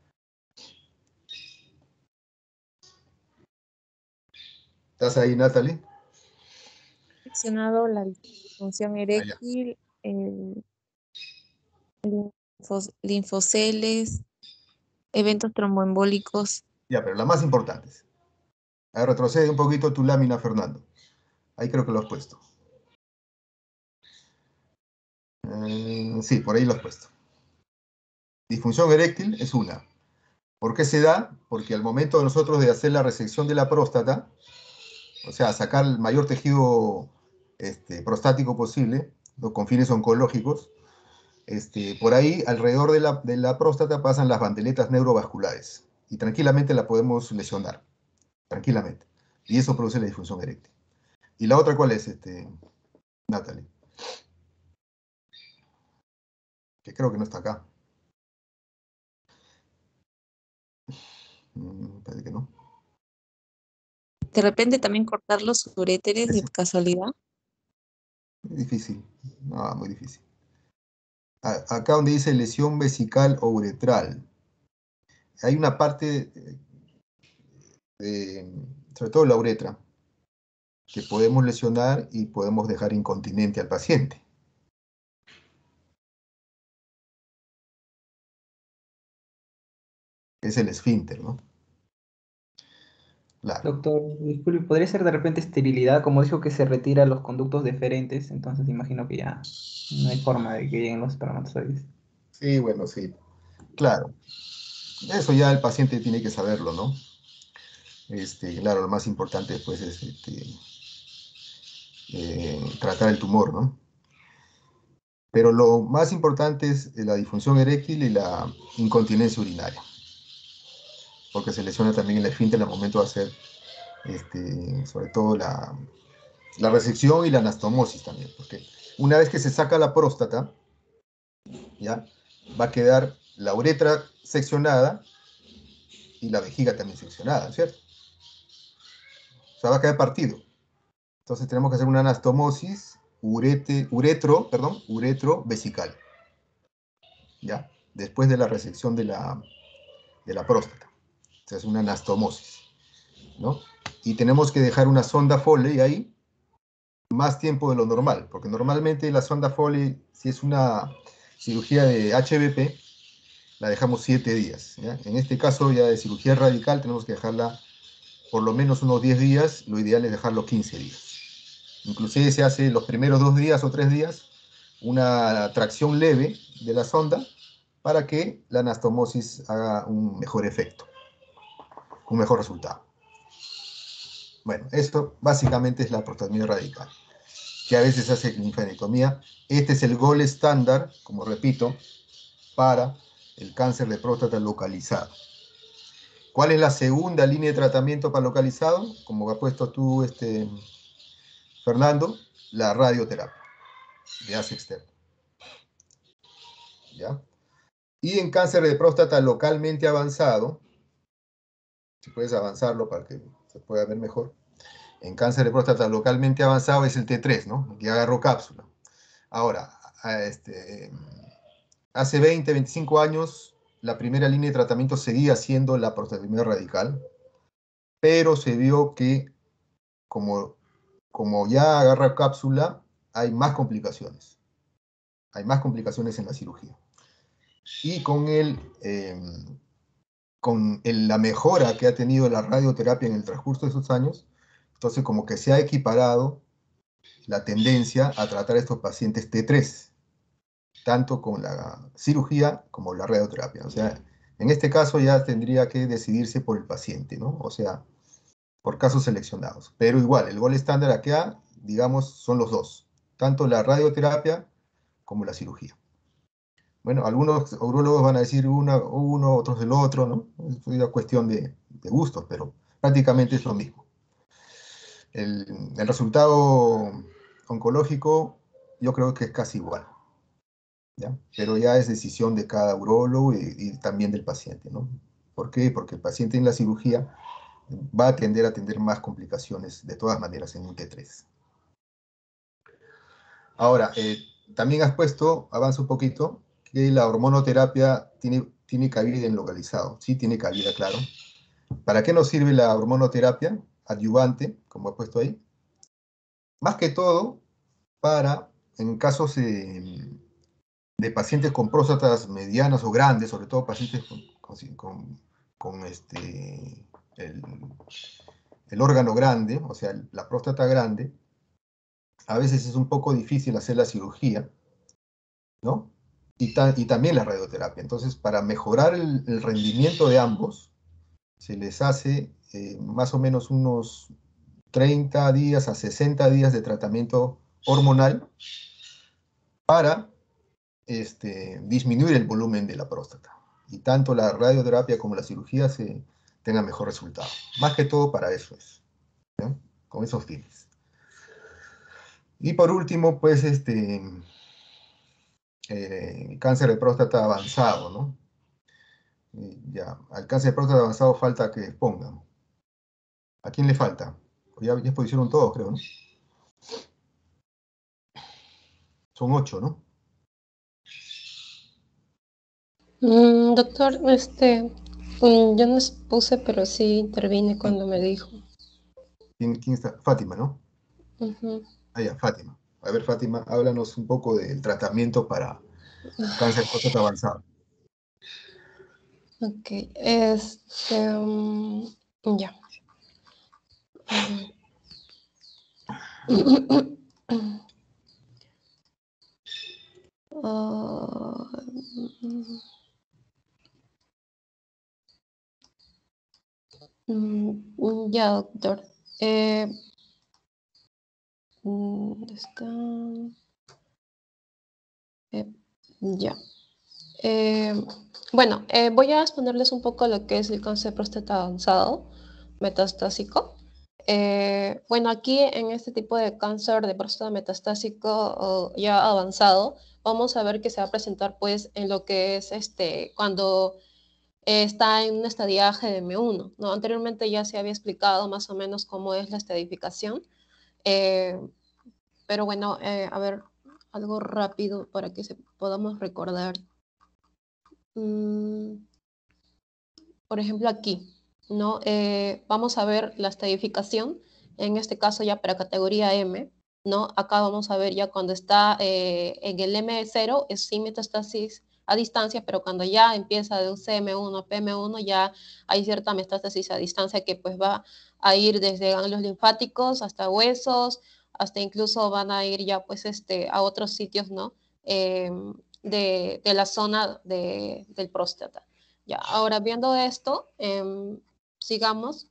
¿Estás ahí, Natalie? Mencionado la disfunción Ah, ya. eréctil, el linfos- linfoceles, eventos tromboembólicos. Ya, pero las más importantes. A ver, retrocede un poquito tu lámina, Fernando. Ahí creo que lo has puesto. Eh, sí, por ahí lo has puesto. Disfunción eréctil es una. ¿Por qué se da? Porque al momento de nosotros de hacer la resección de la próstata, o sea, sacar el mayor tejido este, prostático posible, ¿no? Con fines oncológicos, este, por ahí alrededor de la, de la próstata pasan las bandeletas neurovasculares y tranquilamente la podemos lesionar, tranquilamente. Y eso produce la disfunción eréctil. ¿Y la otra cuál es, este, Natalie? Que creo que no está acá. Mm, parece que no. De repente también cortar los uréteres de Ese. casualidad. Muy difícil. No, muy difícil. A- acá donde dice lesión vesical o uretral, hay una parte, eh, de, sobre todo la uretra, que podemos lesionar y podemos dejar incontinente al paciente. Es el esfínter, ¿no? Claro. Doctor, disculpe, ¿podría ser de repente esterilidad? Como dijo que se retira los conductos deferentes, entonces imagino que ya no hay forma de que lleguen los espermatozoides. Sí, bueno, sí. Claro. Eso ya el paciente tiene que saberlo, ¿no? Este, claro, lo más importante pues es este, eh, tratar el tumor, ¿no? Pero lo más importante es la disfunción eréctil y la incontinencia urinaria, porque se lesiona también el esfínter al momento de hacer, este, sobre todo la, la resección y la anastomosis también, porque una vez que se saca la próstata, ya va a quedar la uretra seccionada y la vejiga también seccionada, ¿cierto? O sea, va a quedar partido. Entonces tenemos que hacer una anastomosis urete, uretro, perdón, uretro vesical, ¿ya? Después de la resección de la, de la próstata. O sea, es una anastomosis, ¿no? Y tenemos que dejar una sonda Foley ahí más tiempo de lo normal, porque normalmente la sonda Foley, si es una cirugía de H V P, la dejamos siete días, ¿ya? En este caso ya de cirugía radical tenemos que dejarla por lo menos unos diez días, lo ideal es dejarlo quince días. Inclusive se hace los primeros dos días o tres días una tracción leve de la sonda para que la anastomosis haga un mejor efecto, un mejor resultado. Bueno, esto básicamente es la prostatectomía radical, que a veces se hace linfadenectomía. Este es el gol estándar, como repito, para el cáncer de próstata localizado. ¿Cuál es la segunda línea de tratamiento para localizado? Como ha puesto tú, este, Fernando, la radioterapia de asa externo. ¿Ya? Y en cáncer de próstata localmente avanzado, si puedes avanzarlo para que se pueda ver mejor, en cáncer de próstata localmente avanzado es el T tres, ¿no? Que agarró cápsula. Ahora, este, hace veinte, veinticinco años, la primera línea de tratamiento seguía siendo la prostatectomía radical, pero se vio que como, como ya agarra cápsula, hay más complicaciones. Hay más complicaciones en la cirugía. Y con, el, eh, con el, la mejora que ha tenido la radioterapia en el transcurso de esos años, entonces como que se ha equiparado la tendencia a tratar a estos pacientes T tres, tanto con la cirugía como la radioterapia. O sea, en este caso ya tendría que decidirse por el paciente, ¿no? O sea, por casos seleccionados. Pero igual, el gol estándar acá, digamos, son los dos, tanto la radioterapia como la cirugía. Bueno, algunos urólogos van a decir una, uno, otros del otro, ¿no? Es una cuestión de, de gustos, pero prácticamente es lo mismo. El, el resultado oncológico yo creo que es casi igual, ¿ya? Pero ya es decisión de cada urólogo y, y también del paciente, ¿no? ¿Por qué? Porque el paciente en la cirugía va a tender a tener más complicaciones de todas maneras en un T tres. Ahora, eh, también has puesto, avanza un poquito, que la hormonoterapia tiene, tiene cabida en localizado. Sí, tiene cabida, claro. ¿Para qué nos sirve la hormonoterapia? Adyuvante, como he puesto ahí. Más que todo, para, en casos de, de pacientes con próstatas medianas o grandes, sobre todo pacientes con, con, con, con este, el, el órgano grande, o sea, la próstata grande, a veces es un poco difícil hacer la cirugía, ¿no? Y, ta y también la radioterapia. Entonces, para mejorar el, el rendimiento de ambos, se les hace eh, más o menos unos treinta días a sesenta días de tratamiento hormonal para este, disminuir el volumen de la próstata. Y tanto la radioterapia como la cirugía se tengan mejor resultado. Más que todo para eso es, ¿no? Con esos fines. Y por último, pues, este, eh, cáncer de próstata avanzado, ¿no? Eh, ya, al cáncer de próstata avanzado falta que pongan. ¿A quién le falta? Ya, ya pusieron todos, creo, ¿no? Son ocho, ¿no? Mm, doctor, este, mm, yo no puse, pero sí intervine cuando me dijo. ¿Quién, quién está? Fátima, ¿no? Uh-huh. Ah, ya, Fátima. A ver, Fátima, háblanos un poco del tratamiento para cáncer de próstata avanzado. Ok, este, um, ya. Uh, mm, ya, doctor. Eh, ¿dónde está? Eh, ya. Eh, bueno, eh, voy a exponerles un poco lo que es el cáncer de próstata avanzado metastásico. Eh, bueno, aquí en este tipo de cáncer de próstata metastásico o ya avanzado, vamos a ver que se va a presentar pues en lo que es este, cuando eh, está en un estadiaje de M uno, ¿no? Anteriormente ya se había explicado más o menos cómo es la estadificación, eh, pero bueno, eh, a ver, algo rápido para que se, podamos recordar. Mm, por ejemplo, aquí, ¿no? Eh, vamos a ver la estadificación, en este caso ya para categoría M, ¿no? Acá vamos a ver ya cuando está eh, en el M cero es sin metástasis a distancia, pero cuando ya empieza de un C M uno, P M uno, ya hay cierta metástasis a distancia que pues va a ir desde ganglios linfáticos hasta huesos, hasta incluso van a ir ya pues este, a otros sitios, ¿no? Eh, de, de la zona de, del próstata. Ya, ahora viendo esto, eh, sigamos.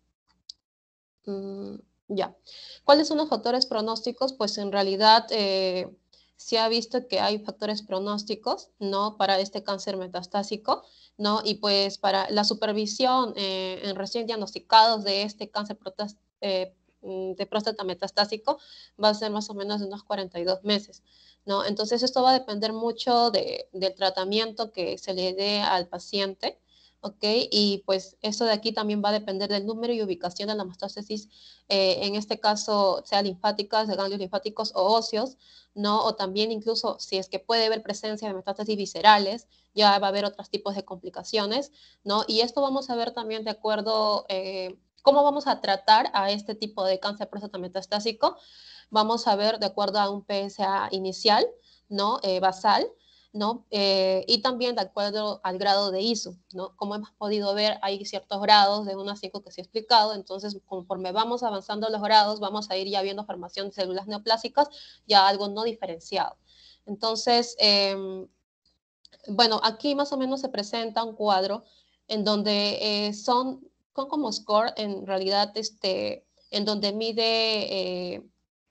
Mm, ya. ¿Cuáles son los factores pronósticos? Pues en realidad eh, se ha visto que hay factores pronósticos, ¿no? Para este cáncer metastásico, ¿no? Y pues para la supervisión eh, en recién diagnosticados de este cáncer protas- eh, mm, de próstata metastásico va a ser más o menos de unos cuarenta y dos meses, ¿no? Entonces esto va a depender mucho de, del tratamiento que se le dé al paciente. ¿Ok? Y pues eso de aquí también va a depender del número y ubicación de la metástasis, eh, en este caso, sea linfáticas, de ganglios linfáticos o óseos, ¿no? O también incluso si es que puede haber presencia de metástasis viscerales, ya va a haber otros tipos de complicaciones, ¿no? Y esto vamos a ver también de acuerdo, eh, cómo vamos a tratar a este tipo de cáncer próstata metastásico. Vamos a ver de acuerdo a un P S A inicial, ¿no? Eh, basal, ¿no? Eh, y también de acuerdo al grado de I S O, ¿no? Como hemos podido ver, hay ciertos grados de uno a cinco que se ha explicado, entonces conforme vamos avanzando los grados, vamos a ir ya viendo formación de células neoplásicas, ya algo no diferenciado. Entonces, eh, bueno, aquí más o menos se presenta un cuadro en donde eh, son, son como score, en realidad, este, en donde mide eh,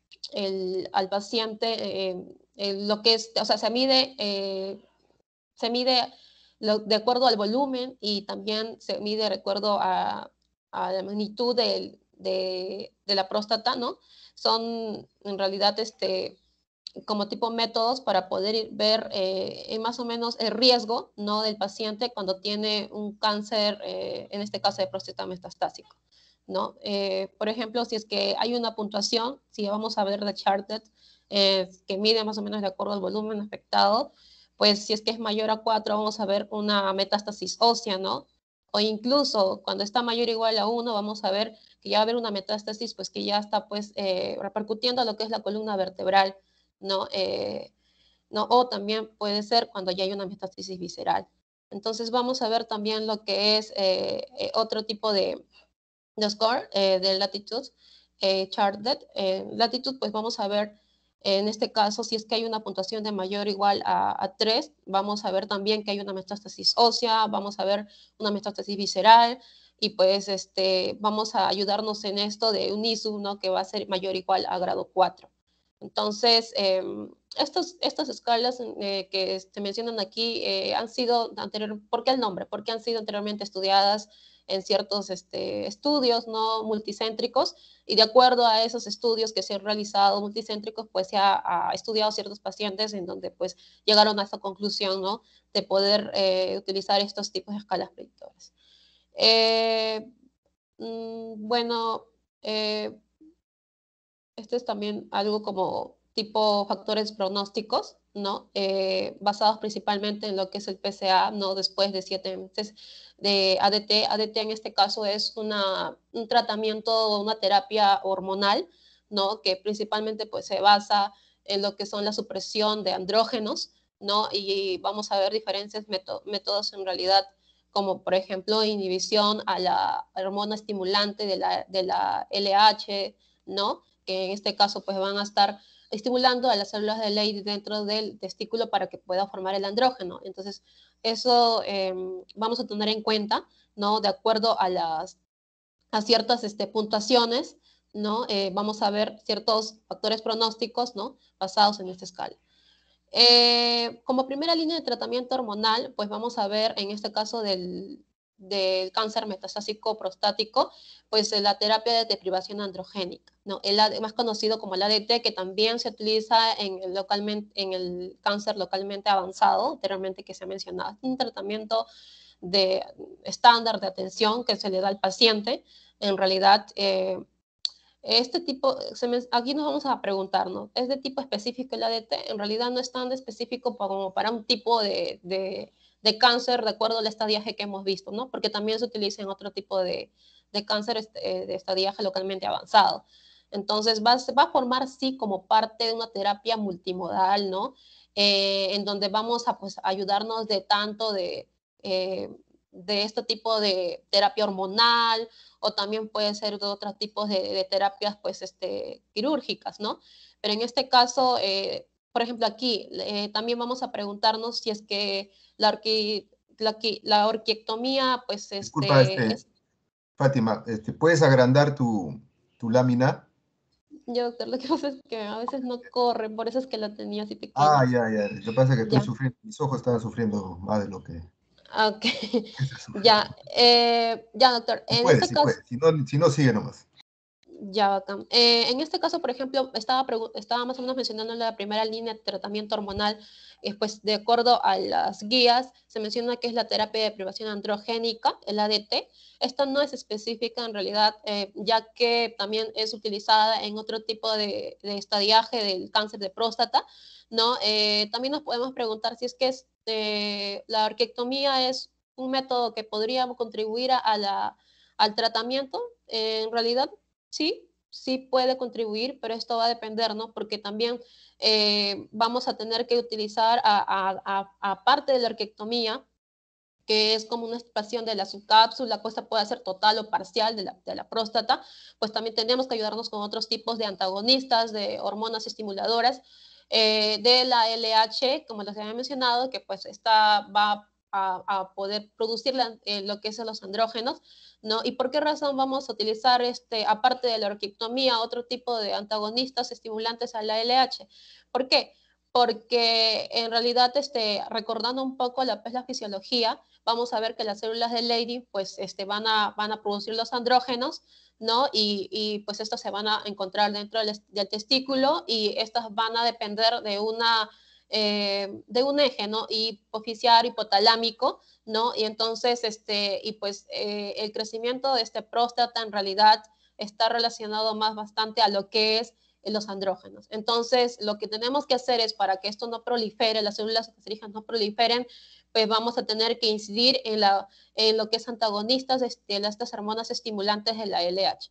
el, al paciente eh, eh, lo que es, o sea, se mide... Eh, se mide lo, de acuerdo al volumen y también se mide de acuerdo a, a la magnitud de, de, de, la próstata, ¿no? Son en realidad este, como tipo métodos para poder ver eh, más o menos el riesgo, ¿no? Del paciente cuando tiene un cáncer, eh, en este caso de próstata metastásico, ¿no? Eh, por ejemplo, si es que hay una puntuación, si vamos a ver de Charted, eh, que mide más o menos de acuerdo al volumen afectado, pues si es que es mayor a cuatro, vamos a ver una metástasis ósea, ¿no? O incluso cuando está mayor o igual a uno, vamos a ver que ya va a haber una metástasis, pues que ya está pues eh, repercutiendo a lo que es la columna vertebral, ¿no? Eh, ¿no? O también puede ser cuando ya hay una metástasis visceral. Entonces vamos a ver también lo que es eh, eh, otro tipo de, de score eh, de latitud, eh, charted. Eh, latitud, pues vamos a ver en este caso, si es que hay una puntuación de mayor o igual a, a tres, vamos a ver también que hay una metástasis ósea, vamos a ver una metástasis visceral, y pues este, vamos a ayudarnos en esto de un I S U, ¿no? Que va a ser mayor o igual a grado cuatro. Entonces, eh, estos, estas escalas eh, que se mencionan aquí eh, han sido anterior, ¿por qué el nombre? Porque han sido anteriormente estudiadas en ciertos este, estudios no multicéntricos, y de acuerdo a esos estudios que se han realizado multicéntricos, pues se ha, ha estudiado ciertos pacientes en donde pues llegaron a esta conclusión, ¿no? De poder eh, utilizar estos tipos de escalas predictoras. Eh, mmm, bueno, eh, esto es también algo como tipo factores pronósticos, ¿no? Eh, basados principalmente en lo que es el P S A, ¿no? Después de siete meses de A D T. A D T en este caso es una, un tratamiento, una terapia hormonal, ¿no? Que principalmente pues se basa en lo que son la supresión de andrógenos, ¿no? Y vamos a ver diferentes métodos en realidad, como por ejemplo inhibición a la hormona estimulante de la, de la L H, ¿no? Que en este caso pues van a estar estimulando a las células de Leydig dentro del testículo para que pueda formar el andrógeno. Entonces, eso eh, vamos a tener en cuenta, ¿no? De acuerdo a, las, a ciertas este, puntuaciones, ¿no? Eh, vamos a ver ciertos factores pronósticos, ¿no? Basados en esta escala. Eh, como primera línea de tratamiento hormonal, pues vamos a ver en este caso del, del cáncer metastásico prostático, pues la terapia de deprivación androgénica, ¿no? El más conocido como el A D T, que también se utiliza en el, localmente, en el cáncer localmente avanzado, anteriormente que se ha mencionado, un tratamiento de estándar de atención que se le da al paciente. En realidad, eh, este tipo, se me, aquí nos vamos a preguntarnos, ¿es de tipo específico el A D T? En realidad no es tan específico como para un tipo de, de, de cáncer de acuerdo al estadiaje que hemos visto, ¿no? Porque también se utiliza en otro tipo de, de cáncer este, de estadiaje localmente avanzado. Entonces va, va a formar sí como parte de una terapia multimodal, ¿no? Eh, en donde vamos a pues, ayudarnos de tanto de, eh, de este tipo de terapia hormonal, o también puede ser de otros tipos de, de terapias pues, este, quirúrgicas, ¿no? Pero en este caso, eh, por ejemplo, aquí eh, también vamos a preguntarnos si es que la, orqui, la, la orquiectomía, pues, Disculpa, este, este, es... Fátima, este, ¿puedes agrandar tu, tu lámina? Yo, doctor, lo que pasa es que a veces no corre, por eso es que la tenía así Ah, pequeña. ya, ya. Lo que pasa es que estoy Ya. sufriendo, mis ojos están sufriendo más de lo que... Ok, ya, eh, ya, doctor, Si en puede, este si caso, puede. Si no, si no, sigue nomás. ya, bacán. Eh, en este caso, por ejemplo, estaba, estaba más o menos mencionando en la primera línea de tratamiento hormonal, eh, pues de acuerdo a las guías, se menciona que es la terapia de privación androgénica, el A D T. Esta no es específica en realidad, eh, ya que también es utilizada en otro tipo de, de estadiaje del cáncer de próstata, ¿no? Eh, también nos podemos preguntar si es que es, eh, la orquiectomía es un método que podría contribuir a la, al tratamiento. Eh, en realidad, sí, sí puede contribuir, pero esto va a depender, ¿no? Porque también eh, vamos a tener que utilizar, aparte de la orquiectomía, que es como una extirpación de la subcápsula, cosa puede ser total o parcial de la, de la próstata, pues también tenemos que ayudarnos con otros tipos de antagonistas, de hormonas estimuladoras, eh, de la L H, como les había mencionado, que pues esta va a, a poder producir la, eh, lo que es los andrógenos, ¿no? ¿Y por qué razón vamos a utilizar, este, aparte de la orquiectomía, otro tipo de antagonistas estimulantes a la L H? ¿Por qué? Porque en realidad, este, recordando un poco la, pues, la fisiología, vamos a ver que las células de Leydig pues, este, van, a, van a producir los andrógenos, ¿no? Y, y pues estos se van a encontrar dentro del, del testículo, y estas van a depender de una... Eh, de un eje, ¿no? Hipoficiario, hipotalámico, ¿no? Y entonces, este, y pues eh, el crecimiento de este próstata en realidad está relacionado más bastante a lo que es los andrógenos. Entonces, lo que tenemos que hacer es, para que esto no prolifere, las células cancerígenas no proliferen, pues vamos a tener que incidir en, la, en lo que es antagonistas de, de estas hormonas estimulantes de la L H.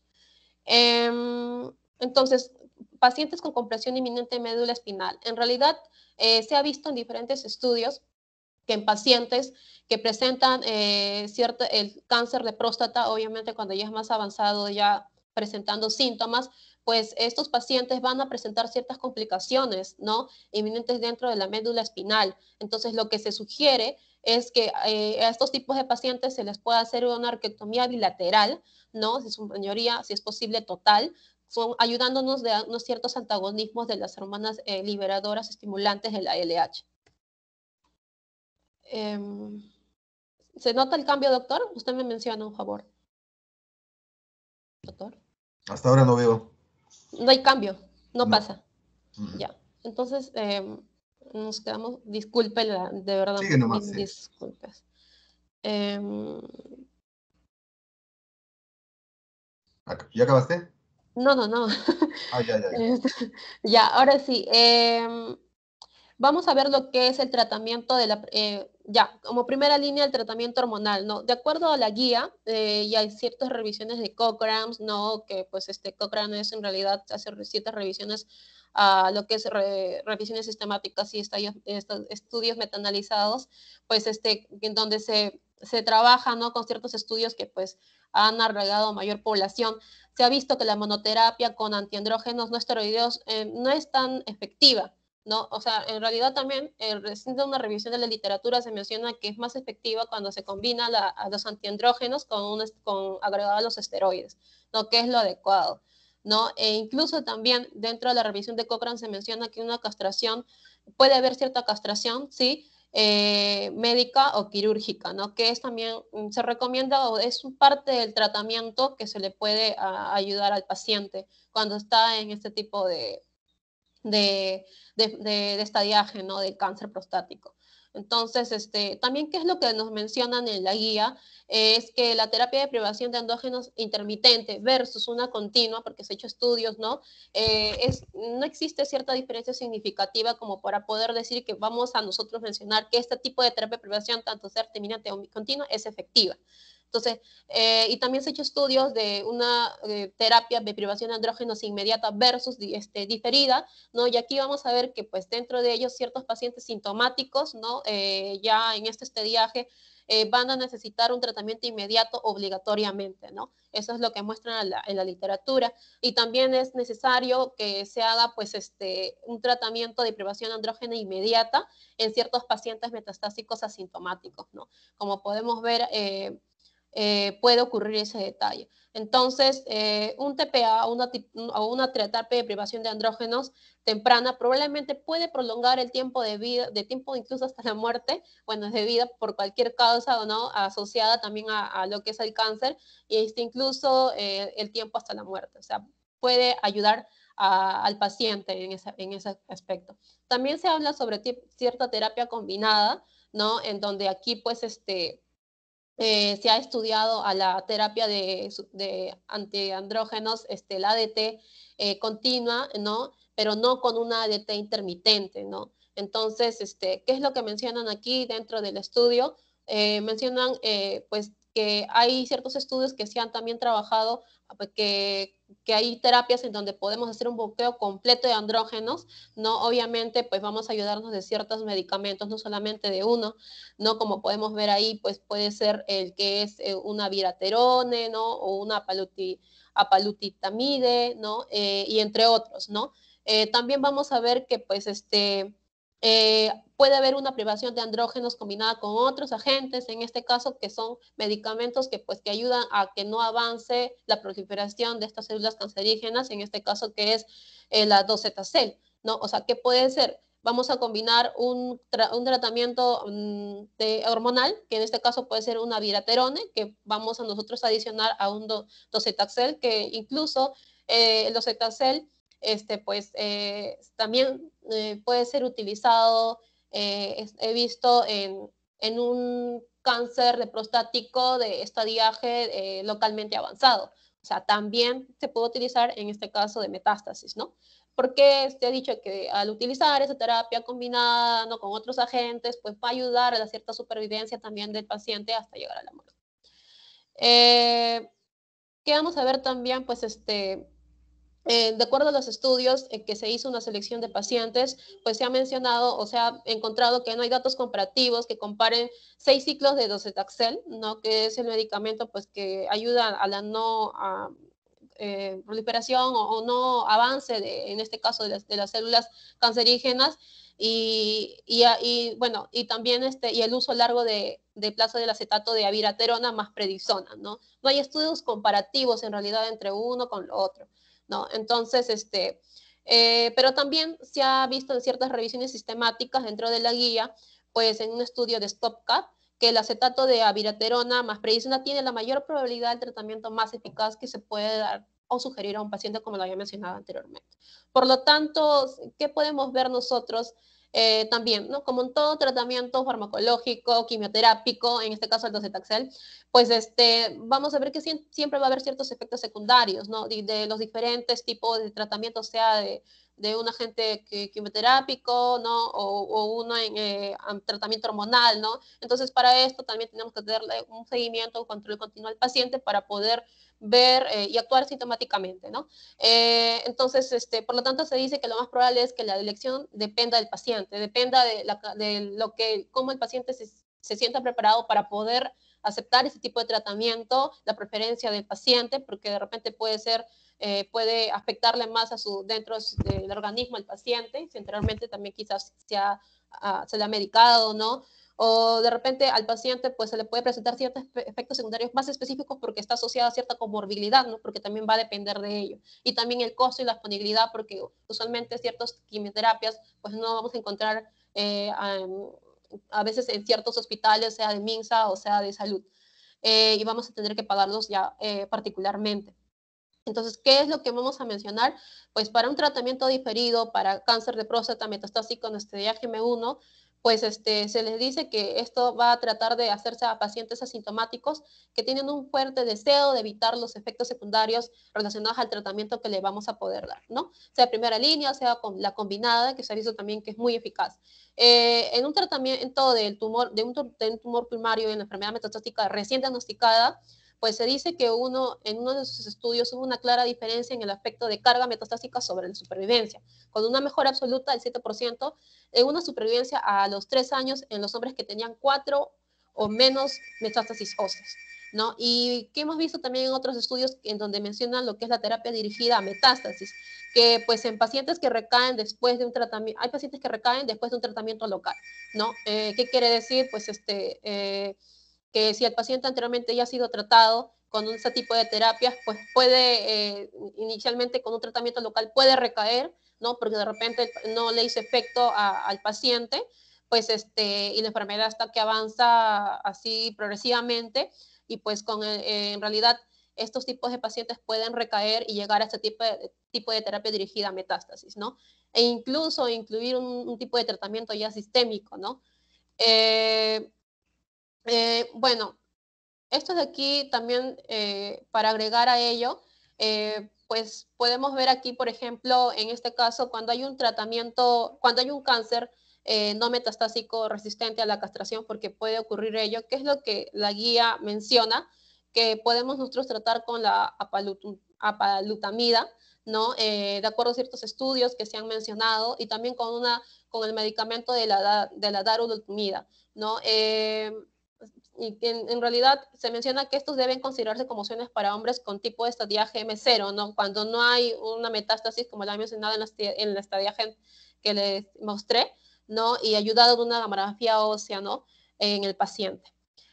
Eh, entonces, pacientes con compresión inminente de médula espinal. En realidad, eh, se ha visto en diferentes estudios que en pacientes que presentan eh, cierto, el cáncer de próstata, obviamente cuando ya es más avanzado, ya presentando síntomas, pues estos pacientes van a presentar ciertas complicaciones, ¿no? Inminentes dentro de la médula espinal. Entonces, lo que se sugiere es que eh, a estos tipos de pacientes se les pueda hacer una orquiectomía bilateral, ¿no? Si su mayoría, si es posible, total, son, ayudándonos de unos ciertos antagonismos de las hormonas eh, liberadoras estimulantes de la L H. Eh, ¿Se nota el cambio, doctor? Usted me menciona, un favor. Doctor. Hasta ahora no veo. No hay cambio, no, no. pasa. Mm. Ya. Entonces, eh, nos quedamos. Disculpe, la, de verdad, Sigue nomás, mil sí. disculpas. Eh, ¿Ya acabaste? No, no, no. Ah, ya, ya, ya. Ya, ahora sí. Eh, vamos a ver lo que es el tratamiento de la... Eh, ya, como primera línea, el tratamiento hormonal, ¿no? De acuerdo a la guía, eh, ya hay ciertas revisiones de Cochrane, ¿no? Que pues este Cochrane es en realidad, hace ciertas revisiones a lo que es re, revisiones sistemáticas y estadios, estos estudios metaanalizados, pues este, en donde se, se trabaja, ¿no? Con ciertos estudios que pues han agregado mayor población. Se ha visto que la monoterapia con antiandrógenos no esteroideos eh, no es tan efectiva, ¿no? O sea, en realidad también, eh, recién de una revisión de la literatura se menciona que es más efectiva cuando se combina la, a los antiandrógenos con, un, con agregado a los esteroides, ¿no? Que es lo adecuado, ¿no? E incluso también dentro de la revisión de Cochrane se menciona que una castración, puede haber cierta castración, ¿sí? Eh, médica o quirúrgica, ¿no? Que es también, se recomienda o es parte del tratamiento que se le puede a, ayudar al paciente cuando está en este tipo de, de, de, de, de estadiaje, ¿no? Del cáncer prostático. Entonces, este, también, ¿qué es lo que nos mencionan en la guía? Es que la terapia de privación de andrógenos intermitente versus una continua, porque se han hecho estudios, ¿no? Eh, es, no existe cierta diferencia significativa como para poder decir que vamos a nosotros mencionar que este tipo de terapia de privación, tanto sea intermitente o continua, es efectiva. Entonces, eh, y también se han hecho estudios de una eh, terapia de privación de andrógenos inmediata versus este, diferida, ¿no? Y aquí vamos a ver que, pues, dentro de ellos, ciertos pacientes sintomáticos, ¿no? Eh, ya en este estadiaje, eh, van a necesitar un tratamiento inmediato obligatoriamente, ¿no? Eso es lo que muestran en la, en la literatura. Y también es necesario que se haga, pues, este, un tratamiento de privación andrógena inmediata en ciertos pacientes metastásicos asintomáticos, ¿no? Como podemos ver, eh, Eh, puede ocurrir ese detalle. Entonces, eh, un T P A o una, una terapia de privación de andrógenos temprana probablemente puede prolongar el tiempo de vida, de tiempo incluso hasta la muerte, bueno, es de vida por cualquier causa o no, asociada también a, a lo que es el cáncer, y este, incluso eh, el tiempo hasta la muerte. O sea, puede ayudar a, al paciente en, esa, en ese aspecto. También se habla sobre cierta terapia combinada, ¿no? En donde aquí, pues, este... Eh, se ha estudiado a la terapia de, de antiandrógenos, este, la A D T eh, continua, ¿no? Pero no con una A D T intermitente, ¿no? Entonces, este, ¿qué es lo que mencionan aquí dentro del estudio? Eh, mencionan, eh, pues, que hay ciertos estudios que se han también trabajado, que, que hay terapias en donde podemos hacer un bloqueo completo de andrógenos, ¿no? Obviamente, pues vamos a ayudarnos de ciertos medicamentos, no solamente de uno, ¿no? Como podemos ver ahí, pues puede ser el que es eh, una viraterone, ¿no? O una apaluti, apalutitamide, ¿no? Eh, y entre otros, ¿no? Eh, también vamos a ver que, pues, este... Eh, puede haber una privación de andrógenos combinada con otros agentes, en este caso que son medicamentos que, pues, que ayudan a que no avance la proliferación de estas células cancerígenas, en este caso que es eh, la docetacel, ¿no? O sea, ¿qué puede ser? Vamos a combinar un, tra un tratamiento um, de hormonal, que en este caso puede ser una viraterone, que vamos a nosotros adicionar a un do docetaxel, que incluso eh, el docetaxel este, pues, eh, también eh, puede ser utilizado, eh, he visto en, en un cáncer de prostático de estadiaje eh, localmente avanzado. O sea, también se puede utilizar en este caso de metástasis, ¿no? Porque se ha dicho que al utilizar esa terapia combinada, ¿no? Con otros agentes, pues va a ayudar a la cierta supervivencia también del paciente hasta llegar a la muerte. Eh, ¿Qué vamos a ver también? Pues este... Eh, de acuerdo a los estudios en que se hizo una selección de pacientes, pues se ha mencionado o se ha encontrado que no hay datos comparativos que comparen seis ciclos de docetaxel, ¿no? Que es el medicamento, pues, que ayuda a la no a, eh, proliferación o, o, no avance, de, en este caso, de las, de las células cancerígenas, y, y, y, bueno, y también este, y el uso largo de, de plazo del acetato de abiraterona más prednisona, ¿no? No hay estudios comparativos en realidad entre uno con lo otro, ¿no? Entonces, este, eh, pero también se ha visto en ciertas revisiones sistemáticas dentro de la guía, pues en un estudio de StopCat, que el acetato de abiraterona más prednisona tiene la mayor probabilidad del tratamiento más eficaz que se puede dar o sugerir a un paciente, como lo había mencionado anteriormente. Por lo tanto, ¿qué podemos ver nosotros? Eh, también, ¿no? Como en todo tratamiento farmacológico, quimioterápico, en este caso el docetaxel, pues este, vamos a ver que si, siempre va a haber ciertos efectos secundarios, ¿no? De, de los diferentes tipos de tratamientos, sea de, de un agente quimioterápico, ¿no? O, o uno en eh, tratamiento hormonal, ¿no? Entonces, para esto también tenemos que darle un seguimiento, un control continuo al paciente para poder ver eh, y actuar sintomáticamente, ¿no? Eh, entonces, este, por lo tanto, se dice que lo más probable es que la elección dependa del paciente, dependa de, la, de lo que, cómo el paciente se, se sienta preparado para poder aceptar ese tipo de tratamiento, la preferencia del paciente, porque de repente puede ser, eh, puede afectarle más a su, dentro del organismo al paciente, si anteriormente también quizás se, ha, uh, se le ha medicado, ¿no? O de repente al paciente pues se le puede presentar ciertos efectos secundarios más específicos porque está asociado a cierta comorbilidad, ¿no? Porque también va a depender de ello. Y también el costo y la disponibilidad, porque usualmente ciertas quimioterapias pues no vamos a encontrar eh, um, a veces en ciertos hospitales, sea de MINSA o sea de salud, eh, y vamos a tener que pagarlos ya eh, particularmente. Entonces, ¿qué es lo que vamos a mencionar? Pues para un tratamiento diferido, para cáncer de próstata metastásico en estadiaje M uno, pues este, se les dice que esto va a tratar de hacerse a pacientes asintomáticos que tienen un fuerte deseo de evitar los efectos secundarios relacionados al tratamiento que le vamos a poder dar, ¿no? Sea primera línea, sea con la combinada, que se ha visto también que es muy eficaz. Eh, en un tratamiento del tumor, de, un, de un tumor primario en la enfermedad metastásica recién diagnosticada, pues se dice que uno, en uno de sus estudios hubo una clara diferencia en el aspecto de carga metastásica sobre la supervivencia, con una mejora absoluta del siete por ciento, en una supervivencia a los tres años en los hombres que tenían cuatro o menos metástasis óseas, ¿no? Y que hemos visto también en otros estudios en donde mencionan lo que es la terapia dirigida a metástasis, que pues en pacientes que recaen después de un tratamiento, hay pacientes que recaen después de un tratamiento local, ¿no? Eh, ¿Qué quiere decir? Pues este... Eh, que si el paciente anteriormente ya ha sido tratado con este tipo de terapias, pues puede, eh, inicialmente con un tratamiento local puede recaer, ¿no? Porque de repente no le hizo efecto a, al paciente, pues este, y la enfermedad hasta que avanza así progresivamente, y pues con el, eh, en realidad estos tipos de pacientes pueden recaer y llegar a este tipo de, tipo de terapia dirigida a metástasis, ¿no? E incluso incluir un, un tipo de tratamiento ya sistémico, ¿no? Eh, eh, bueno, esto de aquí también, eh, para agregar a ello, eh, pues podemos ver aquí, por ejemplo, en este caso, cuando hay un tratamiento, cuando hay un cáncer eh, no metastásico resistente a la castración, porque puede ocurrir ello, que es lo que la guía menciona, que podemos nosotros tratar con la apalutamida, ¿no? Eh, de acuerdo a ciertos estudios que se han mencionado, y también con, una, con el medicamento de la, de la darolutamida, ¿no? Eh, y que en, en, realidad se menciona que estos deben considerarse como opciones para hombres con tipo de estadia G M cero, ¿no? Cuando no hay una metástasis, como la he mencionado en la, en la estadia G que les mostré, ¿no? Y ayudado de una gamografía ósea, ¿no? En el paciente.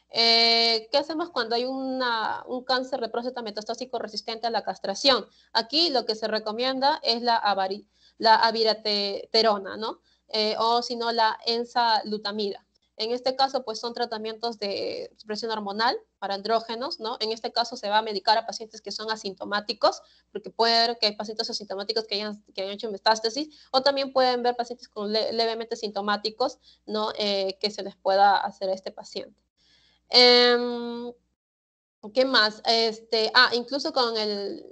Eh, ¿Qué hacemos cuando hay una, un cáncer de próstata metastásico resistente a la castración? Aquí lo que se recomienda es la, avari, la abiraterona, ¿no? Eh, o si no, la enzalutamida. En este caso, pues son tratamientos de supresión hormonal para andrógenos, ¿no? En este caso se va a medicar a pacientes que son asintomáticos, porque puede haber que hay pacientes asintomáticos que hayan, que hayan hecho metástasis, o también pueden ver pacientes con le levemente sintomáticos, ¿no? Eh, que se les pueda hacer a este paciente. Eh, ¿Qué más? Este, ah, incluso con el...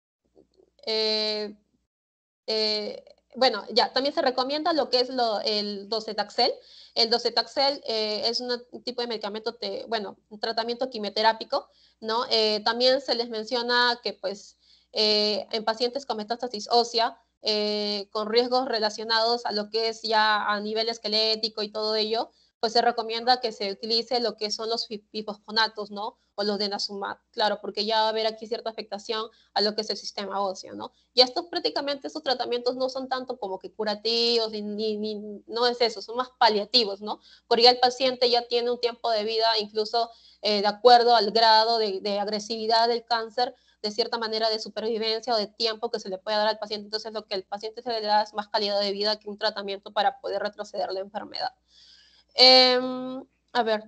Eh, eh, bueno, ya, también se recomienda lo que es lo, el docetaxel. El docetaxel eh, es un tipo de medicamento, te, bueno, un tratamiento quimioterápico, ¿no? Eh, también se les menciona que, pues, eh, en pacientes con metástasis ósea, eh, con riesgos relacionados a lo que es ya a nivel esquelético y todo ello, pues se recomienda que se utilice lo que son los bifosfonatos, ¿no? O los denosumab, claro, porque ya va a haber aquí cierta afectación a lo que es el sistema óseo, ¿no? Y estos prácticamente, estos tratamientos no son tanto como que curativos, ni, ni, ni no es eso, son más paliativos, ¿no? Porque ya el paciente ya tiene un tiempo de vida, incluso eh, de acuerdo al grado de, de agresividad del cáncer, de cierta manera de supervivencia o de tiempo que se le puede dar al paciente. Entonces, lo que el paciente se le da es más calidad de vida que un tratamiento para poder retroceder la enfermedad. Eh, a ver,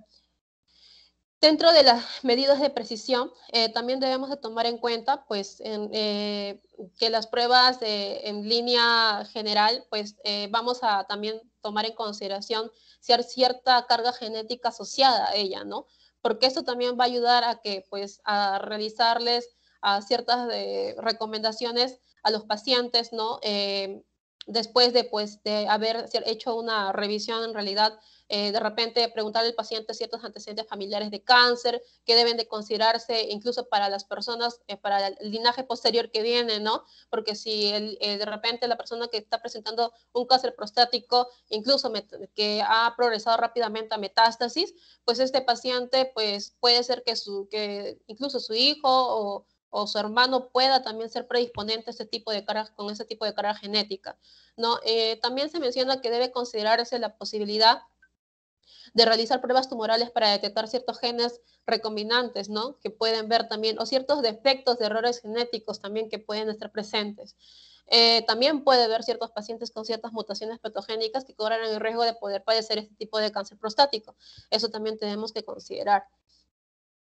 dentro de las medidas de precisión, eh, también debemos de tomar en cuenta, pues, en, eh, que las pruebas de, en línea general, pues, eh, vamos a también tomar en consideración cierta carga genética asociada a ella, ¿no? Porque esto también va a ayudar a que, pues, a realizarles a ciertas de, recomendaciones a los pacientes, ¿no? Eh, después de, pues, de haber hecho una revisión en realidad, Eh, de repente preguntarle al paciente ciertos antecedentes familiares de cáncer que deben de considerarse incluso para las personas, eh, para el linaje posterior que viene, ¿no? Porque si el, eh, de repente la persona que está presentando un cáncer prostático, incluso que ha progresado rápidamente a metástasis, pues este paciente pues puede ser que, su, que incluso su hijo o, o su hermano pueda también ser predisponente a este tipo de carga, con ese tipo de carga genética, ¿no? Eh, también se menciona que debe considerarse la posibilidad de realizar pruebas tumorales para detectar ciertos genes recombinantes, ¿no? Que pueden ver también, o ciertos defectos de errores genéticos también que pueden estar presentes. Eh, también puede haber ciertos pacientes con ciertas mutaciones patogénicas que corren el riesgo de poder padecer este tipo de cáncer prostático. Eso también tenemos que considerar.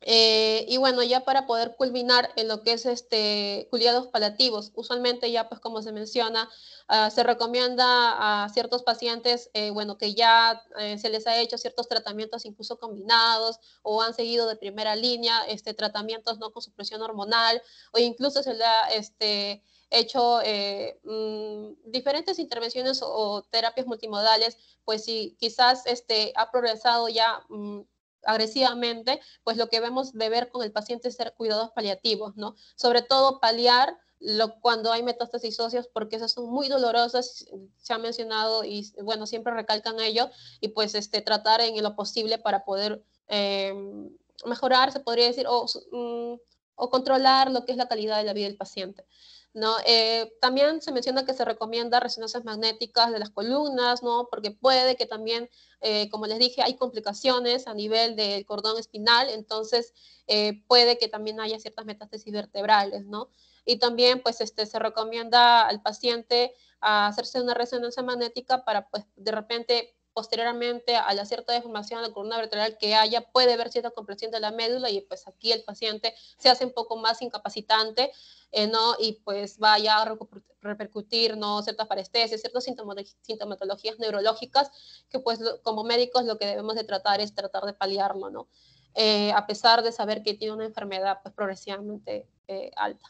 Eh, y bueno, ya para poder culminar en lo que es este, cuidados paliativos, usualmente ya pues como se menciona, uh, se recomienda a ciertos pacientes, eh, bueno, que ya eh, se les ha hecho ciertos tratamientos incluso combinados o han seguido de primera línea este, tratamientos no con supresión hormonal o incluso se le ha este, hecho eh, mmm, diferentes intervenciones o, o terapias multimodales, pues si quizás este, ha progresado ya mmm, agresivamente, pues lo que vemos de ver con el paciente es ser cuidados paliativos, ¿no? Sobre todo paliar lo, cuando hay metástasis óseas, porque esas son muy dolorosas, se ha mencionado y bueno, siempre recalcan ello, y pues este, tratar en lo posible para poder eh, mejorar, se podría decir, o, um, o controlar lo que es la calidad de la vida del paciente. ¿No? Eh, también se menciona que se recomienda resonancias magnéticas de las columnas, ¿no? Porque puede que también, eh, como les dije, hay complicaciones a nivel del cordón espinal, entonces eh, puede que también haya ciertas metástasis vertebrales, ¿no? Y también, pues, este, se recomienda al paciente a hacerse una resonancia magnética para, pues, de repente, posteriormente a la cierta deformación de la columna vertebral que haya, puede haber cierta compresión de la médula y pues aquí el paciente se hace un poco más incapacitante, eh, ¿no? Y pues vaya a repercutir, ¿no? Ciertas parestesias, ciertas sintomatologías neurológicas que pues lo, como médicos lo que debemos de tratar es tratar de paliarlo, ¿no? Eh, a pesar de saber que tiene una enfermedad pues progresivamente eh, alta.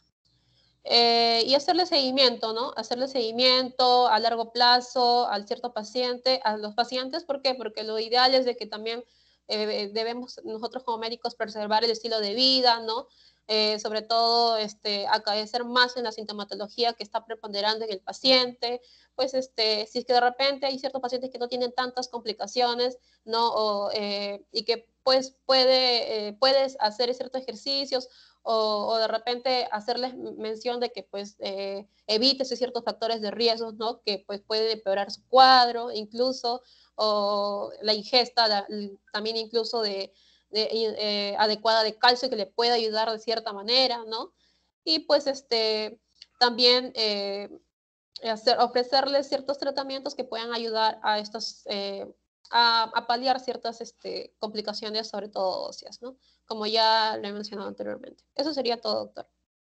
Eh, y hacerle seguimiento, ¿no? Hacerle seguimiento a largo plazo al cierto paciente, a los pacientes, ¿por qué? Porque lo ideal es de que también eh, debemos nosotros como médicos preservar el estilo de vida, ¿no? Eh, sobre todo este, acaecer más en la sintomatología que está preponderando en el paciente, pues este, si es que de repente hay ciertos pacientes que no tienen tantas complicaciones, ¿no? O, eh, y que pues puede, eh, puedes hacer ciertos ejercicios o, o de repente hacerles mención de que pues eh, evítese ciertos factores de riesgo, ¿no? Que pues puede empeorar su cuadro incluso, o la ingesta la, también incluso de, de eh, adecuada de calcio que le pueda ayudar de cierta manera, ¿no? Y pues este, también eh, hacer, ofrecerles ciertos tratamientos que puedan ayudar a estos, eh, a, a, paliar ciertas este, complicaciones, sobre todo óseas, ¿no? Como ya lo he mencionado anteriormente. Eso sería todo, doctor.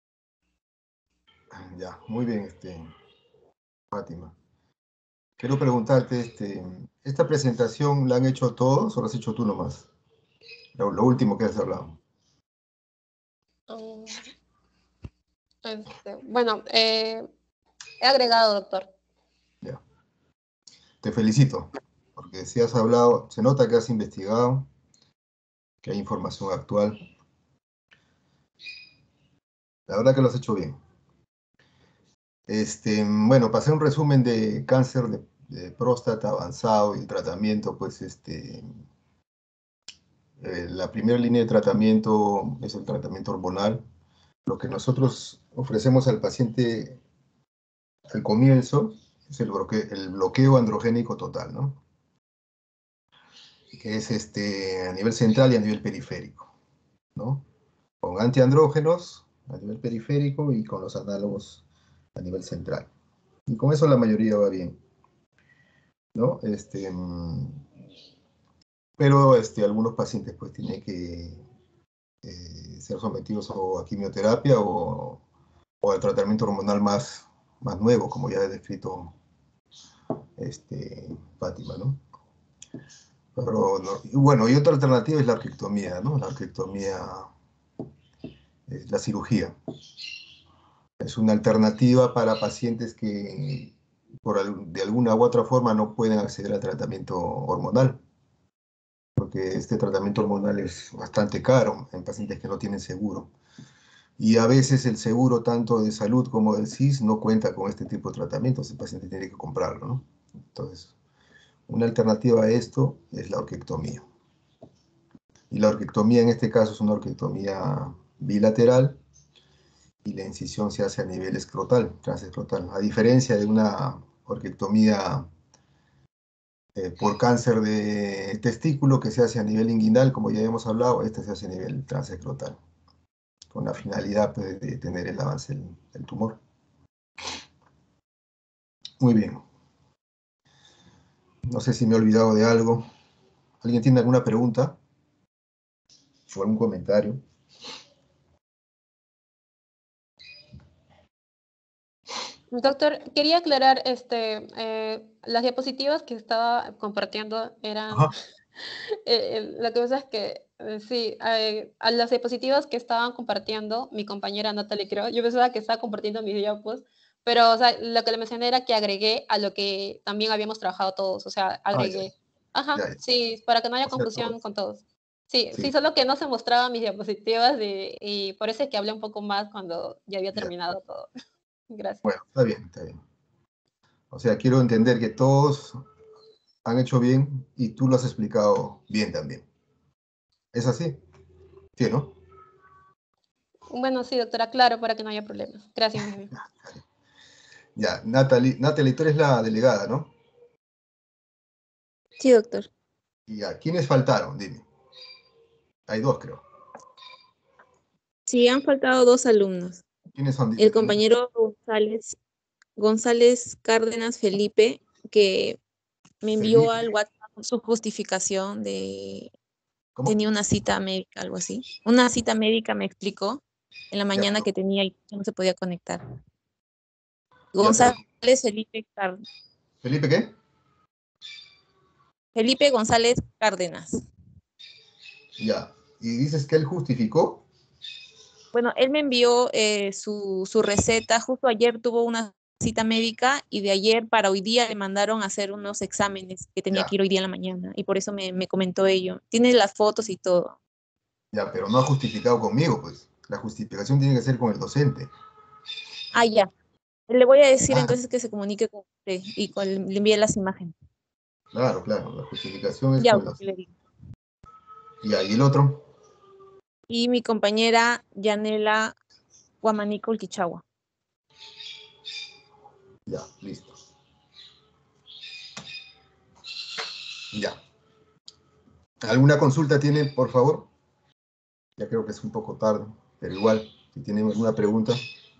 Ya, muy bien, este, Fátima. Quiero preguntarte, este, ¿esta presentación la han hecho todos o la has hecho tú nomás? Lo, lo último que has hablado. Um, este, bueno, eh, he agregado, doctor. Ya. Te felicito, porque si has hablado, se nota que has investigado, que hay información actual. La verdad que lo has hecho bien. Este, bueno, pasé un resumen de cáncer de, de próstata avanzado y el tratamiento, pues, este, eh, la primera línea de tratamiento es el tratamiento hormonal. Lo que nosotros ofrecemos al paciente al comienzo es el bloqueo, el bloqueo androgénico total, ¿no? Que es este, a nivel central y a nivel periférico, ¿no? Con antiandrógenos a nivel periférico y con los análogos a nivel central. Y con eso la mayoría va bien, ¿no? Este, pero este, algunos pacientes pues tienen que eh, ser sometidos o a quimioterapia o, o al tratamiento hormonal más, más nuevo, como ya he descrito este, Fátima, ¿no? Pero, no, y bueno, y otra alternativa es la orquiectomía, ¿no? La orquiectomía es la cirugía. Es una alternativa para pacientes que por, de alguna u otra forma no pueden acceder al tratamiento hormonal, porque este tratamiento hormonal es bastante caro en pacientes que no tienen seguro. Y a veces el seguro, tanto de salud como del C I S, no cuenta con este tipo de tratamientos, el paciente tiene que comprarlo, ¿no? Entonces, una alternativa a esto es la orquiectomía. Y la orquiectomía en este caso es una orquiectomía bilateral y la incisión se hace a nivel escrotal, transescrotal, a diferencia de una orquiectomía eh, por cáncer de testículo que se hace a nivel inguinal, como ya hemos hablado, esta se hace a nivel transescrotal, con la finalidad pues, de tener el avance del, del tumor. Muy bien. No sé si me he olvidado de algo. ¿Alguien tiene alguna pregunta? o algún comentario. Doctor, quería aclarar, este, eh, las diapositivas que estaba compartiendo eran, Ajá. eh, eh, lo que pasa es que, eh, sí, eh, a las diapositivas que estaban compartiendo mi compañera Natalie, creo, yo pensaba que estaba compartiendo mis diapos, pero, o sea, lo que le mencioné era que agregué a lo que también habíamos trabajado todos, o sea, Ah, ya, agregué. Ajá, ya, ya. sí, para que no haya O sea, confusión todos. con todos. Sí, sí, Sí, solo que no se mostraban mis diapositivas y, y por eso es que hablé un poco más cuando ya había ya. terminado todo. Gracias. Bueno, está bien, está bien. O sea, quiero entender que todos han hecho bien y tú lo has explicado bien también. ¿Es así? Sí, ¿no? Bueno, sí, doctora, claro, para que no haya problemas. Gracias, más bien. Ya, Natalie, Natalie, tú eres la delegada, ¿no? Sí, doctor. Y ya, ¿quiénes faltaron? Dime. Hay dos, creo. Sí, han faltado dos alumnos. ¿Quiénes son? El Dice, tenemos... compañero González, González Cárdenas Felipe, que me envió Felipe. al WhatsApp su justificación de ¿Cómo? tenía una cita médica, algo así. Una cita médica me explicó en la Ya, mañana pero, que tenía y no se podía conectar. ya, pero, González Felipe Car- ¿Felipe qué? Felipe González Cárdenas. Ya. ¿Y dices que él justificó? Bueno, él me envió eh, su, su receta. Justo ayer tuvo una cita médica y de ayer para hoy día le mandaron a hacer unos exámenes que tenía Ya, que ir hoy día en la mañana y por eso me, me comentó ello. Tiene las fotos y todo. ya, pero no ha justificado conmigo, pues. La justificación tiene que ser con el docente. Ah, ya. Le voy a decir Ah, entonces que se comunique con usted y con, le envíe las imágenes. claro, claro, la justificación es Ya, con el ok, le docente. digo. Ya, ¿y el otro? Y mi compañera Yanela Guamanico Ulquichagua. Ya, listo. Ya. ¿Alguna consulta tiene, por favor? Ya creo que es un poco tarde, pero igual, si tienen alguna pregunta.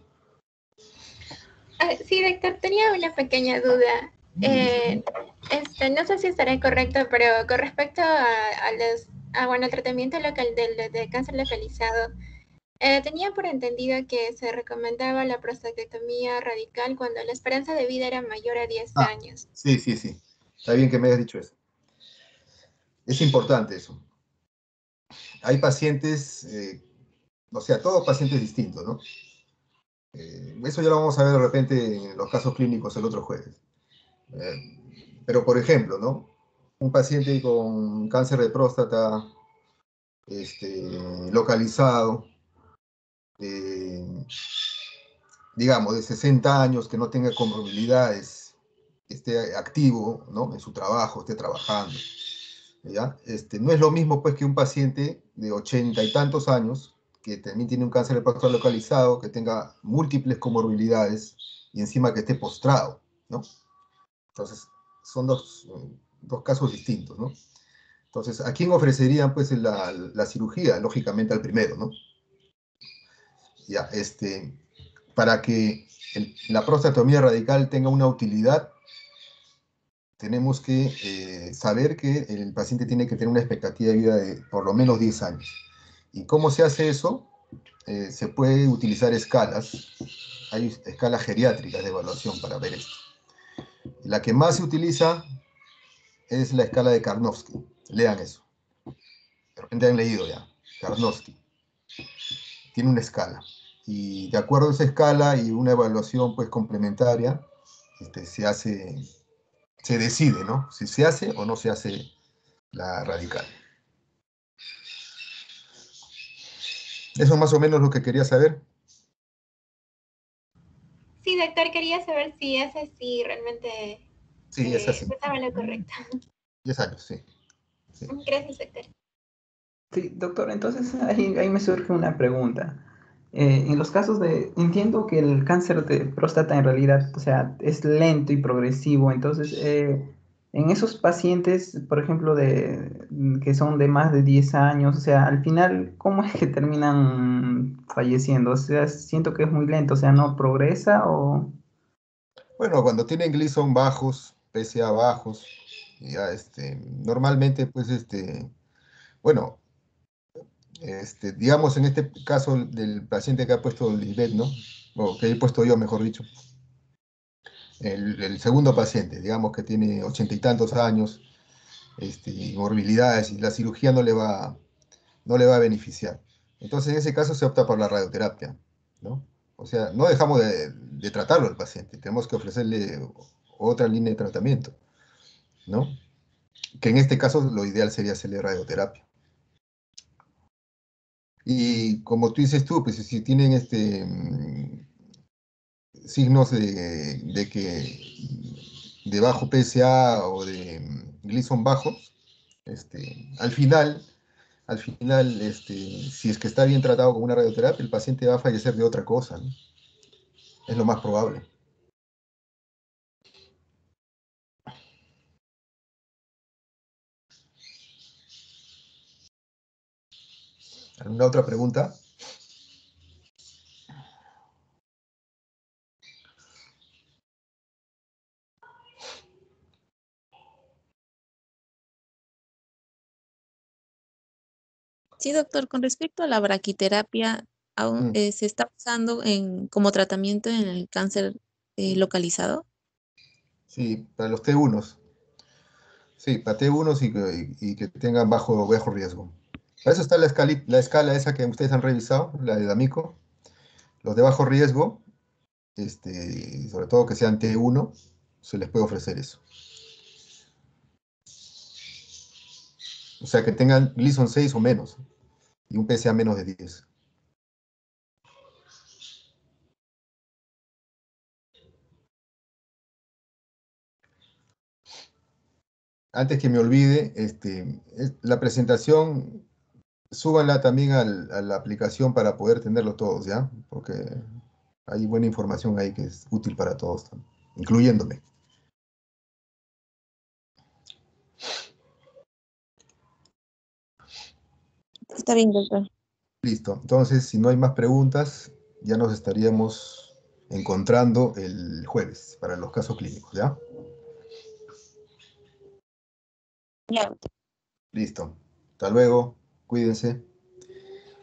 Ah, sí, doctor, tenía una pequeña duda. Eh, este, no sé si estará correcto, pero con respecto a, a los, a, bueno, el tratamiento local del de cáncer localizado, eh, tenía por entendido que se recomendaba la prostatectomía radical cuando la esperanza de vida era mayor a diez Ah, años. sí, sí, sí. Está bien que me hayas dicho eso. Es importante eso. Hay pacientes, eh, o sea, todos pacientes distintos, ¿no? Eh, eso ya lo vamos a ver de repente en los casos clínicos el otro jueves. Eh, pero, por ejemplo, ¿no? Un paciente con cáncer de próstata este, localizado, eh, digamos, de sesenta años, que no tenga comorbilidades, que esté activo, ¿no? En su trabajo, esté trabajando, ¿ya? Este, no es lo mismo, pues, que un paciente de ochenta y tantos años, que también tiene un cáncer de próstata localizado, que tenga múltiples comorbilidades y encima que esté postrado, ¿no? Entonces, son dos, dos casos distintos, ¿no? Entonces, ¿a quién ofrecerían, pues, la, la cirugía? Lógicamente al primero, ¿no? Ya, este, para que el, la prostatomía radical tenga una utilidad, tenemos que eh, saber que el paciente tiene que tener una expectativa de vida de por lo menos diez años. ¿Y cómo se hace eso? Eh, se puede utilizar escalas. Hay escalas geriátricas de evaluación para ver esto. La que más se utiliza es la escala de Karnofsky. Lean eso. De repente han leído ya. Karnofsky. Tiene una escala. Y de acuerdo a esa escala y una evaluación pues complementaria, este, se hace, se decide, ¿no? Si se hace o no se hace la radical. Eso es más o menos lo que quería saber. Sí, doctor, quería saber si es así, realmente Sí, es eh, así. estaba lo correcto. diez años, sí. sí. Gracias, doctor. Sí, doctor, entonces ahí, ahí me surge una pregunta. Eh, en los casos de, entiendo que el cáncer de próstata en realidad, o sea, es lento y progresivo, entonces, eh, en esos pacientes, por ejemplo, de, que son de más de diez años, o sea, al final, ¿cómo es que terminan falleciendo? O sea, siento que es muy lento, o sea, ¿no progresa o...? Bueno, cuando tienen Gleason bajos, P S A bajos, ya este, normalmente, pues, este, bueno, Este, digamos, en este caso del paciente que ha puesto Lisbeth, ¿no? O que he puesto yo, mejor dicho. El, el segundo paciente, digamos que tiene ochenta y tantos años, este, y morbilidades, y la cirugía no le va, no le va a beneficiar. Entonces, en ese caso se opta por la radioterapia, ¿no? O sea, no dejamos de, de tratarlo al paciente, tenemos que ofrecerle otra línea de tratamiento, ¿no? Que en este caso lo ideal sería hacerle radioterapia. Y como tú dices tú, pues si tienen este, mm, signos de, de que de bajo P S A o de mm, Gleason bajos, este, al final, al final este, si es que está bien tratado con una radioterapia, el paciente va a fallecer de otra cosa, ¿no? Es lo más probable. ¿Alguna otra pregunta? Sí, doctor, con respecto a la braquiterapia, aún Mm, eh, se está usando en, como tratamiento en el cáncer eh, localizado. sí, para los T uno. Sí, para T uno y, que y que tengan bajo, bajo riesgo. Para eso está la escala, la escala esa que ustedes han revisado, la de D'Amico. Los de bajo riesgo, este, sobre todo que sean T uno, se les puede ofrecer eso. O sea, que tengan Gleason seis o menos, y un P S A menos de diez. Antes que me olvide, este, es- la presentación, súbanla también al- a la aplicación para poder tenerlo todos, ¿ya? Porque hay buena información ahí que es útil para todos, incluyéndome. Está bien, doctor. Listo. Entonces, si no hay más preguntas, ya nos estaríamos encontrando el jueves para los casos clínicos, ¿ya? Ya. Listo. Hasta luego. Cuídense.